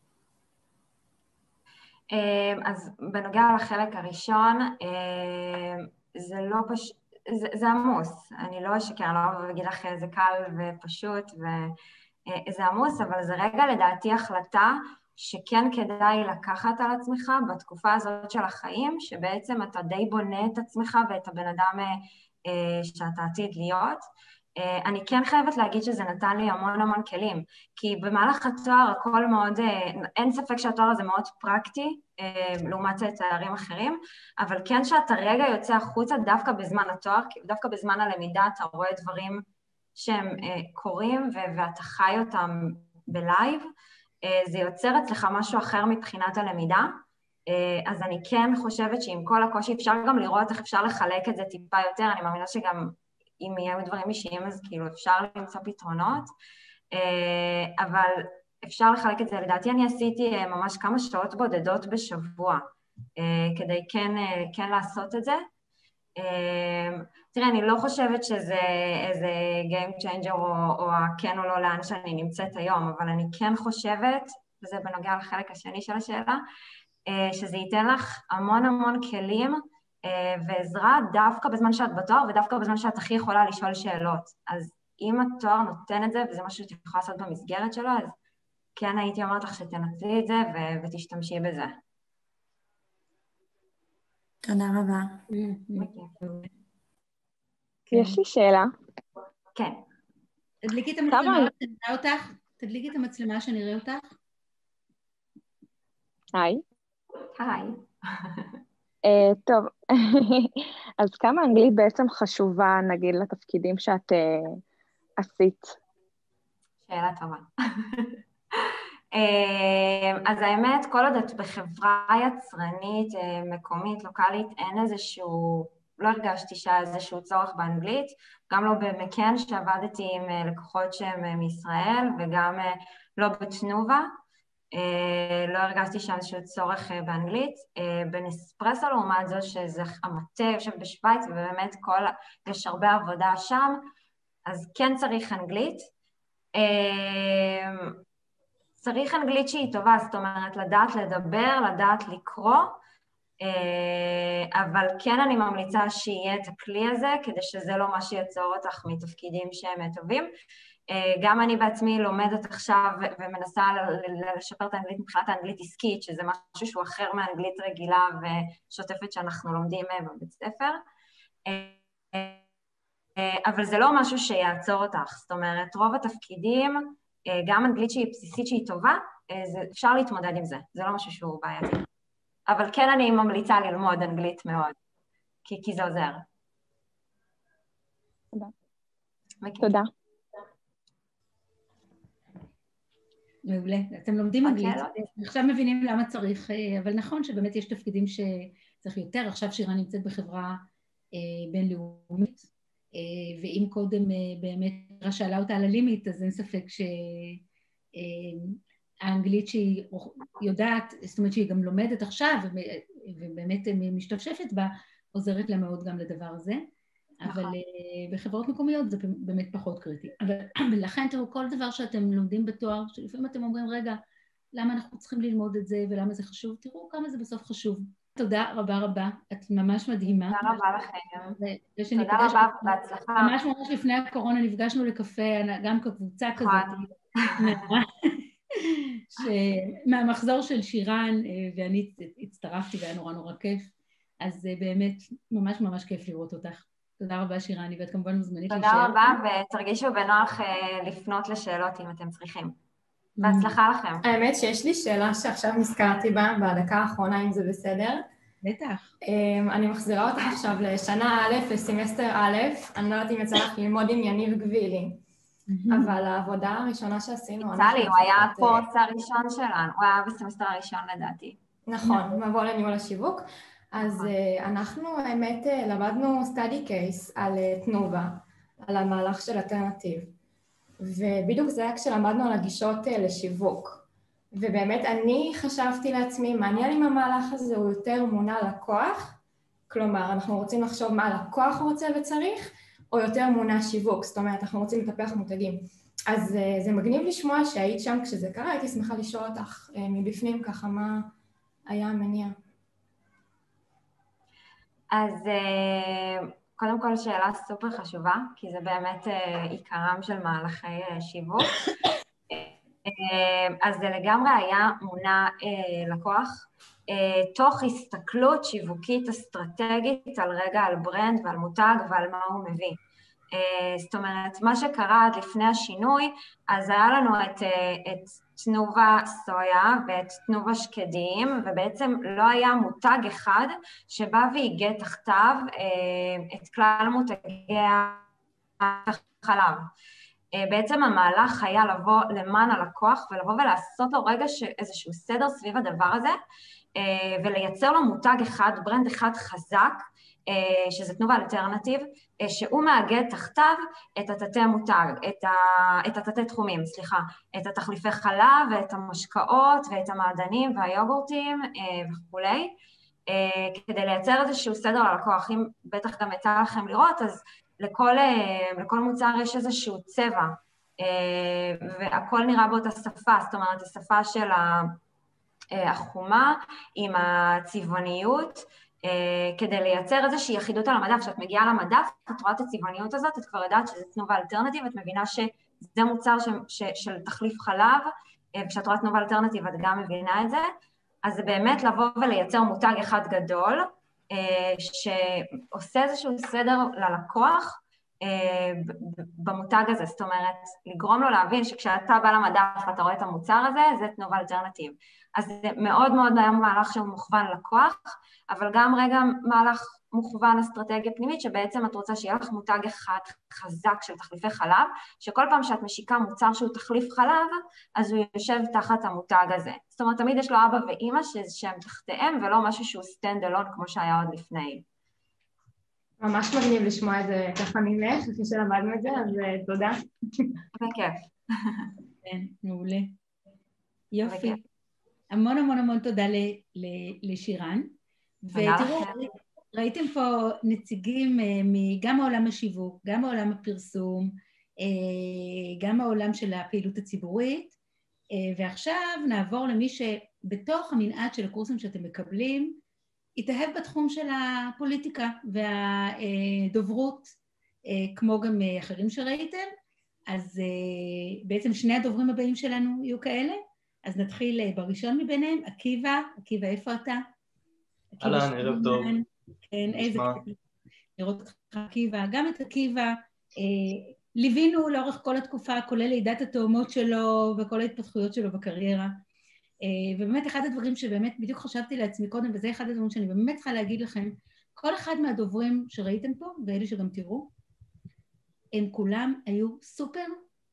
אז בנוגע לחלק הראשון, זה לא פשוט, זה עמוס, אני לא אשקר, אני לא אגיד לך זה קל ופשוט, וזה עמוס, אבל זה רגע לדעתי החלטה, שכן כדאי לקחת על עצמך בתקופה הזאת של החיים, שבעצם אתה די בונה את עצמך ואת הבן אדם שאתה עתיד להיות. אני כן חייבת להגיד שזה נתן לי המון כלים, כי במהלך התואר הכל מאוד, אין ספק שהתואר הזה מאוד פרקטי, לעומת תארים אחרים, אבל כן שאתה רגע יוצא החוצה דווקא בזמן התואר, דווקא בזמן הלמידה אתה רואה דברים שהם קורים ואתה חי אותם בלייב, זה יוצר אצלך משהו אחר מבחינת הלמידה, אז אני כן חושבת שעם כל הקושי אפשר גם לראות איך אפשר לחלק את זה טיפה יותר, אני מאמינה שגם אם יהיו דברים אישיים אז כאילו אפשר למצוא פתרונות, אבל אפשר לחלק את זה, לדעתי אני עשיתי ממש כמה שעות בודדות בשבוע, כדי כן לעשות את זה. תראה, אני לא חושבת שזה איזה game changer או כן או לא לאן שאני נמצאת היום, אבל אני כן חושבת וזה בנוגע לחלק השני של השאלה, שזה ייתן לך המון המון כלים ועזרה דווקא בזמן שאת בתואר ודווקא בזמן שאת הכי יכולה לשאול שאלות. אז אם התואר נותן את זה וזה משהו שאת יכולה לעשות במסגרת שלו, אז כן הייתי אומרת לך שתנצלי את זה ותשתמשי בזה. תודה רבה. יש לי שאלה. כן. תדליקי את המצלמה שנראה אותך. תדליקי את המצלמה שנראה אותך. היי. היי. טוב, אז כמה אנגלית בעצם חשובה, נגיד, לתפקידים שאת עשית? שאלה טובה. אז האמת, כל עוד את בחברה יצרנית, מקומית, לוקלית, אין איזשהו, לא הרגשתי שהיה איזשהו צורך באנגלית, גם לא במקן שעבדתי עם לקוחות שהם מישראל, וגם לא בתנובה, לא הרגשתי שם איזשהו צורך באנגלית. בנספרסו לעומת זו שזה המטה יושב בשוויץ, ובאמת יש הרבה עבודה שם, אז כן צריך אנגלית. צריך אנגלית שהיא טובה, זאת אומרת, לדעת לדבר, לדעת לקרוא, אבל כן אני ממליצה שיהיה את הכלי הזה, כדי שזה לא מה שיצור אותך מתפקידים שהם טובים. גם אני בעצמי לומדת עכשיו ומנסה לשפר את האנגלית מבחינת האנגלית עסקית, שזה משהו שהוא אחר מאנגלית רגילה ושוטפת שאנחנו לומדים בבית ספר. אבל זה לא משהו שיעצור אותך, זאת אומרת, רוב התפקידים, גם אנגלית שהיא בסיסית שהיא טובה, אפשר להתמודד עם זה, זה לא משהו שהוא בעייתי. אבל כן אני ממליצה ללמוד אנגלית מאוד, כי זה עוזר. תודה. תודה. מעולה, אתם לומדים אנגלית, עכשיו מבינים למה צריך, אבל נכון שבאמת יש תפקידים שצריך יותר, עכשיו שירה נמצאת בחברה בינלאומית, ואם קודם באמת שאלה אותה על הלימיט, אז אין ספק שהאנגלית שהיא יודעת, זאת אומרת שהיא גם לומדת עכשיו, ובאמת משתפשפת בה, עוזרת לה מאוד גם לדבר הזה, אבל בחברות מקומיות זה באמת פחות קריטי. אבל לכן תראו, כל דבר שאתם לומדים בתואר, שלפעמים אתם אומרים, רגע, למה אנחנו צריכים ללמוד את זה ולמה זה חשוב? תראו כמה זה בסוף חשוב. תודה רבה רבה, את ממש מדהימה. תודה רבה לכם. תודה רבה ובהצלחה. ממש לפני הקורונה נפגשנו לקפה, גם כקבוצה כזאת. מהמחזור של שירן, ואני הצטרפתי והיה נורא נורא כיף, אז באמת ממש ממש כיף לראות אותך. תודה רבה שירני, ואת כמובן מוזמנית להישאר. תודה רבה, ותרגישו בנוח לפנות לשאלות אם אתם צריכים. בהצלחה לכם. האמת שיש לי שאלה שעכשיו נזכרתי בה בדקה האחרונה, אם זה בסדר. בטח. אני מחזירה אותך עכשיו לשנה א', לסמסטר א', אני לא יודעת אם יצא לך ללמוד עם יניב גבילי, אבל העבודה הראשונה שעשינו... יצא לי, הוא היה הקורס הראשון שלנו, הוא היה בסמסטר הראשון לדעתי. נכון, מבוא לניהול השיווק. אז אנחנו, האמת, למדנו study case על תנובה, על המהלך של אלטרנטיב. ובדיוק זה היה כשלמדנו על הגישות לשיווק. ובאמת אני חשבתי לעצמי, מעניין אם המהלך הזה הוא יותר מונע לקוח, כלומר, אנחנו רוצים לחשוב מה הלקוח רוצה וצריך, או יותר מונע שיווק, זאת אומרת, אנחנו רוצים לטפח מותגים. אז זה מגניב לשמוע שהיית שם כשזה קרה, הייתי שמחה לשאול אותך מבפנים ככה, מה היה המניע. אז קודם כל שאלה סופר חשובה, כי זה באמת עיקרם של מהלכי שיווק. אז זה לגמרי היה מונע לקוח, תוך הסתכלות שיווקית אסטרטגית על רגע, על ברנד ועל מותג ועל מה הוא מביא. זאת אומרת, מה שקרה עד לפני השינוי, אז היה לנו את תנובה סויה ואת תנובה שקדים, ובעצם לא היה מותג אחד שבא והיגע תחתיו את כלל מותגי החלב. בעצם המהלך היה לבוא למען הלקוח ולבוא ולעשות לו רגע איזשהו סדר סביב הדבר הזה, ולייצר לו מותג אחד, ברנד אחד חזק, שזה תנובה אלטרנטיב, שהוא מאגד תחתיו את התתי מותג, את התתי תחומים, סליחה, את התחליפי חלב ואת המשקאות ואת המעדנים והיוגורטים וכולי, כדי לייצר איזשהו סדר ללקוח. אם בטח גם יצא לכם לראות, אז לכל מוצר יש איזשהו צבע והכל נראה באותה שפה, זאת אומרת, השפה של החומה עם הצבעוניות, כדי לייצר איזושהי יחידות על המדף. כשאת מגיעה למדף, את רואה את הצבעוניות הזאת, את כבר יודעת שזה תנובה אלטרנטיב, את מבינה שזה מוצר של תחליף חלב, וכשאת רואה תנובה אלטרנטיב את גם מבינה את זה, אז זה באמת לבוא ולייצר מותג אחד גדול, שעושה איזשהו סדר ללקוח במותג הזה, זאת אומרת, לגרום לו להבין שכשאתה בא למדף ואתה רואה את המוצר הזה, זה תנובה אלטרנטיב. אז זה מאוד מאוד היה מהלך שהוא מוכוון לקוח, אבל גם רגע מהלך מוכוון אסטרטגיה פנימית, שבעצם את רוצה שיהיה לך מותג אחד חזק של תחליפי חלב, שכל פעם שאת משיקה מוצר שהוא תחליף חלב, אז הוא יושב תחת המותג הזה. זאת אומרת, תמיד יש לו אבא ואמא שהם תחתיהם, ולא משהו שהוא סטנד אלון כמו שהיה עוד לפני. ממש מגניב לשמוע את זה ככה ממך, אחרי שלמדנו את זה, אז תודה. בכיף. כן, מעולה. יופי. המון המון המון תודה לשירן. ותראו, ראיתם פה נציגים גם מעולם השיווק, גם מעולם הפרסום, גם מעולם של הפעילות הציבורית, ועכשיו נעבור למי שבתוך המנעד של הקורסים שאתם מקבלים, התאהב בתחום של הפוליטיקה והדוברות, כמו גם אחרים שראיתם. אז בעצם שני הדוברים הבאים שלנו יהיו כאלה. אז נתחיל בראשון מביניהם, עקיבא. עקיבא, איפה אתה? אהלן, ערב טוב. כן, איזה כיף לראות אותך, עקיבא. גם את עקיבא ליווינו לאורך כל התקופה, כולל לידת התאומות שלו וכל ההתפתחויות שלו בקריירה. ובאמת אחד הדברים שבאמת בדיוק חשבתי לעצמי קודם, וזה אחד הדברים שאני באמת צריכה להגיד לכם, כל אחד מהדוברים שראיתם פה, ואלה שגם תראו, הם כולם היו סופר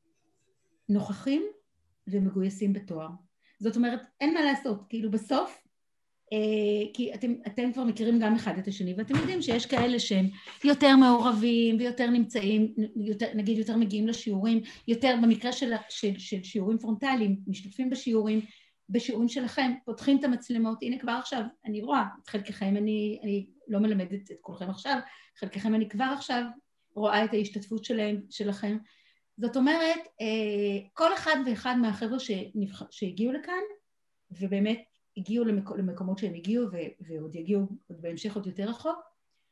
נוכחים ומגויסים בתואר. זאת אומרת, אין מה לעשות, כאילו בסוף, כי אתם כבר מכירים גם אחד את השני, ואתם יודעים שיש כאלה שהם יותר מעורבים ויותר נמצאים, נגיד יותר מגיעים לשיעורים, יותר במקרה של שיעורים פרונטליים, משתתפים בשיעורים שלכם, פותחים את המצלמות, הנה כבר עכשיו, אני רואה, את חלקכם אני לא מלמדת את כולכם עכשיו, חלקכם אני כבר עכשיו רואה את ההשתתפות שלכם. זאת אומרת, כל אחד ואחד מהחבר'ה שהגיעו לכאן, ובאמת הגיעו למקומות שהם הגיעו, ועוד יגיעו בהמשך עוד יותר רחוק,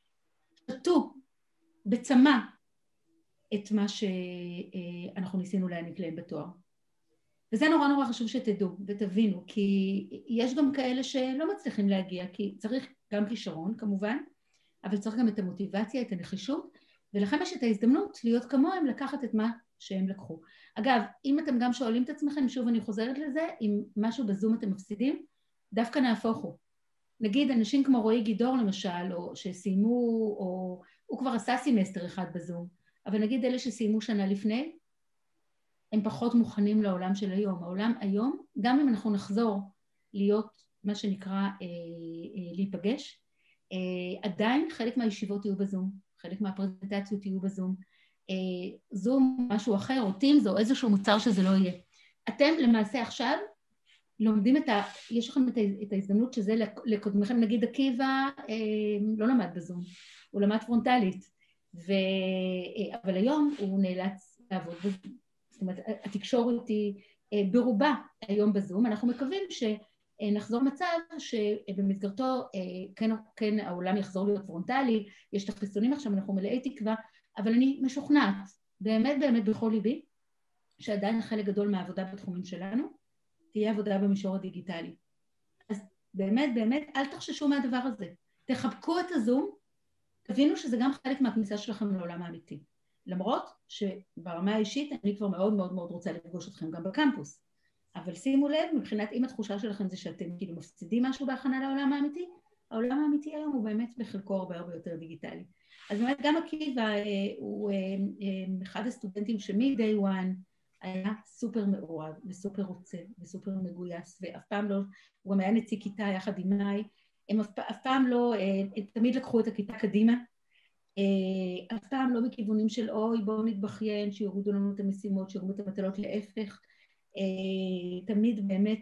שתו בצמא את מה שאנחנו ניסינו להעניק להם בתואר. וזה נורא נורא חשוב שתדעו ותבינו, כי יש גם כאלה שלא מצליחים להגיע, כי צריך גם כישרון כמובן, אבל צריך גם את המוטיבציה, את הנחישות, ולכם יש את ההזדמנות להיות כמוהם, לקחת את מה שהם לקחו. אגב, אם אתם גם שואלים את עצמכם, שוב אני חוזרת לזה, אם משהו בזום אתם מפסידים, דווקא נהפוכו. נגיד אנשים כמו רועי גידור למשל, או שסיימו, או הוא כבר עשה סמסטר אחד בזום, אבל נגיד אלה שסיימו שנה לפני, הם פחות מוכנים לעולם של היום. העולם היום, גם אם אנחנו נחזור להיות מה שנקרא להיפגש, עדיין חלק מהישיבות יהיו בזום, חלק מהפרזנטציות יהיו בזום, זום משהו אחר, או טימס, או איזשהו מוצר שזה לא יהיה. אתם למעשה עכשיו לומדים יש לכם את ההזדמנות שזה לקודמכם, נגיד עקיבא לא למד בזום, הוא למד פרונטלית, אבל היום הוא נאלץ לעבוד בזום. זאת אומרת, התקשורת היא ברובה היום בזום, אנחנו מקווים שנחזור מצב שבמסגרתו כן העולם יחזור להיות פרונטלי, יש את החיסונים עכשיו, אנחנו מלאי תקווה, אבל אני משוכנעת, באמת באמת בכל ליבי, שעדיין חלק גדול מהעבודה בתחומים שלנו, תהיה עבודה במישור הדיגיטלי. אז באמת באמת אל תחששו מהדבר הזה, תחבקו את הזום, תבינו שזה גם חלק מהכניסה שלכם לעולם האמיתי. למרות שברמה האישית אני כבר מאוד מאוד מאוד רוצה לפגוש אתכם גם בקמפוס. אבל שימו לב, מבחינת אם התחושה שלכם זה שאתם כאילו מפסידים משהו בהכנה לעולם האמיתי, העולם האמיתי היום הוא באמת בחלקו הרבה הרבה יותר דיגיטלי. אז באמת גם עקיבא הוא אחד הסטודנטים שמ-day one היה סופר מעורב וסופר רוצה וסופר מגויס, ואף פעם לא, הוא גם היה נציג כיתה יחד עם מאי, הם אף פעם לא, תמיד לקחו את הכיתה קדימה, אף פעם לא בכיוונים של אוי בואו נתבכיין, שיורידו לנו את המשימות, שיורידו את המטלות, להפך, תמיד באמת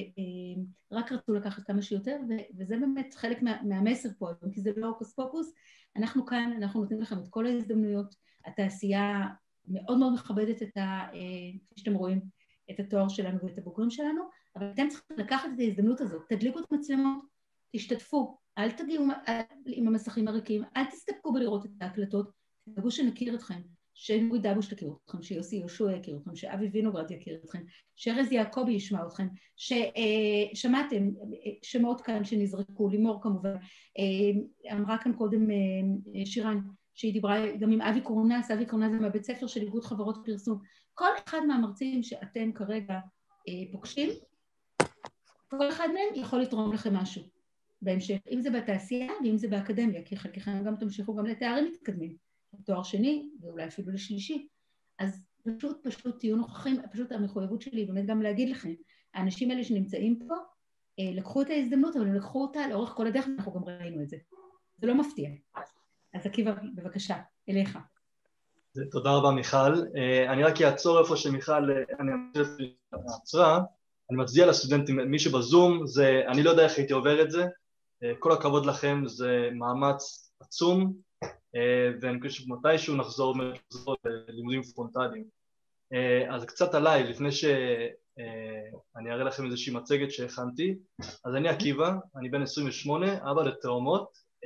רק רצו לקחת כמה שיותר, וזה באמת חלק מהמסר פה, כי זה לא הוקוס פוקוס, אנחנו כאן, אנחנו נותנים לכם את כל ההזדמנויות, התעשייה מאוד מאוד מכבדת כפי שאתם רואים, את התואר שלנו ואת הבוגרים שלנו, אבל אתם צריכים לקחת את ההזדמנות הזאת, תדליקו את המצלמות, תשתתפו, אל תגיעו עם המסכים הריקים, אל תסתפקו בלראות את ההקלטות, תדאגו שנכיר אתכם, שנורית דבוש תכיר אתכם, שיוסי יהושע יכיר אתכם, שאבי וינוגרד יכיר אתכם, שארז יעקבי ישמע אתכם, ששמעתם שמות כאן שנזרקו, לימור כמובן, אמרה כאן קודם שירן, שהיא דיברה גם עם אבי קורנס, אבי קורנס זה מהבית ספר של איגוד חברות פרסום, כל אחד מהמרצים שאתם כרגע פוגשים, כל אחד מהם יכול לתרום לכם משהו בהמשך, אם זה בתעשייה ואם זה באקדמיה, כי חלקכם גם תמשיכו גם לתארים מתקדמים, לתואר שני ואולי אפילו לשלישי, אז פשוט תהיו נוכחים, פשוט המחויבות שלי באמת גם להגיד לכם, האנשים האלה שנמצאים פה, לקחו את ההזדמנות, אבל הם לקחו אותה לאורך כל הדרך, אנחנו גם ראינו את זה, זה לא מפתיע. אז עקיבא, בבקשה, אליך. תודה רבה מיכל, אני רק אעצור איפה שמיכל, אני עצרה, אני מצדיע לסטודנטים, מי שבזום, אני לא יודע איך הייתי עובר את זה, כל הכבוד לכם, זה מאמץ עצום, ואני חושב שמתישהו נחזור ללימודים פרונטליים. אז קצת עליי, לפני שאני אראה לכם איזושהי מצגת שהכנתי, אז אני עקיבא, אני בן 28, אבא לתאומות,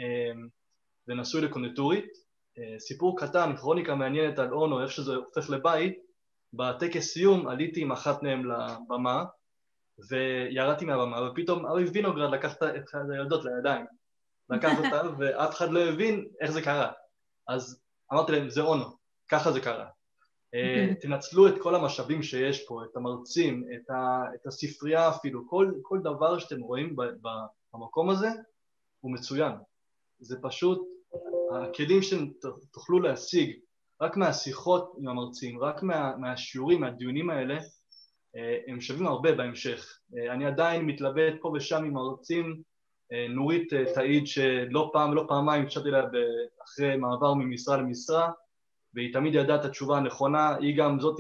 ונשוי לקונדיטורית. סיפור קטן, כרוניקה מעניינת על אונו, איך שזה הופך לבית, בטקס סיום עליתי עם אחת מהם לבמה, וירדתי מהבמה, ופתאום אבי וינוגרד לקח את הילדות לידיים, לקח אותה, ואף אחד לא הבין איך זה קרה. אז אמרתי להם, זה אונו, ככה זה קרה. תנצלו את כל המשאבים שיש פה, את המרצים, את הספרייה אפילו, כל דבר שאתם רואים במקום הזה, הוא מצוין. זה פשוט, הכלים שאתם תוכלו להשיג, רק מהשיחות עם המרצים, רק מהשיעורים, מהדיונים האלה, הם שווים הרבה בהמשך. אני עדיין מתלבט פה ושם עם מרצים, נורית תעיד שלא פעם ולא פעמיים קשרתי לה אחרי מעבר ממשרה למשרה, והיא תמיד ידעה את התשובה הנכונה, היא גם זאתי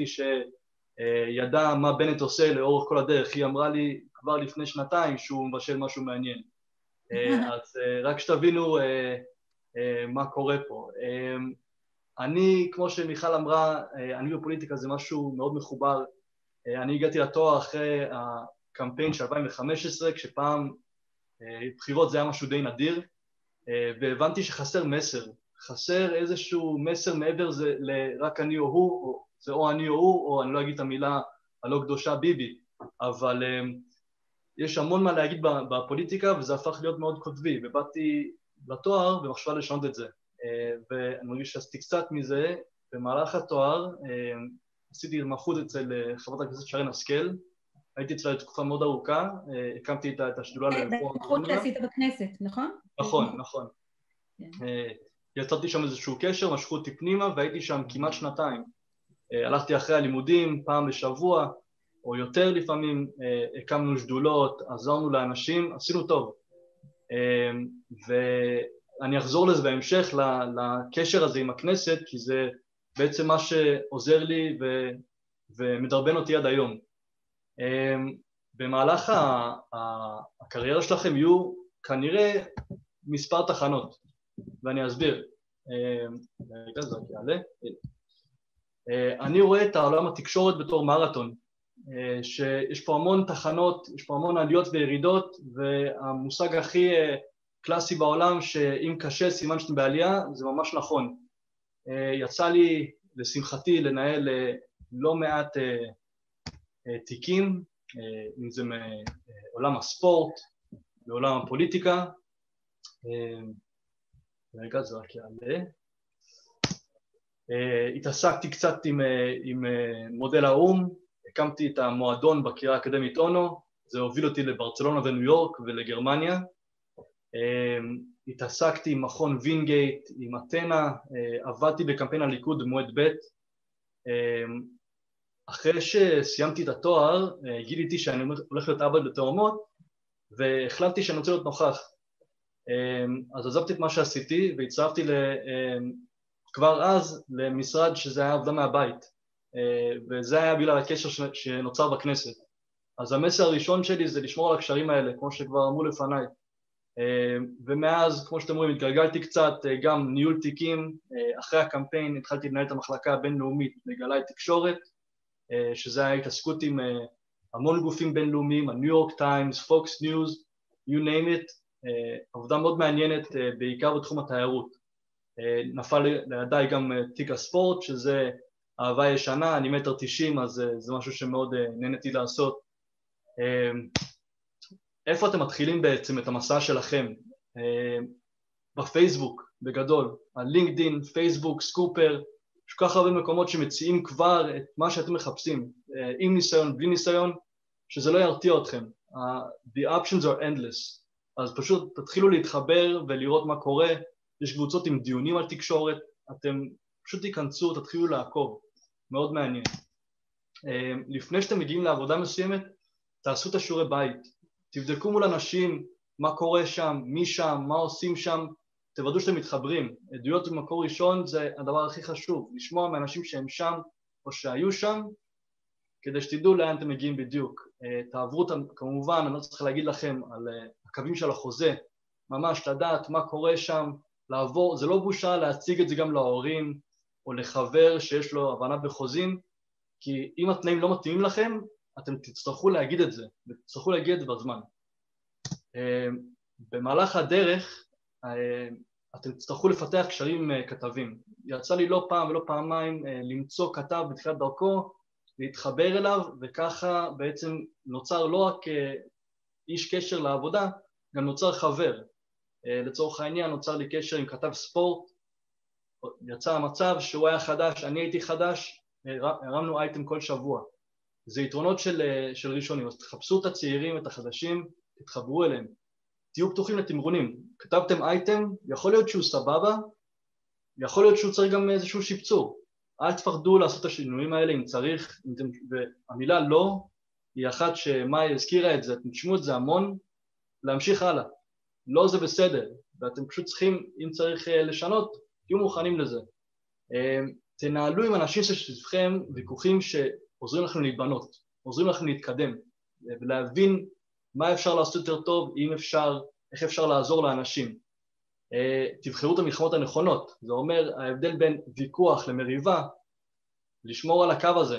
שידעה מה בנט עושה לאורך כל הדרך, היא אמרה לי כבר לפני שנתיים שהוא מבשל משהו מעניין. אז רק שתבינו מה קורה פה. אני, כמו שמיכל אמרה, אני בפוליטיקה זה משהו מאוד מחובר. אני הגעתי לתואר אחרי הקמפיין של 2015, כשפעם בחירות זה היה משהו די נדיר, והבנתי שחסר מסר. חסר איזשהו מסר מעבר זה לרק אני או הוא, או זה או אני או הוא, או אני לא אגיד את המילה הלא קדושה ביבי, אבל יש המון מה להגיד בפוליטיקה, וזה הפך להיות מאוד כותבי, ובאתי לתואר במחשבה לשנות את זה. ואני מרגיש שעשיתי קצת מזה, במהלך התואר עשיתי התמחות אצל חברת הכנסת שרן השכל, הייתי אצלה תקופה מאוד ארוכה, הקמתי את השדולה לרפורמה. בהתמחות שעשית בכנסת, נכון? נכון, נכון. יצרתי שם איזשהו קשר, משכו אותי פנימה, והייתי שם כמעט שנתיים. הלכתי אחרי הלימודים, פעם בשבוע, או יותר לפעמים, הקמנו שדולות, עזרנו לאנשים, עשינו טוב. ואני אחזור לזה בהמשך, לקשר הזה עם הכנסת, כי זה בעצם מה שעוזר לי ומדרבן אותי עד היום. במהלך הקריירה שלכם יהיו כנראה מספר תחנות, ואני אסביר. אני רואה את העולם התקשורת בתור מרתון, שיש פה המון תחנות, יש פה המון עליות וירידות, והמושג הכי קלאסי בעולם שאם קשה סימן שאתם בעלייה, זה ממש נכון. יצא לי לשמחתי לנהל לא מעט תיקים, אם זה מעולם הספורט, בעולם הפוליטיקה, רגע זה רק יעלה. התעסקתי קצת עם מודל האום, הקמתי את המועדון בקריה האקדמית אונו, זה הוביל אותי לברצלונה וניו יורק ולגרמניה, התעסקתי עם מכון וינגייט, עם אתנה, עבדתי בקמפיין הליכוד במועד ב'. אחרי שסיימתי את התואר, גיליתי שאני הולך להיות אבא לתאומות, והחלטתי שאני רוצה להיות נוכח. אז עזבתי את מה שעשיתי, והצטרפתי כבר אז למשרד שזה היה עבודה מהבית, וזה היה בגלל הקשר שנוצר בכנסת. אז המסר הראשון שלי זה לשמור על הקשרים האלה, כמו שכבר אמרו לפניי. ומאז, כמו שאתם רואים, התגלגלתי קצת, גם ניהול תיקים, אחרי הקמפיין התחלתי לנהל את המחלקה הבינלאומית בגל"צ תקשורת, שזה היה התעסקות עם המון גופים בינלאומיים, הניו יורק טיימס, פוקס ניוז, you name it, עבודה מאוד מעניינת בעיקר בתחום התיירות. נפל לידיי גם תיק הספורט, שזה אהבה ישנה, אני 1.90 מטר, אז זה משהו שמאוד נהניתי לעשות. איפה אתם מתחילים בעצם את המסע שלכם? בפייסבוק, בגדול, הלינקדין, פייסבוק, סקופר, יש כל כך הרבה מקומות שמציעים כבר את מה שאתם מחפשים, עם ניסיון, בלי ניסיון, שזה לא ירתיע אתכם. The options are endless. אז פשוט תתחילו להתחבר ולראות מה קורה, יש קבוצות עם דיונים על תקשורת, אתם פשוט תיכנסו, תתחילו לעקוב, מאוד מעניין. לפני שאתם מגיעים לעבודה מסוימת, תעשו את השיעורי בית, תבדקו מול אנשים מה קורה שם, מי שם, מה עושים שם, תוודאו שאתם מתחברים. עדויות במקור ראשון זה הדבר הכי חשוב, לשמוע מאנשים שהם שם או שהיו שם, כדי שתדעו לאן אתם מגיעים בדיוק. תעברו אותם, כמובן, אני לא צריך להגיד לכם על הקווים של החוזה, ממש לדעת מה קורה שם, לעבור, זה לא בושה להציג את זה גם להורים או לחבר שיש לו הבנה בחוזים, כי אם התנאים לא מתאימים לכם, אתם תצטרכו להגיד את זה, ותצטרכו להגיד את זה בזמן. במהלך הדרך, אתם תצטרכו לפתח קשרים עם כתבים. יצא לי לא פעם ולא פעמיים למצוא כתב בתחילת דרכו, להתחבר אליו, וככה בעצם נוצר לא רק איש קשר לעבודה, גם נוצר חבר. לצורך העניין נוצר לי קשר עם כתב ספורט, יצא המצב שהוא היה חדש, אני הייתי חדש, הרמנו אייטם כל שבוע. זה יתרונות של ראשונים, אז תחפשו את הצעירים, את החדשים, תתחברו אליהם. תהיו פתוחים לתמרונים, כתבתם אייטם, יכול להיות שהוא סבבה, יכול להיות שהוא צריך גם איזשהו שיפצור. אל תפחדו לעשות את השינויים האלה אם צריך, והמילה לא היא אחת שמאי הזכירה את זה, אתם תשמעו את זה המון, להמשיך הלאה. לא זה בסדר, ואתם פשוט צריכים, אם צריך לשנות, תהיו מוכנים לזה. תנהלו עם אנשים שסביבכם ויכוחים שעוזרים לכם להתבנות, עוזרים לכם להתקדם, ולהבין מה אפשר לעשות יותר טוב, אם אפשר, איך אפשר לעזור לאנשים. תבחרו את המלחמות הנכונות, זה אומר ההבדל בין ויכוח למריבה, לשמור על הקו הזה,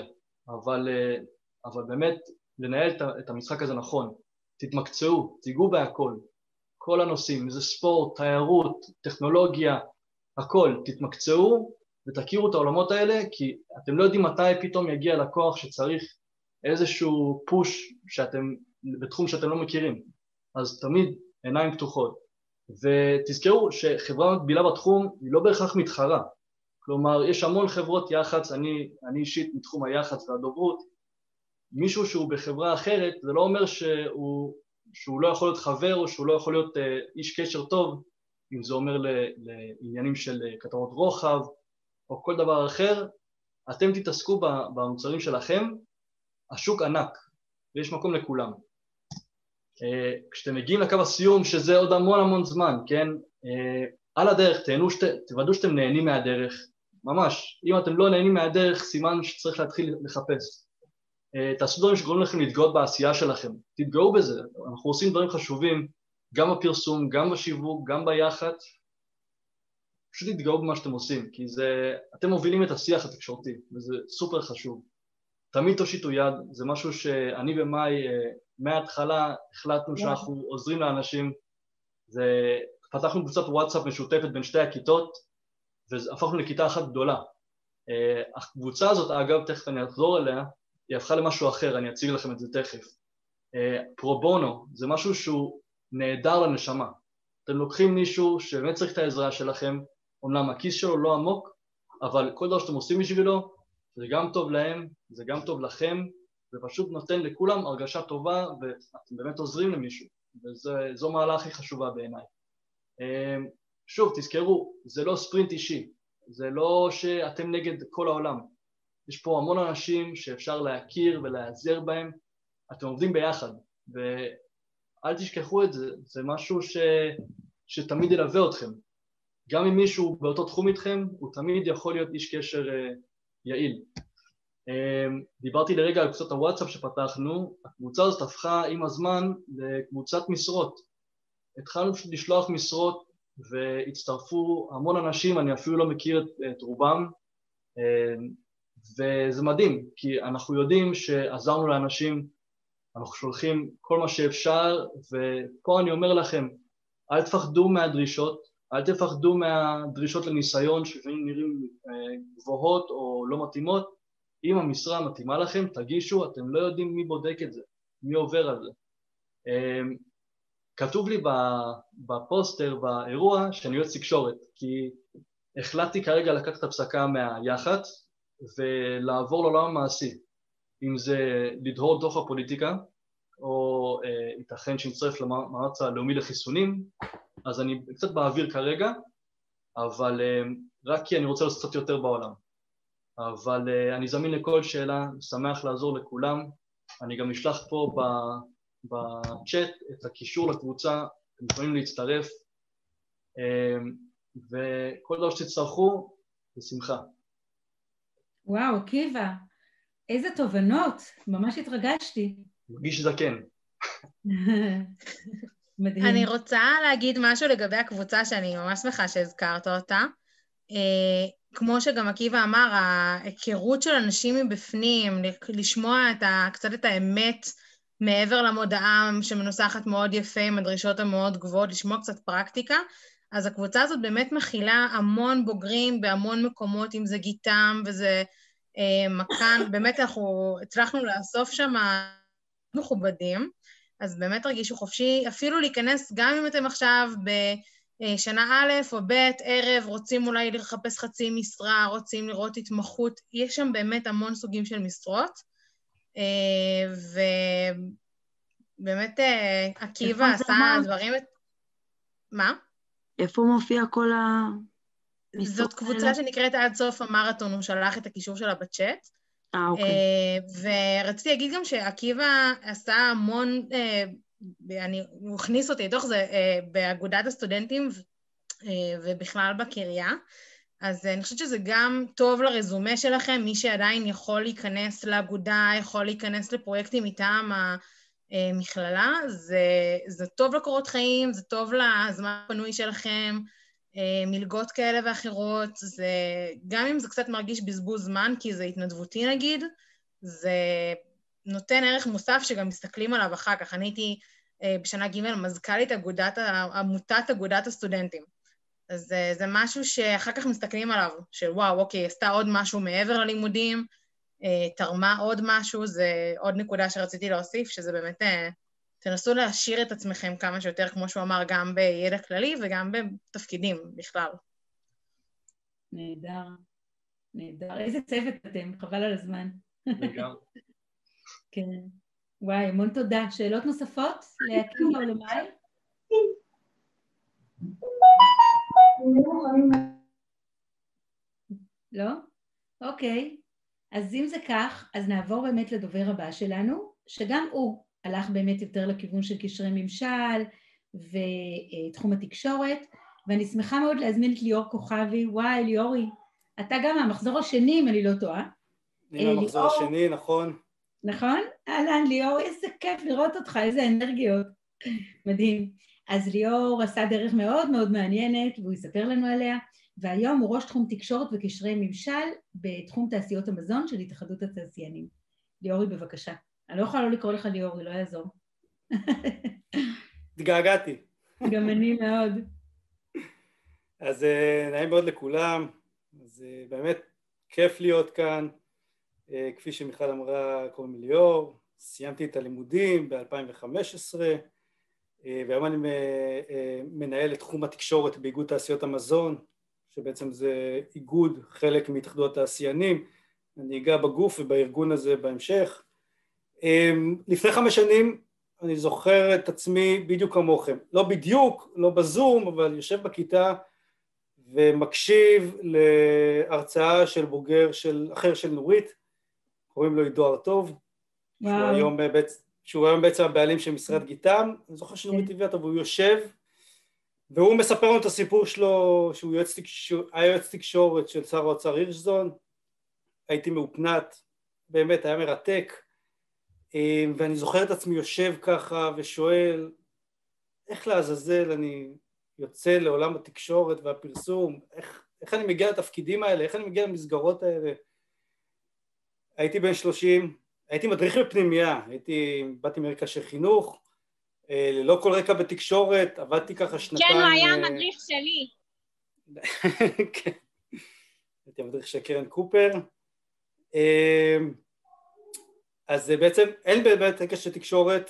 אבל באמת לנהל את המשחק הזה נכון. תתמקצעו, תיגעו בהכל, כל הנושאים, אם זה ספורט, תיירות, טכנולוגיה, הכל, תתמקצעו ותכירו את העולמות האלה, כי אתם לא יודעים מתי פתאום יגיע לקוח שצריך איזשהו פוש בתחום שאתם לא מכירים, אז תמיד עיניים פתוחות. ותזכרו שחברה מקבילה בתחום היא לא בהכרח מתחרה, כלומר יש המון חברות יח"צ, אני אישית מתחום היח"צ והדוברות, מישהו שהוא בחברה אחרת זה לא אומר שהוא לא יכול להיות חבר או שהוא לא יכול להיות איש קשר טוב, אם זה אומר לעניינים של כתבות רוחב או כל דבר אחר. אתם תתעסקו במוצרים שלכם, השוק ענק ויש מקום לכולם. כשאתם מגיעים לקו הסיום, שזה עוד המון זמן, כן? על הדרך, תוודאו שאתם נהנים מהדרך, ממש. אם אתם לא נהנים מהדרך, סימן שצריך להתחיל לחפש. תעשו דברים שגורמים לכם להתגאות בעשייה שלכם, תתגאו בזה, אנחנו עושים דברים חשובים, גם בפרסום, גם בשיווק, גם ביח"צ, פשוט תתגאו במה שאתם עושים, כי אתם מובילים את השיח התקשורתי, וזה סופר חשוב. תמיד תושיטו יד, זה משהו שאני ומאי מההתחלה החלטנו שאנחנו עוזרים לאנשים, פתחנו קבוצת וואטסאפ משותפת בין שתי הכיתות, והפכנו לכיתה אחת גדולה. הקבוצה הזאת, אגב, תכף אני אחזור אליה, היא הפכה למשהו אחר, אני אציג לכם את זה תכף. פרו-בונו, זה משהו שהוא נהדר לנשמה. אתם לוקחים מישהו שבאמת צריך את העזרה שלכם, אומנם הכיס שלו לא עמוק, אבל כל דבר שאתם עושים בשבילו, זה גם טוב להם, זה גם טוב לכם, זה פשוט נותן לכולם הרגשה טובה, ואתם באמת עוזרים למישהו, וזו מעלה הכי חשובה בעיניי. שוב, תזכרו, זה לא ספרינט אישי, זה לא שאתם נגד כל העולם. יש פה המון אנשים שאפשר להכיר ולהיעזר בהם, אתם עובדים ביחד, ואל תשכחו את זה, זה משהו שתמיד ילווה אתכם. גם אם מישהו באותו תחום איתכם, הוא תמיד יכול להיות איש קשר יעיל. דיברתי לרגע על קבוצת הוואטסאפ שפתחנו, הקבוצה הזאת הפכה עם הזמן לקבוצת משרות. התחלנו לשלוח משרות והצטרפו המון אנשים, אני אפילו לא מכיר את רובם, וזה מדהים, כי אנחנו יודעים שעזרנו לאנשים, אנחנו שולחים כל מה שאפשר, ופה אני אומר לכם, אל תפחדו מהדרישות, אל תפחדו מהדרישות לניסיון שלפעמים נראים גבוהות או לא מתאימות, אם המשרה מתאימה לכם, תגישו, אתם לא יודעים מי בודק את זה, מי עובר על זה. כתוב לי בפוסטר, באירוע, שאני יועץ תקשורת, כי החלטתי כרגע לקחת את הפסקה מהיח"צ ולעבור לעולם המעשי, אם זה לדהור תוך הפוליטיקה, או ייתכן שנצטרף למאמץ הלאומי לחיסונים, אז אני קצת באוויר כרגע, אבל רק כי אני רוצה לעשות קצת יותר בעולם. אבל אני זמין לכל שאלה, שמח לעזור לכולם, אני גם אשלח פה בצ'אט את הקישור לקבוצה, אתם יכולים להצטרף, וכל דבר שתצטרכו, בשמחה. וואו, עקיבא, איזה תובנות, ממש התרגשתי. מרגיש זקן. מדהים. אני רוצה להגיד משהו לגבי הקבוצה שאני ממש שמחה שהזכרת אותה. כמו שגם עקיבא אמר, ההיכרות של אנשים מבפנים, לשמוע קצת את האמת מעבר למודעה שמנוסחת מאוד יפה עם הדרישות המאוד גבוהות, לשמוע קצת פרקטיקה, אז הקבוצה הזאת באמת מכילה המון בוגרים בהמון מקומות, אם זה גיטם וזה מקן, באמת אנחנו הצלחנו לאסוף שם מכובדים, אז באמת הרגישו חופשי, אפילו להיכנס גם אם אתם עכשיו בשנה א' או ב', ערב, רוצים אולי לחפש חצי משרה, רוצים לראות התמחות, יש שם באמת המון סוגים של משרות, ובאמת עקיבא עשה דברים... מה? איפה מופיע כל זאת קבוצה שנקראת עד סוף המרתון, הוא שלח את הקישור שלה בצ'אט. אוקיי. ורציתי להגיד גם שעקיבא עשה המון, הוא הכניס אותי לתוך זה באגודת הסטודנטים ובכלל בקריה, אז אני חושבת שזה גם טוב לרזומה שלכם, מי שעדיין יכול להיכנס לאגודה, יכול להיכנס לפרויקטים מטעם המכללה, זה טוב לקורות חיים, זה טוב לזמן הפנוי שלכם, מלגות כאלה ואחרות, גם אם זה קצת מרגיש בזבוז זמן, כי זה התנדבותי נגיד, זה נותן ערך מוסף שגם מסתכלים עליו אחר כך. אני הייתי בשנה ג' מזכ"לית עמותת אגודת הסטודנטים. אז זה משהו שאחר כך מסתכלים עליו, שוואו, אוקיי, עשתה עוד משהו מעבר ללימודים, תרמה עוד משהו, זה עוד נקודה שרציתי להוסיף, שזה באמת, תנסו להשאיר את עצמכם כמה שיותר, כמו שהוא אמר, גם בידע כללי וגם בתפקידים בכלל. נהדר, נהדר. איזה צוות אתם, חבל על הזמן. לגמרי. כן. וואי, המון תודה. שאלות נוספות? לעקיבא או למאי? לא? אוקיי. אז אם זה כך, אז נעבור באמת לדובר הבא שלנו, שגם הוא הלך באמת יותר לכיוון של קשרי ממשל ותחום התקשורת, ואני שמחה מאוד להזמין את ליאור כוכבי. וואי, ליאורי, אתה גם המחזור השני, אם אני לא טועה. אני המחזור השני, נכון. נכון? אהלן, ליאור, איזה כיף לראות אותך, איזה אנרגיות. מדהים. אז ליאור עשה דרך מאוד מאוד מעניינת, והוא יספר לנו עליה, והיום הוא ראש תחום תקשורת וקשרי ממשל בתחום תעשיות המזון של התאחדות התעשיינים. ליאורי, בבקשה. אני לא יכולה לא לקרוא לך ליאורי, לא יעזור. התגעגעתי. גם אני מאוד. אז נעים מאוד לכולם, אז באמת כיף להיות כאן, כפי שמיכל אמרה, קוראים לי ליאור, סיימתי את הלימודים ב-2015, והיום אני מנהל את תחום התקשורת באיגוד תעשיות המזון, שבעצם זה איגוד חלק מהתאחדות התעשיינים, אני אגע בגוף ובארגון הזה בהמשך. לפני 5 שנים אני זוכר את עצמי בדיוק כמוכם, לא בדיוק, לא בזום, אבל יושב בכיתה ומקשיב להרצאה של בוגר אחר של נורית, קוראים לו עידו הרטוב, שהוא היום בעצם הבעלים של משרד גיטם, אני זוכר שנורית הביאה אותו, והוא יושב, והוא מספר לנו את הסיפור שלו, שהוא היה יועץ תקשורת של שר האוצר הירשזון, הייתי מאופנת, באמת היה מרתק, ואני זוכר את עצמי יושב ככה ושואל, איך לעזאזל אני יוצא לעולם התקשורת והפרסום, איך אני מגיע לתפקידים האלה, איך אני מגיע למסגרות האלה. הייתי בן 30, הייתי מדריך בפנימייה, באתי מרקע של חינוך, ללא כל רקע בתקשורת, עבדתי ככה שנתיים. כן, הוא היה מדריך שלי. כן, הייתי המדריך של קרן קופר. אז בעצם אין באמת רקע של תקשורת,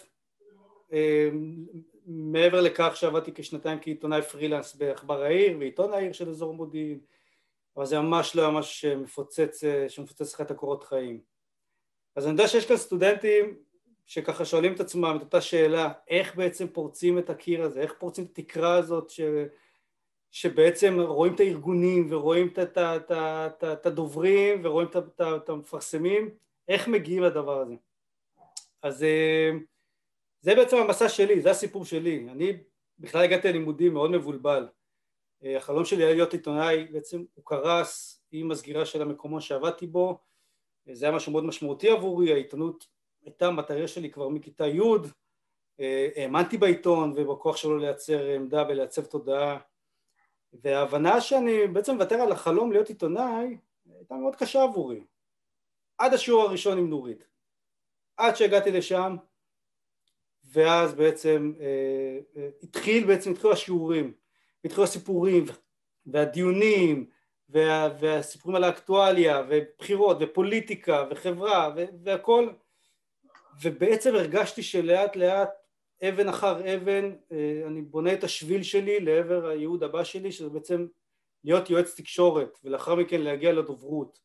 מעבר לכך שעבדתי כשנתיים כעיתונאי פרילנס באחבר העיר ועיתון העיר של אזור מודיעין, אבל זה ממש לא ממש שמפוצץ לך את הקורות חיים. אז אני יודע שיש כאן סטודנטים שככה שואלים את עצמם את אותה שאלה, איך בעצם פורצים את הקיר הזה, איך פורצים את התקרה הזאת שבעצם רואים את הארגונים ורואים את הדוברים ורואים את המפרסמים, איך מגיעים לדבר הזה. אז זה בעצם המסע שלי, זה הסיפור שלי. אני בכלל הגעתי ללימודים מאוד מבולבל. החלום שלי היה להיות עיתונאי, בעצם הוא קרס עם הסגירה של המקומות שעבדתי בו. זה היה משהו מאוד משמעותי עבורי, העיתונות הייתה המטרה שלי כבר מכיתה י', האמנתי בעיתון ובכוח שלו לייצר עמדה ולייצב תודעה, וההבנה שאני בעצם מוותר על החלום להיות עיתונאי הייתה מאוד קשה עבורי. עד השיעור הראשון עם נורית. עד שהגעתי לשם, ואז בעצם התחילו השיעורים, התחילו הסיפורים והדיונים והסיפורים על האקטואליה ובחירות ופוליטיקה וחברה והכל, ובעצם הרגשתי שלאט לאט אבן אחר אבן אני בונה את השביל שלי לעבר הייעוד הבא שלי, שזה בעצם להיות יועץ תקשורת ולאחר מכן להגיע לדוברות.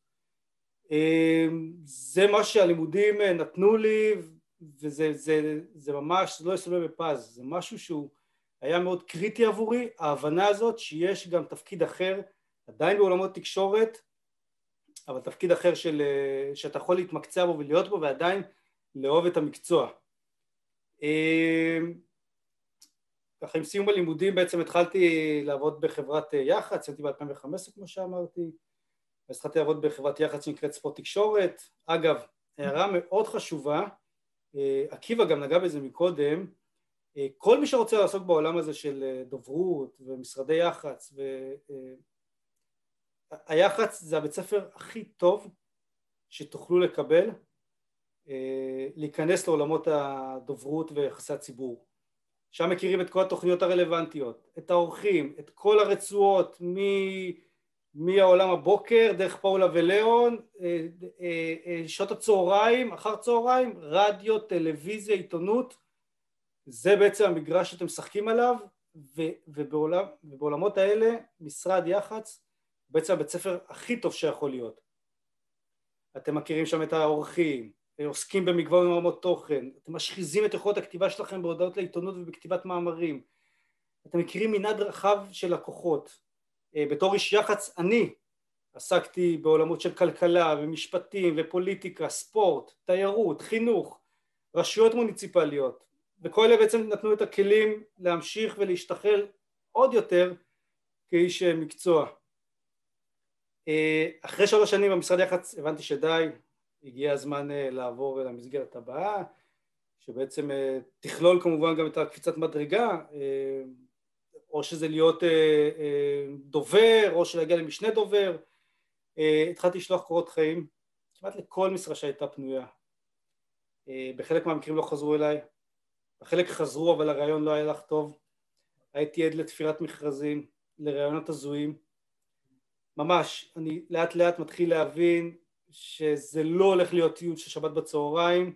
זה מה שהלימודים נתנו לי, וזה ממש, זה לא יסביר בפז, זה משהו שהוא היה מאוד קריטי עבורי, ההבנה הזאת שיש גם תפקיד אחר, עדיין בעולמות תקשורת, אבל תפקיד אחר שאתה יכול להתמקצע בו ולהיות בו ועדיין לאהוב את המקצוע. ככה עם סיום הלימודים בעצם התחלתי לעבוד בחברת יח"צ, הייתי ב-2015 כמו שאמרתי, אז התחלתי לעבוד בחברת יח"צ שנקראת ספורט תקשורת. אגב, הערה מאוד חשובה, עקיבא גם נגע בזה מקודם, כל מי שרוצה לעסוק בעולם הזה של דוברות ומשרדי יח"צ, היח"צ זה הבית ספר הכי טוב שתוכלו לקבל, להיכנס לעולמות הדוברות ויחסי הציבור. שם מכירים את כל התוכניות הרלוונטיות, את האורחים, את כל הרצועות, מהעולם הבוקר, דרך פאולה וליאון, שעות הצהריים, אחר צהריים, רדיו, טלוויזיה, עיתונות, זה בעצם המגרש שאתם משחקים עליו, ובעולמות האלה משרד יח"צ בעצם הבית ספר הכי טוב שיכול להיות. אתם מכירים שם את האורחים, עוסקים במגוון מעולמות תוכן, אתם משחיזים את יכולת הכתיבה שלכם בהודעות לעיתונות ובכתיבת מאמרים, אתם מכירים מנעד רחב של לקוחות. בתור איש יח"צ אני עסקתי בעולמות של כלכלה ומשפטים ופוליטיקה, ספורט, תיירות, חינוך, רשויות מוניציפליות, וכל אלה בעצם נתנו את הכלים להמשיך ולהשתחל עוד יותר כאיש מקצוע. אחרי 3 שנים במשרד יח"צ הבנתי שדי, הגיע הזמן לעבור למסגרת הבאה, שבעצם תכלול כמובן גם את הקפיצת מדרגה, או שזה להיות דובר, או שלהגיע למשנה דובר. התחלתי לשלוח קורות חיים, כמעט לכל משרה שהייתה פנויה. בחלק מהמקרים לא חזרו אליי, בחלק חזרו אבל הרעיון לא היה לך טוב. הייתי עד לתפירת מכרזים, לרעיונות הזויים. ממש, אני לאט לאט מתחיל להבין שזה לא הולך להיות טיול של שבת בצהריים,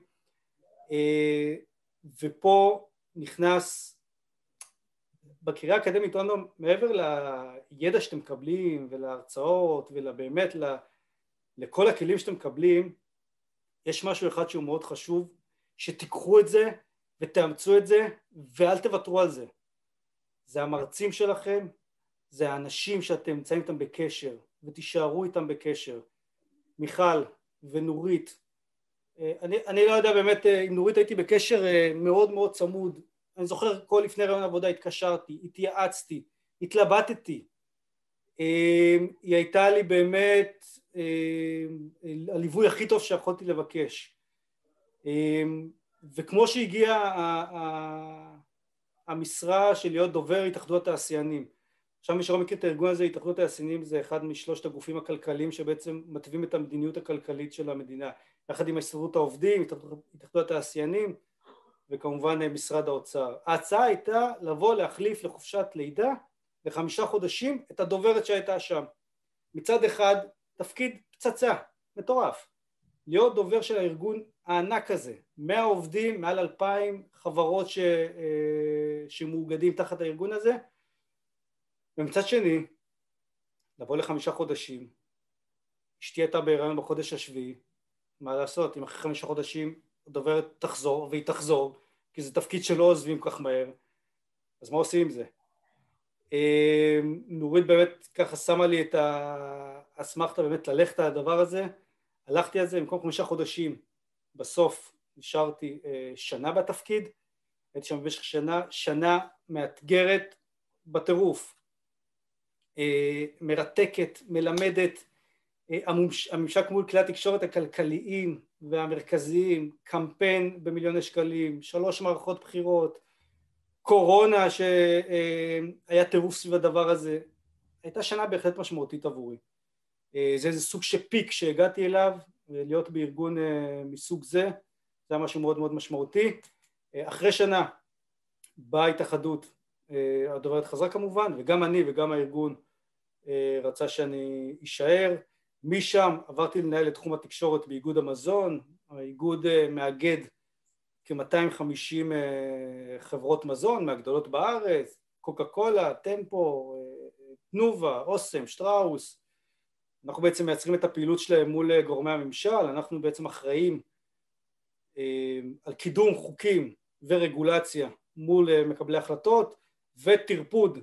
ופה נכנס בקריירה האקדמית, מעבר לידע שאתם מקבלים ולהרצאות ולבאמת לכל הכלים שאתם מקבלים, יש משהו אחד שהוא מאוד חשוב, שתיקחו את זה ותאמצו את זה ואל תוותרו על זה. זה המרצים שלכם, זה האנשים שאתם נמצאים איתם בקשר ותישארו איתם בקשר. מיכל ונורית, אני לא יודע באמת, עם נורית הייתי בקשר מאוד מאוד צמוד. אני זוכר כל לפני רעיון עבודה התקשרתי, התייעצתי, התלבטתי. היא הייתה לי באמת הליווי הכי טוב שיכולתי לבקש. וכמו שהגיע המשרה של להיות דובר התאחדות התעשיינים. עכשיו מי שלא מכיר את הארגון הזה, התאחדות התעשיינים זה אחד משלושת הגופים הכלכליים שבעצם מתווים את המדיניות הכלכלית של המדינה, יחד עם הסתדרות העובדים, התאחדות התעשיינים וכמובן משרד האוצר. ההצעה הייתה לבוא להחליף לחופשת לידה ל5 חודשים את הדוברת שהייתה שם. מצד אחד תפקיד פצצה, מטורף, להיות דובר של הארגון הענק הזה, 100 עובדים, מעל 2,000 חברות שמאוגדים תחת הארגון הזה, ומצד שני לבוא ל5 חודשים, אשתי הייתה בהיריון בחודש השביעי, מה לעשות, אם אחרי 5 חודשים הדוברת תחזור והיא תחזור, כי זה תפקיד שלא עוזבים כך מהר, אז מה עושים עם זה? נורית באמת ככה שמה לי את האסמכתה באמת ללכת על הדבר הזה, הלכתי על זה במקום 5 חודשים, בסוף נשארתי שנה בתפקיד, הייתי שם במשך שנה מאתגרת בטירוף, מרתקת, מלמדת, הממשק מול כלי התקשורת הכלכליים והמרכזיים, קמפיין במיליוני שקלים, 3 מערכות בחירות, קורונה שהיה טירוף סביב הדבר הזה, הייתה שנה בהחלט משמעותית עבורי. זה איזה סוג שפיק שהגעתי אליו, להיות בארגון מסוג זה, זה היה משהו מאוד מאוד משמעותי. אחרי שנה באה התאחדות, הדוברת חזרה כמובן, וגם אני וגם הארגון רצה שאני אשאר. משם עברתי לנהל את תחום התקשורת באיגוד המזון, האיגוד מאגד כ-250 חברות מזון מהגדולות בארץ, קוקה קולה, טמפו, תנובה, אוסם, שטראוס. אנחנו בעצם מייצרים את הפעילות שלהם מול גורמי הממשל, אנחנו בעצם אחראים על קידום חוקים ורגולציה מול מקבלי החלטות וטרפוד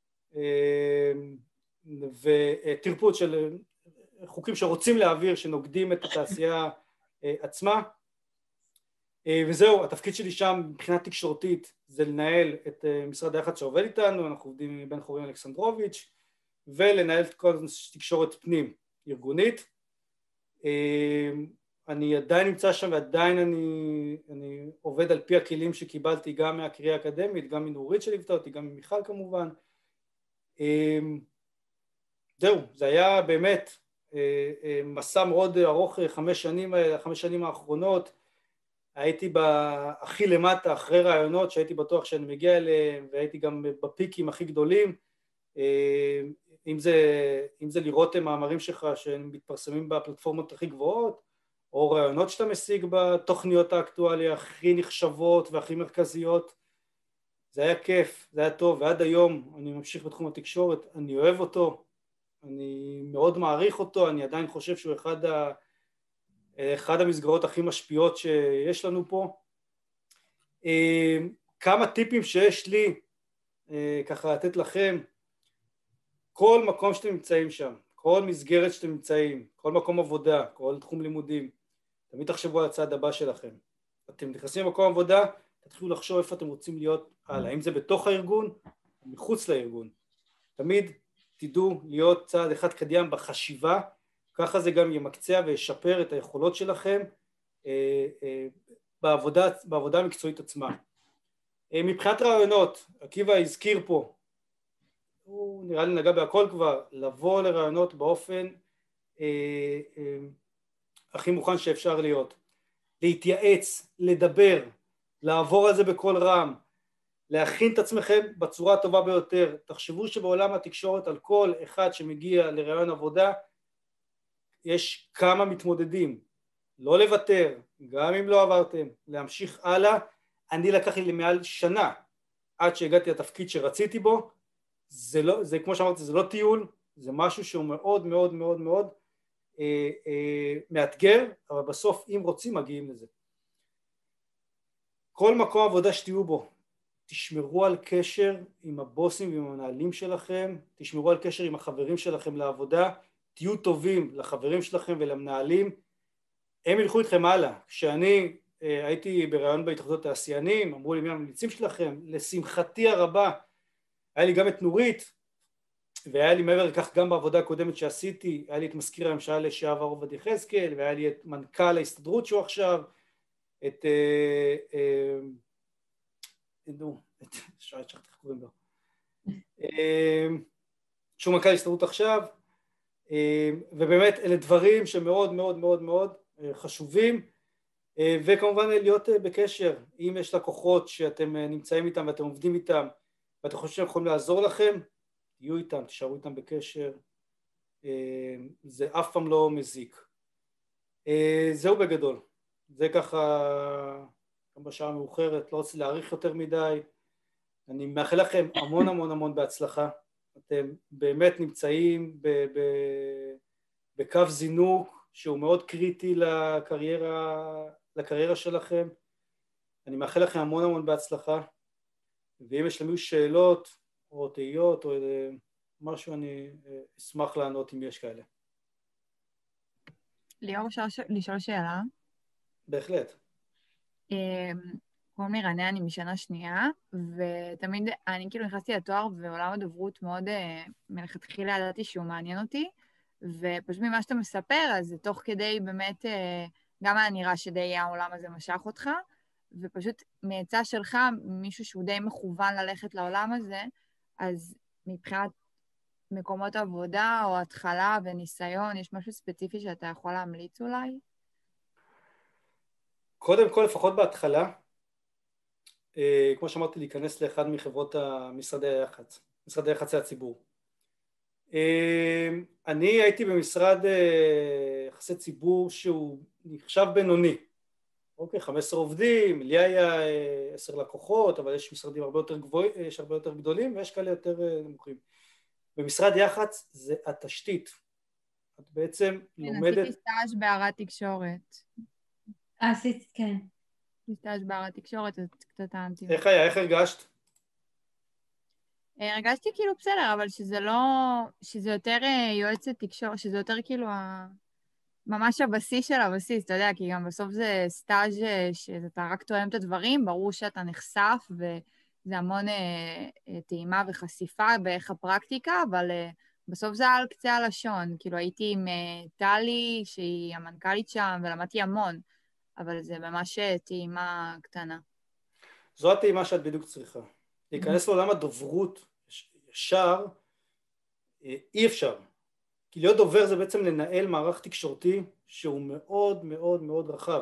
של חוקים שרוצים להעביר שנוגדים את התעשייה עצמה. וזהו, התפקיד שלי שם מבחינה תקשורתית זה לנהל את משרד היח"צ שעובד איתנו, אנחנו עובדים עם בן חורין אלכסנדרוביץ', ולנהל את כל תקשורת פנים ארגונית. אני עדיין נמצא שם ועדיין אני עובד על פי הכלים שקיבלתי גם מהקריה האקדמית, גם מנורית שליוותה אותי, גם ממיכל כמובן. זהו, זה היה באמת מסע מאוד ארוך, 5 שנים האחרונות. הייתי הכי למטה אחרי רעיונות שהייתי בטוח שאני מגיע אליהם, והייתי גם בפיקים הכי גדולים, אם זה לראות מאמרים שלך שמתפרסמים בפלטפורמות הכי גבוהות, או רעיונות שאתה משיג בתוכניות האקטואליה הכי נחשבות והכי מרכזיות. זה היה כיף, זה היה טוב, ועד היום אני ממשיך בתחום התקשורת, אני אוהב אותו, אני מאוד מעריך אותו, אני עדיין חושב שהוא אחד המסגרות הכי משפיעות שיש לנו פה. כמה טיפים שיש לי ככה לתת לכם, כל מקום שאתם נמצאים שם, כל מסגרת שאתם נמצאים, כל מקום עבודה, כל תחום לימודים, תמיד תחשבו על הצעד הבא שלכם. אתם נכנסים למקום עבודה, תתחילו לחשוב איפה אתם רוצים להיות הלאה, אם זה בתוך הארגון, מחוץ לארגון. תמיד תדעו להיות צעד אחד קדימה בחשיבה, ככה זה גם ימקצע וישפר את היכולות שלכם בעבודה המקצועית עצמה. מבחינת רעיונות, עקיבא הזכיר פה, הוא נראה לי נגע בהכל כבר, לבוא לרעיונות באופן הכי מוכן שאפשר להיות, להתייעץ, לדבר, לעבור על זה בכל רם, להכין את עצמכם בצורה הטובה ביותר. תחשבו שבעולם התקשורת על כל אחד שמגיע לרעיון עבודה יש כמה מתמודדים, לא לוותר, גם אם לא עברתם, להמשיך הלאה. אני לקח לי מעל שנה עד שהגעתי לתפקיד שרציתי בו. זה כמו שאמרתי, זה לא טיול, זה משהו שהוא מאוד מאוד מאוד מאוד מאתגר, אבל בסוף אם רוצים מגיעים לזה. כל מקום עבודה שתהיו בו, תשמרו על קשר עם הבוסים ועם המנהלים שלכם, תשמרו על קשר עם החברים שלכם לעבודה, תהיו טובים לחברים שלכם ולמנהלים, הם ילכו איתכם הלאה. כשאני הייתי ברעיון בהתאחדות התעשיינים, אמרו לי מי הממליצים שלכם, לשמחתי הרבה היה לי גם את נורית, והיה לי מעבר לכך גם בעבודה הקודמת שעשיתי, היה לי את מזכיר הממשלה לשעבר עובדיה יחזקאל, והיה לי את מנכ"ל ההסתדרות שהוא עכשיו, את איך קוראים לו? שהוא מנכ"ל הסתדרות עכשיו, ובאמת אלה דברים שמאוד מאוד מאוד מאוד חשובים, וכמובן להיות בקשר. אם יש לקוחות שאתם נמצאים איתם ואתם עובדים איתם ואתם חושבים שהם יכולים לעזור לכם, תהיו איתם, תשארו איתם בקשר, זה אף פעם לא מזיק. זהו בגדול, זה ככה גם בשעה מאוחרת, לא רוצה להאריך יותר מדי. אני מאחל לכם המון המון המון בהצלחה, אתם באמת נמצאים בקו זינוק שהוא מאוד קריטי לקריירה שלכם. אני מאחל לכם המון המון בהצלחה, ואם יש למישהו שאלות או תהיות או משהו, אני אשמח לענות אם יש כאלה. ליאור, אפשר לשאול שאלה? בהחלט. קוראים לי רנה, אני משנה שנייה, ותמיד אני כאילו נכנסתי לתואר ועולם הדוברות מאוד מלכתחילה ידעתי שהוא מעניין אותי, ופשוט ממה שאתה מספר, אז תוך כדי באמת גם היה נראה שדי העולם הזה משך אותך, ופשוט מעצה שלך, מישהו שהוא די מכוון ללכת לעולם הזה, אז מבחינת מקומות עבודה או התחלה וניסיון, יש משהו ספציפי שאתה יכול להמליץ אולי? קודם כל, לפחות בהתחלה, כמו שאמרתי, להיכנס לאחד מחברות משרדי היח"צ הציבור. אני הייתי במשרד יחסי ציבור שהוא נחשב בינוני. אוקיי, 15 עובדים, לי היה 10 לקוחות, אבל יש משרדים הרבה יותר גבוהים, יש הרבה יותר גדולים ויש כאלה יותר נמוכים. במשרד יח"צ זה התשתית. את בעצם לומדת... עשיתי סטאז' בערד תקשורת. עשית, כן. סטאז' בערד תקשורת, אז קצת טענתי. איך היה? איך הרגשת? הרגשתי כאילו בסדר, אבל שזה לא... שזה יותר יועצת תקשורת, שזה יותר כאילו ממש הבסיס של הבסיס, אתה יודע, כי גם בסוף זה סטאז' שאתה רק תואם את הדברים, ברור שאתה נחשף, וזה המון טעימה וחשיפה באיך הפרקטיקה, אבל בסוף זה על קצה הלשון. כאילו הייתי עם טלי, שהיא המנכ"לית שם, ולמדתי המון, אבל זה ממש טעימה קטנה. זו הטעימה שאת בדיוק צריכה. להיכנס לעולם הדוברות ישר, אי אפשר. כי להיות דובר זה בעצם לנהל מערך תקשורתי שהוא מאוד מאוד מאוד רחב.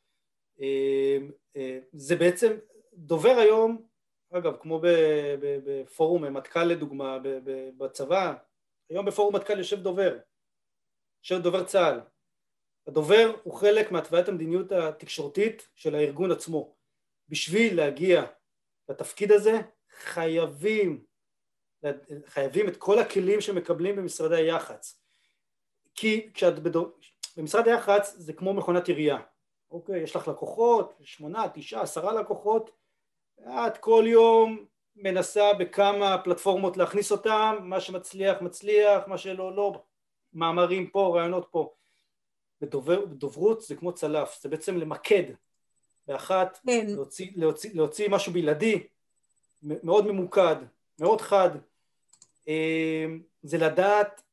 זה בעצם, דובר היום, אגב, כמו בפורום מטכ"ל לדוגמה, בצבא, היום בפורום מטכ"ל יושב דובר צה"ל. הדובר הוא חלק מהתוויית המדיניות התקשורתית של הארגון עצמו. בשביל להגיע לתפקיד הזה, חייבים את כל הכלים שמקבלים במשרדי היח"צ. כי במשרד היח"צ זה כמו מכונת עירייה. אוקיי, יש לך לקוחות, 8, 9, 10 לקוחות, את כל יום מנסה בכמה פלטפורמות להכניס אותם, מה שמצליח מצליח, מה שלא לא, מאמרים פה, רעיונות פה. בדוברות זה כמו צלף, זה בעצם למקד באחת, להוציא משהו בלעדי, מאוד ממוקד, מאוד חד, זה לדעת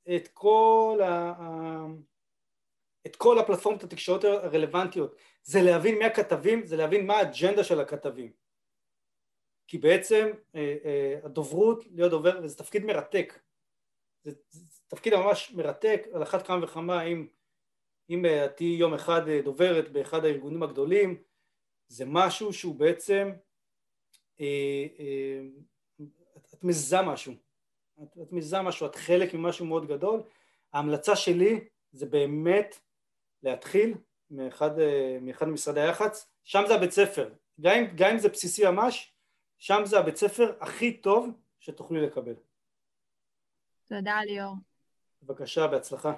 את כל הפלטפורמות התקשורת הרלוונטיות, זה להבין מי הכתבים, זה להבין מה האג'נדה של הכתבים, כי בעצם הדוברות, להיות דובר, וזה תפקיד מרתק, זה תפקיד ממש מרתק, על אחת כמה וכמה, אם תהיי יום אחד דוברת באחד הארגונים הגדולים, זה משהו שהוא בעצם, את מזהה משהו, את חלק ממשהו מאוד גדול. ההמלצה שלי זה באמת להתחיל מאחד משרדי היח"צ, שם זה הבית ספר, גם אם זה בסיסי ממש, שם זה הבית ספר הכי טוב שתוכלי לקבל. תודה ליאור. בבקשה, בהצלחה.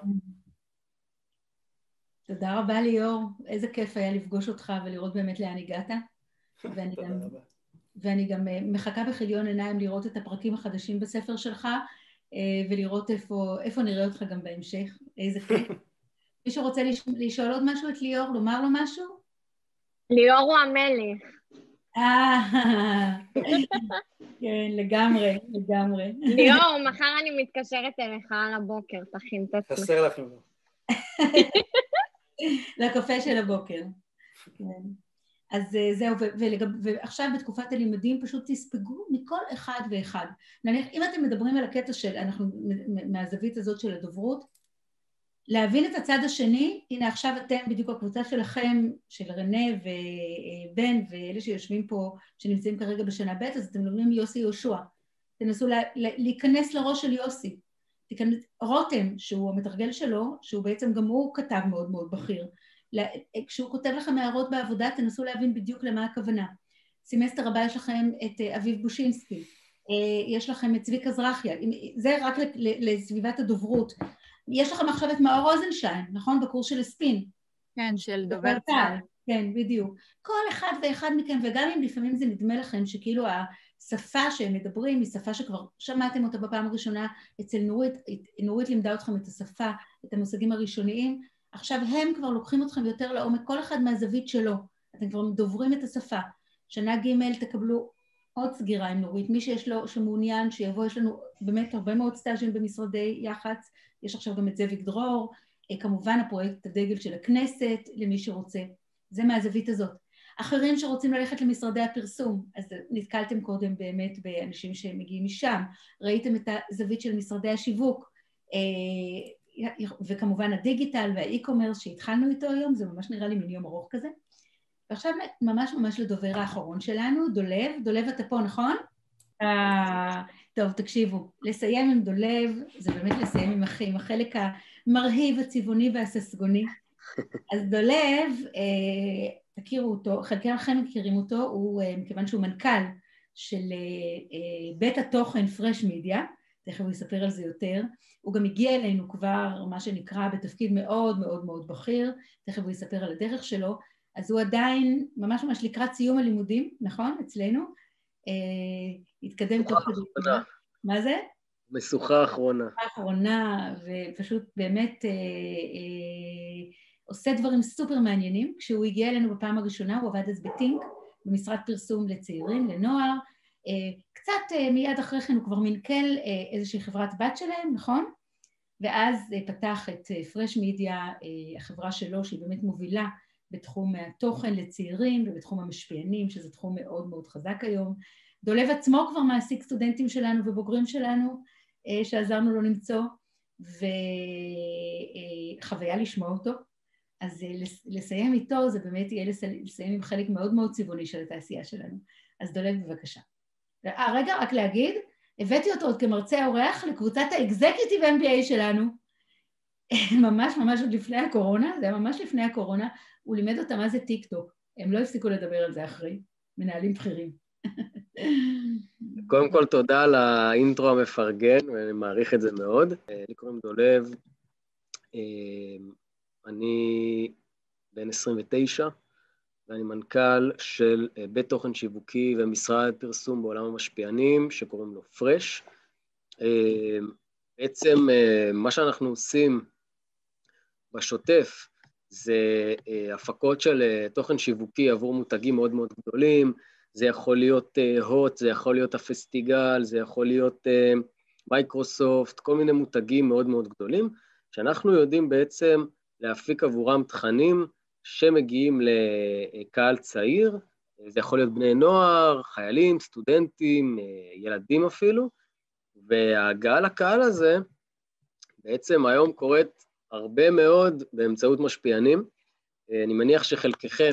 תודה רבה ליאור, איזה כיף היה לפגוש אותך ולראות באמת לאן הגעת. ואני גם מחכה בכיליון עיניים לראות את הפרקים החדשים בספר שלך, ולראות איפה נראה אותך גם בהמשך, איזה כיף. מי שרוצה לשאול עוד משהו את ליאור, לומר לו משהו? ליאור הוא המלך. כן, לגמרי. ליאור, מחר אני מתקשרת אליך על הבוקר, תכין את עצמך. חסר לכם. לקפה של הבוקר. אז זהו, ועכשיו בתקופת הלימודים פשוט תספגו מכל אחד ואחד. נניח, אם אתם מדברים על הקטע של, אנחנו מהזווית הזאת של הדוברות, להבין את הצד השני, הנה עכשיו אתם בדיוק הקבוצה שלכם, של רנה ובן ואלה שיושבים פה, שנמצאים כרגע בשנה ב', אז אתם לומדים יוסי יהושע. תנסו להיכנס לראש של יוסי. רותם, שהוא המתרגל שלו, שהוא בעצם גם הוא כתב מאוד מאוד בכיר, כשהוא כותב לכם הערות בעבודה, תנסו להבין בדיוק למה הכוונה. סמסטר הבא יש לכם את אביב בושינסקי, יש לכם את צביקה זרחיה, זה רק לסביבת הדוברות. יש לכם עכשיו את מאור רוזנשטיין, נכון? בקורס של הספין. כן, של דובר צה"ל. כן, בדיוק. כל אחד ואחד מכם, וגם אם לפעמים זה נדמה לכם שכאילו השפה שהם מדברים היא שפה שכבר שמעתם אותה בפעם הראשונה אצל נורית, נורית לימדה אתכם את השפה, את המושגים הראשוניים, עכשיו הם כבר לוקחים אתכם יותר לעומק, כל אחד מהזווית שלו, אתם כבר דוברים את השפה. שנה ג' תקבלו עוד סגירה עם נורית, מי שיש לו, שמעוניין שיבוא, יש לנו באמת הרבה מאוד סטאז'ים במשרדי יח"צ, יש עכשיו גם את זאביק דרור, כמובן הפרויקט הדגל של הכנסת, למי שרוצה, זה מהזווית הזאת. אחרים שרוצים ללכת למשרדי הפרסום, אז נתקלתם קודם באמת באנשים שמגיעים משם, ראיתם את הזווית של משרדי השיווק, וכמובן הדיגיטל והאי-קומרס שהתחלנו איתו היום, זה ממש נראה לי מין יום ארוך כזה. ועכשיו ממש לדובר האחרון שלנו, דולב, דולב אתה פה, נכון? טוב, תקשיבו, לסיים עם דולב, זה באמת לסיים עם החלק המרהיב, הצבעוני והססגוני. אז דולב, תכירו אותו, חלקכם מכירים אותו, הוא מכיוון שהוא מנכ"ל של בית התוכן פרש מידיה, תכף הוא יספר על זה יותר, הוא גם הגיע אלינו כבר, מה שנקרא, בתפקיד מאוד מאוד מאוד בכיר, תכף הוא יספר על הדרך שלו, אז הוא עדיין ממש לקראת סיום הלימודים, נכון? אצלנו, התקדם תוך כדי. מה זה? משוכה אחרונה. האחרונה, ופשוט באמת עושה דברים סופר מעניינים. כשהוא הגיע אלינו בפעם הראשונה, הוא עבד אז בטינק, במשרד פרסום לצעירים, לנוער, קצת מיד אחרי כן הוא כבר מנכ"ל איזושהי חברת בת שלהם, נכון? ואז פתח את פרש מידיה, החברה שלו שהיא באמת מובילה בתחום התוכן לצעירים ובתחום המשפיענים, שזה תחום מאוד מאוד חזק היום. דולב עצמו כבר מעסיק סטודנטים שלנו ובוגרים שלנו, שעזרנו לו למצוא, וחוויה לשמוע אותו. אז לסיים איתו, זה באמת יהיה לסיים עם חלק מאוד מאוד צבעוני של התעשייה שלנו. אז דולב, בבקשה. רגע, רק להגיד, הבאתי אותו עוד כמרצה אורח לקבוצת האקזקיוטיב MBA שלנו, ממש עוד לפני הקורונה, זה היה ממש לפני הקורונה, הוא לימד אותם מה זה טיק טוק, הם לא הפסיקו לדבר על זה אחרי, מנהלים בכירים. קודם כל תודה על האינטרו המפרגן, ואני מעריך את זה מאוד. לי קוראים דולב, אני בן 29, ואני מנכ"ל של בית תוכן שיווקי ומשרד פרסום בעולם המשפיענים, שקוראים לו פרש. בעצם מה שאנחנו עושים בשוטף, זה הפקות של תוכן שיווקי עבור מותגים מאוד מאוד גדולים, זה יכול להיות הוט, זה יכול להיות הפסטיגל, זה יכול להיות מייקרוסופט, כל מיני מותגים מאוד מאוד גדולים, שאנחנו יודעים בעצם להפיק עבורם תכנים שמגיעים לקהל צעיר, זה יכול להיות בני נוער, חיילים, סטודנטים, ילדים אפילו, וההגעה לקהל הזה בעצם היום קורית הרבה מאוד באמצעות משפיענים. אני מניח שחלקכם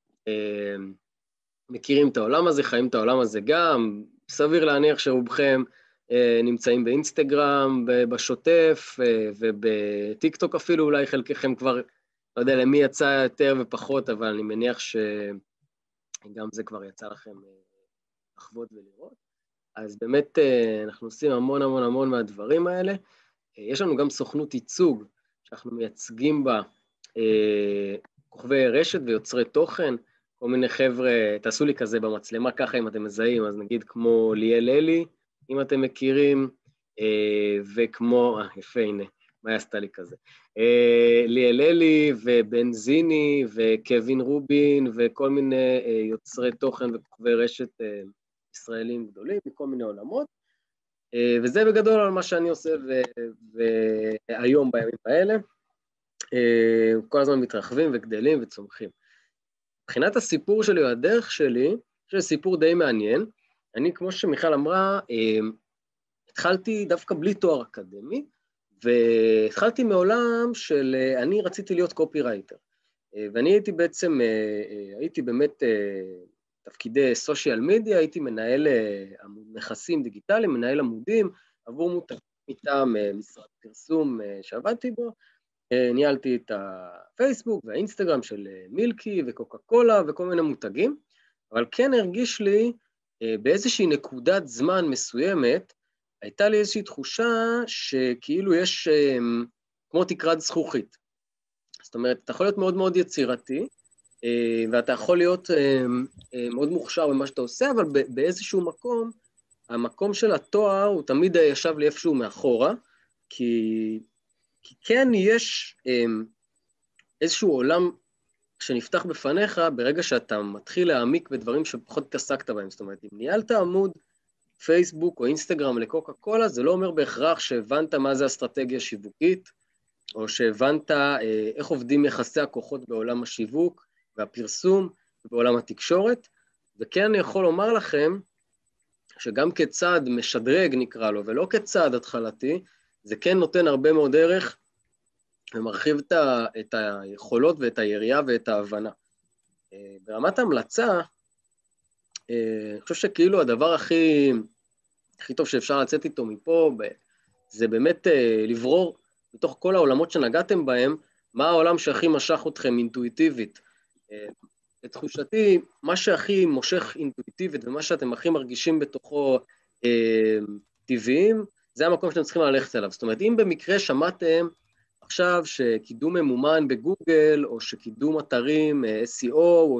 מכירים את העולם הזה, חיים את העולם הזה גם, סביר להניח שרובכם נמצאים באינסטגרם, בשוטף, ובטיקטוק אפילו, אולי חלקכם כבר, לא יודע למי יצא יותר ופחות, אבל אני מניח שגם זה כבר יצא לכם לחוות ולראות. אז באמת אנחנו עושים המון מהדברים האלה. יש לנו גם סוכנות ייצוג, שאנחנו מייצגים בה כוכבי רשת ויוצרי תוכן, כל מיני חבר'ה, תעשו לי כזה במצלמה ככה אם אתם מזהים, אז נגיד כמו ליאל אלי, אם אתם מכירים, וכמו, יפה, הנה, מה עשתה לי כזה? ליאל אלי ובנזיני וקווין רובין וכל מיני יוצרי תוכן וכוכבי רשת ישראלים גדולים מכל מיני עולמות, וזה בגדול על מה שאני עושה והיום בימים האלה, כל הזמן מתרחבים וגדלים וצומחים. מבחינת הסיפור שלי או הדרך שלי, זה סיפור די מעניין. אני, כמו שמיכל אמרה, התחלתי דווקא בלי תואר אקדמי, והתחלתי מעולם של, אני רציתי להיות קופירייטר. ואני הייתי באמת תפקידי סושיאל מדיה, הייתי מנהל נכסים דיגיטליים, מנהל עמודים, עבור מותגים מטעם משרד פרסום שעבדתי בו, ניהלתי את הפייסבוק והאינסטגרם של מילקי וקוקה קולה וכל מיני מותגים, אבל כן הרגיש לי באיזושהי נקודת זמן מסוימת, הייתה לי איזושהי תחושה שכאילו יש כמו תקרת זכוכית. זאת אומרת, אתה יכול להיות מאוד מאוד יצירתי, ואתה יכול להיות מאוד מוכשר במה שאתה עושה, אבל באיזשהו מקום, המקום של התואר הוא תמיד ישב לי איפשהו מאחורה, כי כן יש איזשהו עולם שנפתח בפניך ברגע שאתה מתחיל להעמיק בדברים שפחות התעסקת בהם. זאת אומרת, אם ניהלת עמוד פייסבוק או אינסטגרם לקוקה קולה, זה לא אומר בהכרח שהבנת מה זה אסטרטגיה שיווקית, או שהבנת איך עובדים יחסי הכוחות בעולם השיווק והפרסום ובעולם התקשורת, וכן אני יכול לומר לכם שגם כצעד משדרג נקרא לו, ולא כצעד התחלתי, זה כן נותן הרבה מאוד ערך, ומרחיב את היכולות ואת היריעה ואת ההבנה. ברמת ההמלצה, אני חושב שכאילו הדבר הכי טוב שאפשר לצאת איתו מפה, זה באמת לברור מתוך כל העולמות שנגעתם בהם, מה העולם שהכי משך אתכם אינטואיטיבית. לתחושתי, מה שהכי מושך אינטואיטיבית, ומה שאתם הכי מרגישים בתוכו טבעיים, זה המקום שאתם צריכים ללכת אליו. זאת אומרת, אם במקרה שמעתם עכשיו שקידום ממומן בגוגל, או שקידום אתרים SEO, או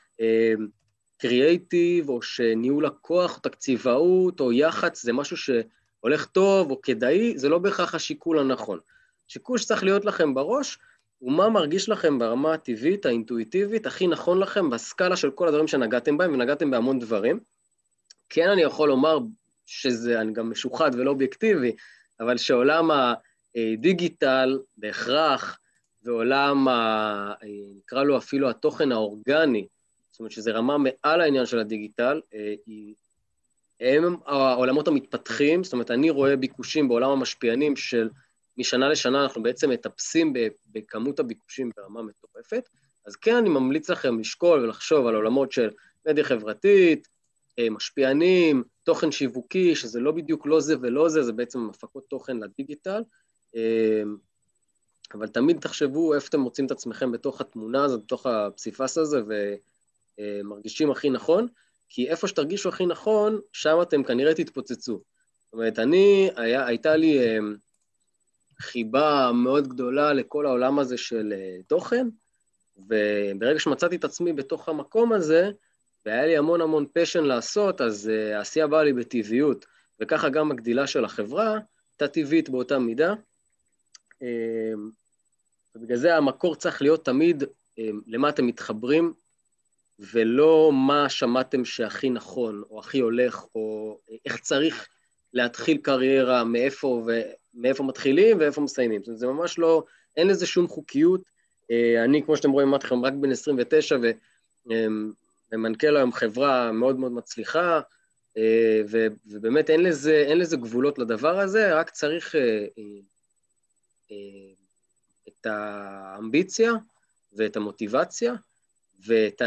קריאייטיב, או שניהול לקוח, או תקציבאות, או יח"צ, זה משהו שהולך טוב, או כדאי, זה לא בהכרח השיקול הנכון. שיקול שצריך להיות לכם בראש, הוא מה מרגיש לכם ברמה הטבעית, האינטואיטיבית, הכי נכון לכם, בסקאלה של כל הדברים שנגעתם בהם, ונגעתם בהמון דברים. כן, אני יכול לומר שזה, אני גם משוחד ולא אובייקטיבי, אבל שעולם הדיגיטל בהכרח, ועולם, נקרא לו אפילו התוכן האורגני, זאת אומרת שזה רמה מעל העניין של הדיגיטל, הם העולמות המתפתחים, זאת אומרת אני רואה ביקושים בעולם המשפיענים של משנה לשנה, אנחנו בעצם מטפסים בכמות הביקושים ברמה מטורפת, אז כן אני ממליץ לכם לשקול ולחשוב על עולמות של מדיה חברתית, משפיענים, תוכן שיווקי, שזה לא בדיוק לא זה ולא זה, זה בעצם הפקות תוכן לדיגיטל, אבל תמיד תחשבו איפה אתם מוצאים את עצמכם בתוך התמונה הזאת, בתוך הפסיפס הזה, ומרגישים הכי נכון, כי איפה שתרגישו הכי נכון, שם אתם כנראה תתפוצצו. זאת אומרת, הייתה לי חיבה מאוד גדולה לכל העולם הזה של תוכן, וברגע שמצאתי את עצמי בתוך המקום הזה, והיה לי המון המון פשן לעשות, אז העשייה באה לי בטבעיות, וככה גם הגדילה של החברה, הייתה טבעית באותה מידה, ובגלל זה המקור צריך להיות תמיד למה אתם מתחברים, ולא מה שמעתם שהכי נכון, או הכי הולך, או איך צריך להתחיל קריירה, מאיפה מתחילים ואיפה מסיימים. זה ממש לא, אין לזה שום חוקיות. אני, כמו שאתם רואים, אמרתי לכם, רק בן 29, ומנכ"ל היום חברה מאוד מאוד מצליחה, ובאמת אין לזה גבולות לדבר הזה, רק צריך את האמביציה ואת המוטיבציה, ואת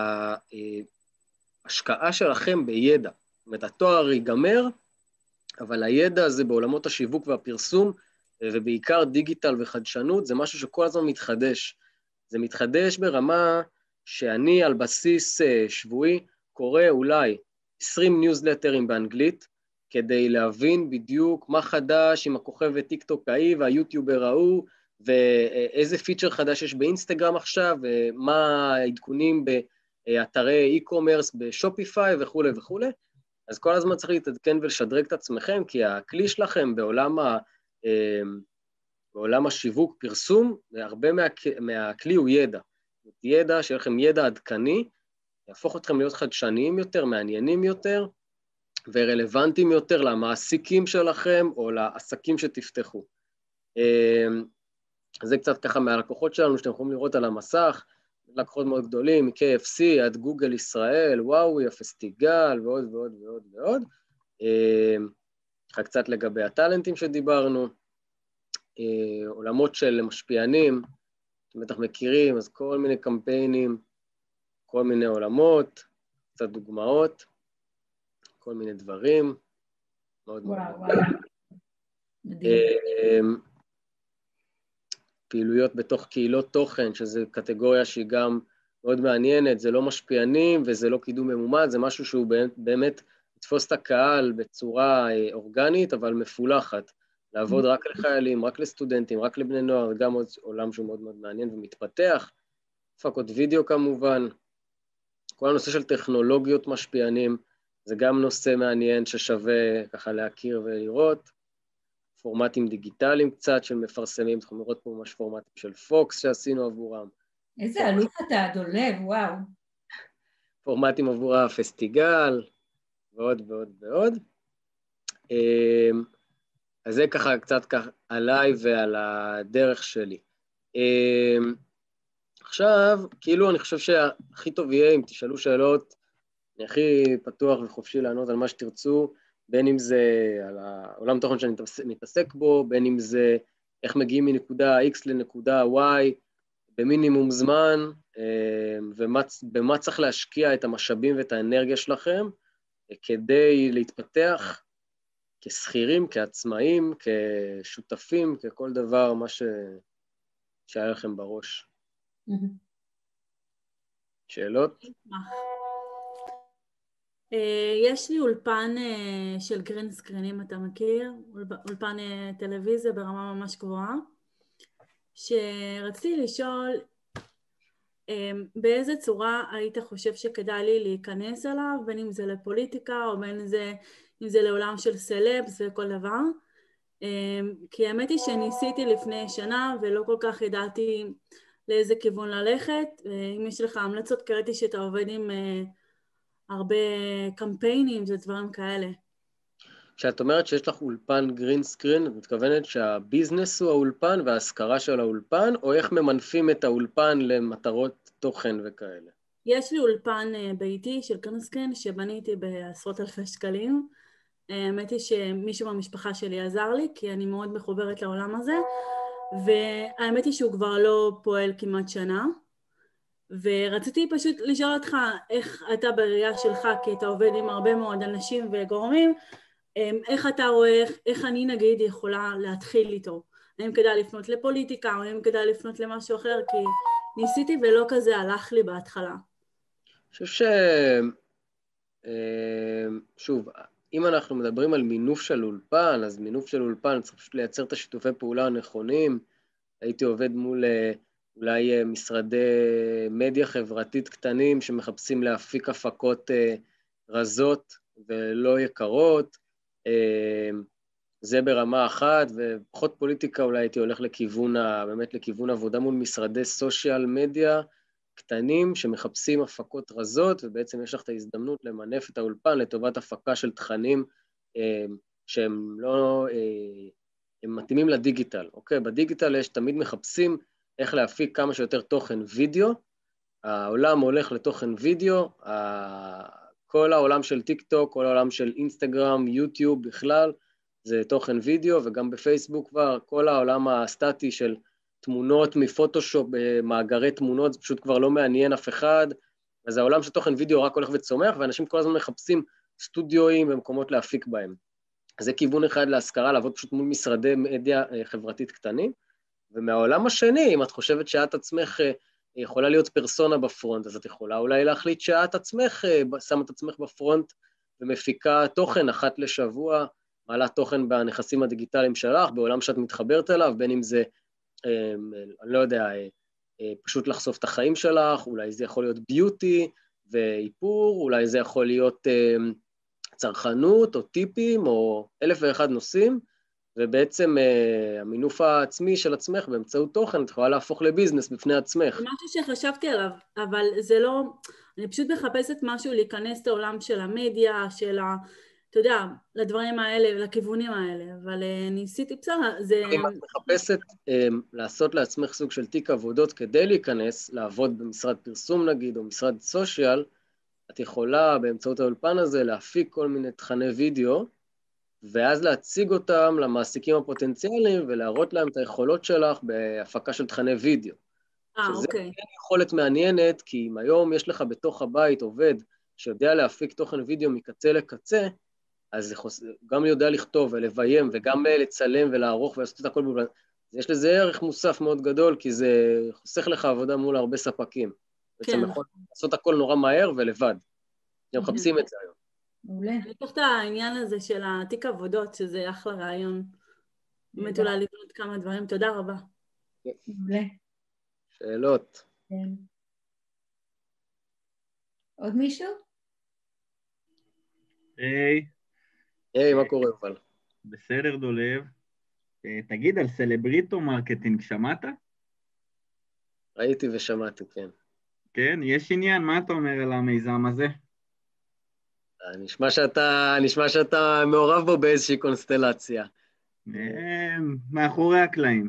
ההשקעה שלכם בידע. זאת אומרת, התואר ייגמר, אבל הידע הזה בעולמות השיווק והפרסום, ובעיקר דיגיטל וחדשנות, זה משהו שכל הזמן מתחדש. זה מתחדש ברמה שאני על בסיס שבועי קורא אולי 20 ניוזלטרים באנגלית, כדי להבין בדיוק מה חדש עם הכוכבת טיקטוק ההיא והיוטיובר ההוא, ואיזה פיצ'ר חדש יש באינסטגרם עכשיו, ומה העדכונים באתרי e-commerce, בשופיפיי וכו' וכו'. אז כל הזמן צריך להתעדכן ולשדרג את עצמכם, כי הכלי שלכם בעולם השיווק פרסום, הרבה מהכלי הוא ידע. ידע, שיהיה לכם ידע עדכני, יהפוך אתכם להיות חדשניים יותר, מעניינים יותר, ורלוונטיים יותר למעסיקים שלכם, או לעסקים שתפתחו. זה קצת ככה מהלקוחות שלנו, שאתם יכולים לראות על המסך, לקוחות מאוד גדולים, מ-KFC עד גוגל ישראל, וואוי, הפסטיגל, ועוד ועוד ועוד ועוד. קצת לגבי הטלנטים שדיברנו, עולמות של משפיענים, אתם בטח מכירים, אז כל מיני קמפיינים, כל מיני עולמות, קצת דוגמאות, כל מיני דברים, מאוד מאוד. פעילויות בתוך קהילות תוכן, שזו קטגוריה שהיא גם מאוד מעניינת, זה לא משפיענים וזה לא קידום ממומן, זה משהו שהוא באמת לתפוס את הקהל בצורה אורגנית, אבל מפולחת, לעבוד רק לחיילים, רק לסטודנטים, רק לבני נוער, גם עוד עולם שהוא מאוד מאוד מעניין ומתפתח, הפקות וידאו כמובן, כל הנושא של טכנולוגיות משפיענים, זה גם נושא מעניין ששווה ככה להכיר ולראות, פורמטים דיגיטליים קצת של מפרסמים, אנחנו נראות פה ממש פורמטים של פוקס שעשינו עבורם. איזה אלוף אתה דולב, וואו. פורמטים עבור הפסטיגל, ועוד ועוד ועוד. אז זה ככה קצת ככה עליי ועל הדרך שלי. עכשיו, כאילו אני חושב שהכי טוב יהיה אם תשאלו שאלות, אני הכי פתוח וחופשי לענות על מה שתרצו, בין אם זה על העולם תוכן שאני מתעסק בו, בין אם זה איך מגיעים מנקודה X לנקודה Y, במינימום זמן, ובמה צריך להשקיע את המשאבים ואת האנרגיה שלכם, כדי להתפתח כשכירים, כעצמאים, כשותפים, ככל דבר, מה שהיה לכם בראש. שאלות? יש לי אולפן של גרין סקרינים, אתה מכיר? אולפן טלוויזיה ברמה ממש גבוהה, שרציתי לשאול באיזה צורה היית חושב שכדאי לי להיכנס אליו, בין אם זה לפוליטיקה או בין אם זה לעולם של סלבס וכל דבר, כי האמת היא שניסיתי לפני שנה ולא כל כך ידעתי לאיזה כיוון ללכת. אם יש לך המלצות, קראתי שאתה עובד עם הרבה קמפיינים ודברים כאלה. כשאת אומרת שיש לך אולפן גרין סקרין, את מתכוונת שהביזנס הוא האולפן וההשכרה של האולפן, או איך ממנפים את האולפן למטרות תוכן וכאלה? יש לי אולפן ביתי של גרין סקרין שבניתי בעשרות אלפי שקלים. האמת היא שמישהו מהמשפחה שלי עזר לי, כי אני מאוד מחוברת לעולם הזה, והאמת היא שהוא כבר לא פועל כמעט שנה, ורציתי פשוט לשאול אותך איך אתה בראייה שלך, כי אתה עובד עם הרבה מאוד אנשים וגורמים, איך אתה רואה, איך אני נגיד יכולה להתחיל איתו? האם כדאי לפנות לפוליטיקה, או האם כדאי לפנות למשהו אחר, כי ניסיתי ולא כזה הלך לי בהתחלה. אני חושב שוב, אם אנחנו מדברים על מינוף של אולפן, אז מינוף של אולפן צריך פשוט לייצר את השיתופי פעולה הנכונים. הייתי עובד מול אולי משרדי מדיה חברתית קטנים שמחפשים להפיק הפקות רזות ולא יקרות. זה ברמה אחת, ופחות פוליטיקה אולי הייתי הולך באמת לכיוון עבודה מול משרדי סושיאל מדיה קטנים שמחפשים הפקות רזות, ובעצם יש לך את ההזדמנות למנף את האולפן לטובת הפקה של תכנים שהם לא, הם מתאימים לדיגיטל, אוקיי? בדיגיטל יש תמיד מחפשים איך להפיק כמה שיותר תוכן וידאו, העולם הולך לתוכן וידאו, כל העולם של טיק טוק, כל העולם של אינסטגרם, יוטיוב בכלל, זה תוכן וידאו, וגם בפייסבוק כבר, כל העולם הסטטי של תמונות מפוטושופ, מאגרי תמונות, זה פשוט כבר לא מעניין אף אחד, אז העולם של תוכן וידאו רק הולך וצומח, ואנשים כל הזמן מחפשים סטודיואים ומקומות להפיק בהם. אז זה כיוון אחד להשכרה, לעבוד פשוט מול משרדי מדיה חברתית קטנים, ומהעולם השני, אם את חושבת שאת עצמך יכולה להיות פרסונה בפרונט, אז את יכולה אולי להחליט שאת עצמך שמה את עצמך בפרונט, ומפיקה תוכן אחת לשבוע, מעלה תוכן בנכסים הדיגיטליים שלך, בעולם שאת מתחברת אליו, בין אם זה אני לא יודע, פשוט לחשוף את החיים שלך, אולי זה יכול להיות ביוטי ואיפור, אולי זה יכול להיות צרכנות או טיפים או 1001 נושאים, ובעצם המינוף העצמי של עצמך באמצעות תוכן, את יכולה להפוך לביזנס בפני עצמך. זה משהו שחשבתי עליו, אבל זה לא, אני פשוט מחפשת משהו להיכנס לעולם של המדיה, של אתה יודע, לדברים האלה, לכיוונים האלה, אבל ניסיתי בסדר, זה... אם את מחפשת לעשות לעצמך סוג של תיק עבודות כדי להיכנס, לעבוד במשרד פרסום נגיד, או משרד סושיאל, את יכולה באמצעות האולפן הזה להפיק כל מיני תכני וידאו, ואז להציג אותם למעסיקים הפוטנציאליים, ולהראות להם את היכולות שלך בהפקה של תכני וידאו. שזה אוקיי. יכולת מעניינת, כי אם היום יש לך בתוך הבית עובד שיודע להפיק תוכן וידאו מקצה לקצה, אז גם יודע לכתוב ולביים, וגם לצלם ולערוך ולעשות את הכל בבלן. יש לזה ערך מוסף מאוד גדול, כי זה חוסך לך עבודה מול הרבה ספקים. בעצם יכול לעשות הכל נורא מהר ולבד. הם מחפשים את זה היום. מעולה. אני אקח את העניין הזה של התיק עבודות, שזה אחלה רעיון. באמת אולי לבנות כמה דברים. תודה רבה. מעולה. שאלות. כן. עוד מישהו? היי. היי, מה קורה אבל? בסדר דולב. תגיד, על סלבריטו מרקטינג שמעת? ראיתי ושמעתי, כן. כן, יש עניין, מה אתה אומר על המיזם הזה? נשמע שאתה מעורב בו באיזושהי קונסטלציה. מאחורי הקלעים.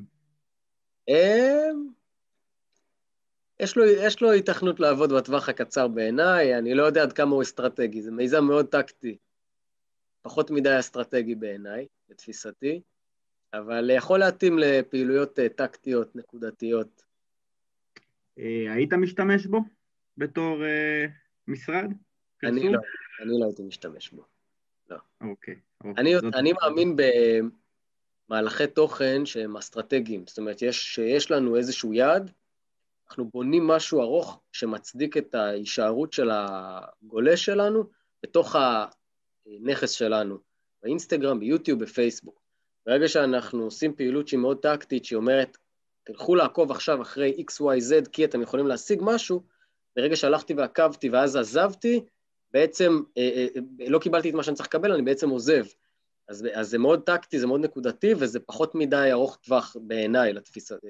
יש לו התכנות לעבוד בטווח הקצר בעיניי, אני לא יודע עד כמה הוא אסטרטגי, זה מיזם מאוד טקטי, פחות מדי אסטרטגי בעיניי, לתפיסתי, אבל יכול להתאים לפעילויות טקטיות, נקודתיות. היית משתמש בו בתור משרד? אני לא הייתי משתמש בו, לא. אוקיי. אני מאמין במהלכי תוכן שהם אסטרטגיים, זאת אומרת, שיש לנו איזשהו יעד, אנחנו בונים משהו ארוך שמצדיק את ההישארות של הגולש שלנו בתוך הנכס שלנו, באינסטגרם, ביוטיוב, בפייסבוק. ברגע שאנחנו עושים פעילות שהיא מאוד טקטית, שהיא אומרת, תלכו לעקוב עכשיו אחרי XYZ, כי אתם יכולים להשיג משהו, ברגע שהלכתי ועקבתי ואז עזבתי, בעצם לא קיבלתי את מה שאני צריך לקבל, אני בעצם עוזב. אז זה מאוד טקטי, זה מאוד נקודתי, וזה פחות מדי ארוך טווח בעיניי לתפיסתי.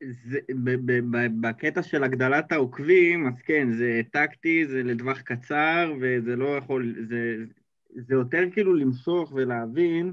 בקטע של הגדלת העוקבים, אז כן, זה טקטי, זה לטווח קצר, וזה לא יכול, זה יותר כאילו למשוך ולהבין,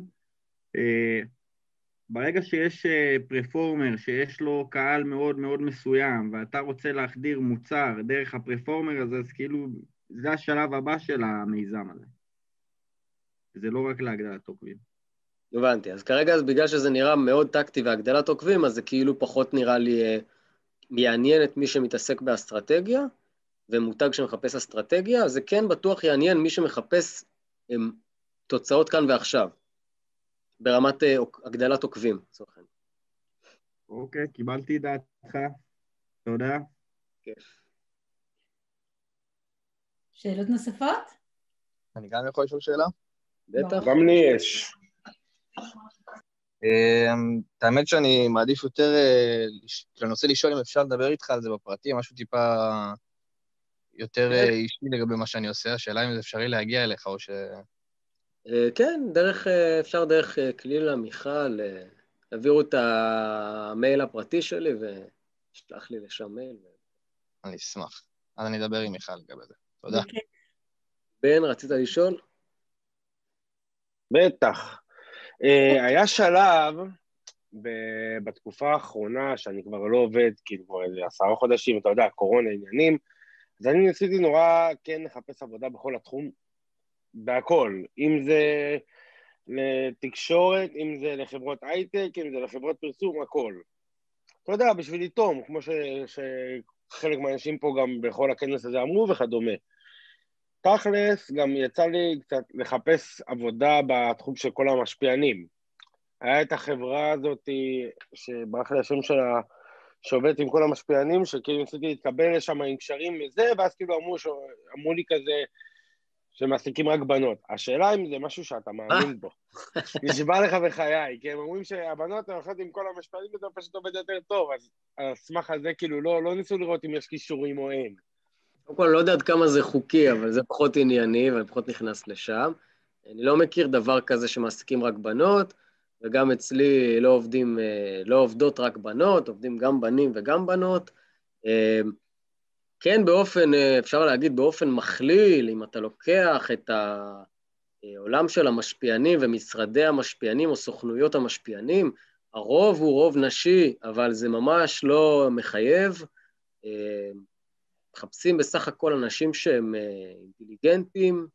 ברגע שיש פרפורמר, שיש לו קהל מאוד מאוד מסוים, ואתה רוצה להחדיר מוצר דרך הפרפורמר הזה, אז כאילו, זה השלב הבא של המיזם הזה. זה לא רק להגדלת עוקבים. הבנתי, אז כרגע בגלל שזה נראה מאוד טקטי והגדלת עוקבים, אז זה כאילו פחות נראה לי יעניין את מי שמתעסק באסטרטגיה, ומותג שמחפש אסטרטגיה, אז זה כן בטוח יעניין מי שמחפש תוצאות כאן ועכשיו, ברמת הגדלת עוקבים. אוקיי, קיבלתי דעתך. תודה. כיף. שאלות נוספות? אני גם יכול לשאול שאלה? בטח. גם לי יש. האמת שאני מעדיף יותר, כשאני רוצה לשאול אם אפשר לדבר איתך על זה בפרטי, משהו טיפה יותר אישי לגבי מה שאני עושה, השאלה אם זה אפשרי להגיע אליך או ש... כן, אפשר דרך כלילה, מיכל, העבירו את המייל הפרטי שלי ושלח לי לשם מייל. אני אשמח. אז אני אדבר עם מיכל לגבי זה. תודה. בן, רצית לשאול? בטח. היה שלב בתקופה האחרונה שאני כבר לא עובד, כאילו כבר 10 חודשים, אתה יודע, קורונה, עניינים, אז אני ניסיתי נורא כן לחפש עבודה בכל התחום, בהכל, אם זה לתקשורת, אם זה לחברות הייטק, אם זה לחברות פרסום, הכל. אתה יודע, בשביל לטום, כמו שחלק מהאנשים פה גם בכל הכנס הזה אמרו וכדומה. תכלס, גם יצא לי קצת לחפש עבודה בתחום של כל המשפיענים. היה את החברה הזאת שברח לי השם שלה, שעובדת עם כל המשפיענים, שכאילו ניסיתי להתקבל לשם עם קשרים וזה, ואז כאילו אמרו לי כזה, שמעסיקים רק בנות. השאלה אם זה משהו שאתה מאמין בו. נשבע לך בחיי, כי הם אומרים שהבנות הולכות עם כל המשפיענים, וזה פשוט עובד יותר טוב, אז הסמך הזה כאילו לא ניסו לראות אם יש קישורים או אין. קודם כל, לא יודע עד כמה זה חוקי, אבל זה פחות ענייני, ואני פחות נכנס לשם. אני לא מכיר דבר כזה שמעסיקים רק בנות, וגם אצלי לא עובדות רק בנות, עובדים גם בנים וגם בנות. כן, אפשר להגיד באופן מכליל, אם אתה לוקח את עולם של המשפיענים ומשרדי המשפיענים או סוכנויות המשפיענים, הרוב הוא רוב נשי, אבל זה ממש לא מחייב. מחפשים בסך הכל אנשים שהם אינטליגנטים,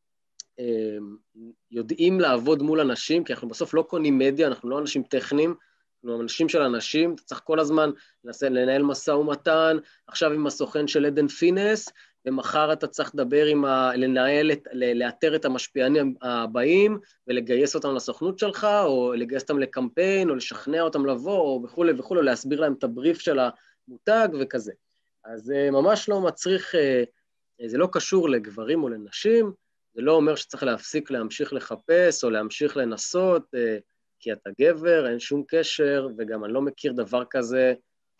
יודעים לעבוד מול אנשים, כי אנחנו בסוף לא קונים מדיה, אנחנו לא אנשים טכניים, אנחנו אנשים של אנשים, אתה צריך כל הזמן לנהל משא ומתן, עכשיו עם הסוכן של עדן פינס, ומחר אתה צריך לדבר לאתר את המשפיענים הבאים, ולגייס אותם לסוכנות שלך, או לגייס אותם לקמפיין, או לשכנע אותם לבוא, או וכו' וכו', או להסביר להם את הבריף של המותג וכזה. אז זה ממש לא מצריך, זה לא קשור לגברים או לנשים, זה לא אומר שצריך להמשיך לחפש, או להמשיך לנסות, כי אתה גבר, אין שום קשר, וגם אני לא מכיר דבר כזה,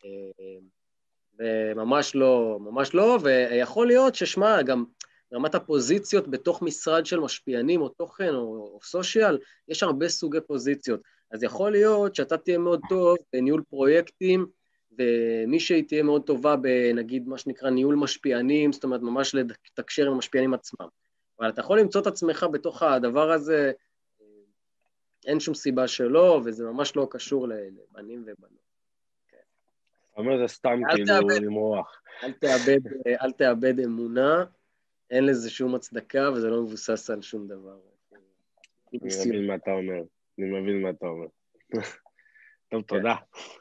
וממש לא, ויכול להיות ששמע, גם רמת הפוזיציות בתוך משרד של משפיענים, או תוכן, או סושיאל, יש הרבה סוגי פוזיציות, אז יכול להיות שאתה תהיה מאוד טוב בניהול פרויקטים, ומי שהיא תהיה מאוד טובה בנגיד מה שנקרא ניהול משפיענים, זאת אומרת ממש לתקשר עם המשפיענים עצמם, אבל אתה יכול למצוא את עצמך בתוך הדבר הזה, אין שום סיבה שלא, וזה ממש לא קשור לבנים ובנות. זאת אומרת, זה סתם כאילו למרוח. אל תאבד אמונה, אין לזה שום הצדקה, וזה לא מבוסס על שום דבר. אני מבין מה אתה אומר. טוב, תודה.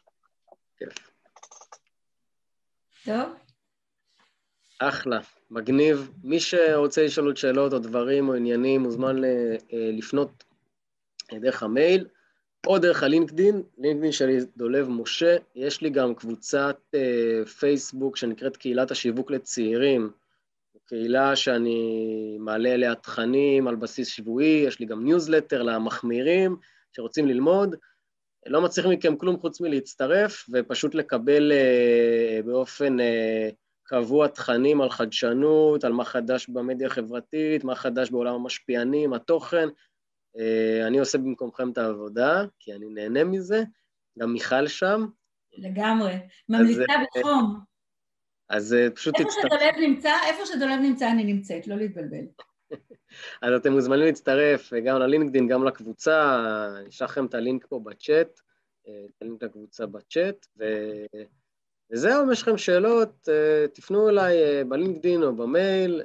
טוב. אחלה, מגניב. מי שרוצה לשאול עוד שאלות או דברים או עניינים, מוזמן לפנות דרך המייל, או דרך הלינקדין, לינקדין שלי דולב משה, יש לי גם קבוצת פייסבוק שנקראת קהילת השיווק לצעירים, קהילה שאני מעלה אליה תכנים על בסיס שבועי, יש לי גם ניוזלטר למחמירים שרוצים ללמוד, לא מצליח מכם כלום חוץ מלהצטרף, ופשוט לקבל באופן קבוע תכנים על חדשנות, על מה חדש במדיה החברתית, מה חדש בעולם המשפיענים, התוכן, אני עושה במקומכם את העבודה, כי אני נהנה מזה, גם מיכל שם. לגמרי, ממליצה בחום. אז פשוט איפה שדולב נמצא אני נמצאת, לא להתבלבל. אז אתם מוזמנים להצטרף גם ללינקדין, גם לקבוצה, אני אשלח לכם את הלינק פה בצ'אט, את הלינק לקבוצה בצ'אט, וזהו, אם יש לכם שאלות, תפנו אליי בלינקדין או במייל,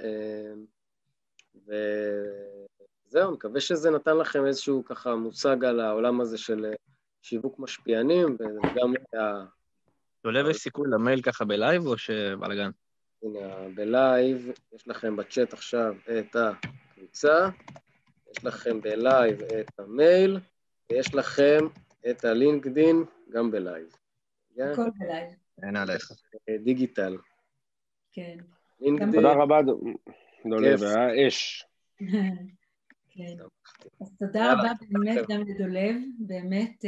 וזהו, מקווה שזה נתן לכם איזשהו ככה מושג על העולם הזה של שיווק משפיענים, וגם דולב יש סיכוי למייל ככה בלייב או שבלגן? הנה, בלייב, יש לכם בצ'אט עכשיו את הקבוצה, יש לכם בלייב את המייל, ויש לכם את הלינקדין גם בלייב. הכל בלייב. אין עליך. דיגיטל. כן. תודה רבה, דולב, אש. כן. אז תודה רבה באמת גם לדולב, באמת,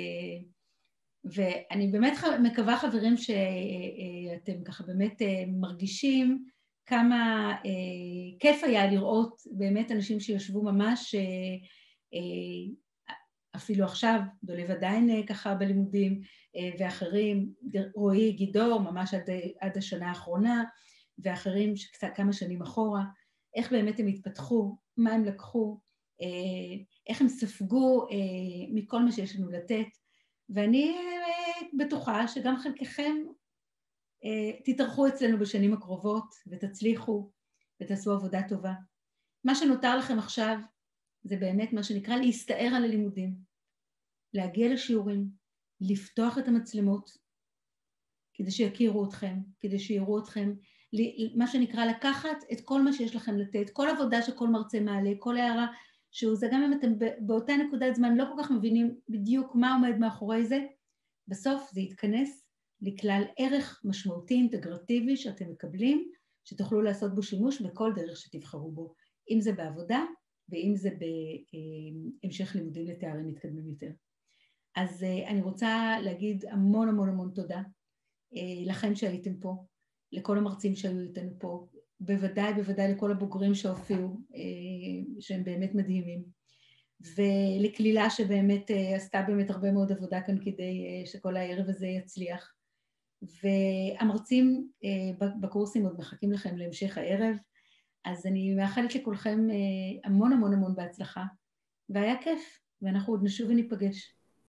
ואני באמת מקווה חברים שאתם ככה באמת מרגישים כמה כיף היה לראות באמת אנשים שיושבו ממש, אפילו עכשיו, דולב עדיין ככה בלימודים, ואחרים, רועי גידור, ממש עד השנה האחרונה, ואחרים כמה שנים אחורה, איך באמת הם התפתחו, מה הם לקחו, איך הם ספגו מכל מה שיש לנו לתת, ואני בטוחה שגם חלקכם תתארחו אצלנו בשנים הקרובות ותצליחו ותעשו עבודה טובה. מה שנותר לכם עכשיו זה באמת מה שנקרא להסתער על הלימודים, להגיע לשיעורים, לפתוח את המצלמות, כדי שיכירו אתכם, כדי שיראו אתכם, מה שנקרא לקחת את כל מה שיש לכם לתת, כל עבודה שכל מרצה מעלה, כל הערה שהוא זה, גם אם אתם באותה נקודת זמן לא כל כך מבינים בדיוק מה עומד מאחורי זה, בסוף זה יתכנס לכלל ערך משמעותי, אינטגרטיבי שאתם מקבלים, שתוכלו לעשות בו שימוש בכל דרך שתבחרו בו, אם זה בעבודה ואם זה בהמשך לימודים לתארים מתקדמים יותר. אז אני רוצה להגיד המון המון המון תודה לכם שהייתם פה, לכל המרצים שהיו איתנו פה, בוודאי לכל הבוגרים שהופיעו, שהם באמת מדהימים, ולכלילה שבאמת עשתה באמת הרבה מאוד עבודה כאן כדי שכל הערב הזה יצליח. והמרצים בקורסים עוד מחכים לכם להמשך הערב, אז אני מאחלת לכולכם המון המון המון בהצלחה, והיה כיף, ואנחנו עוד נשוב וניפגש.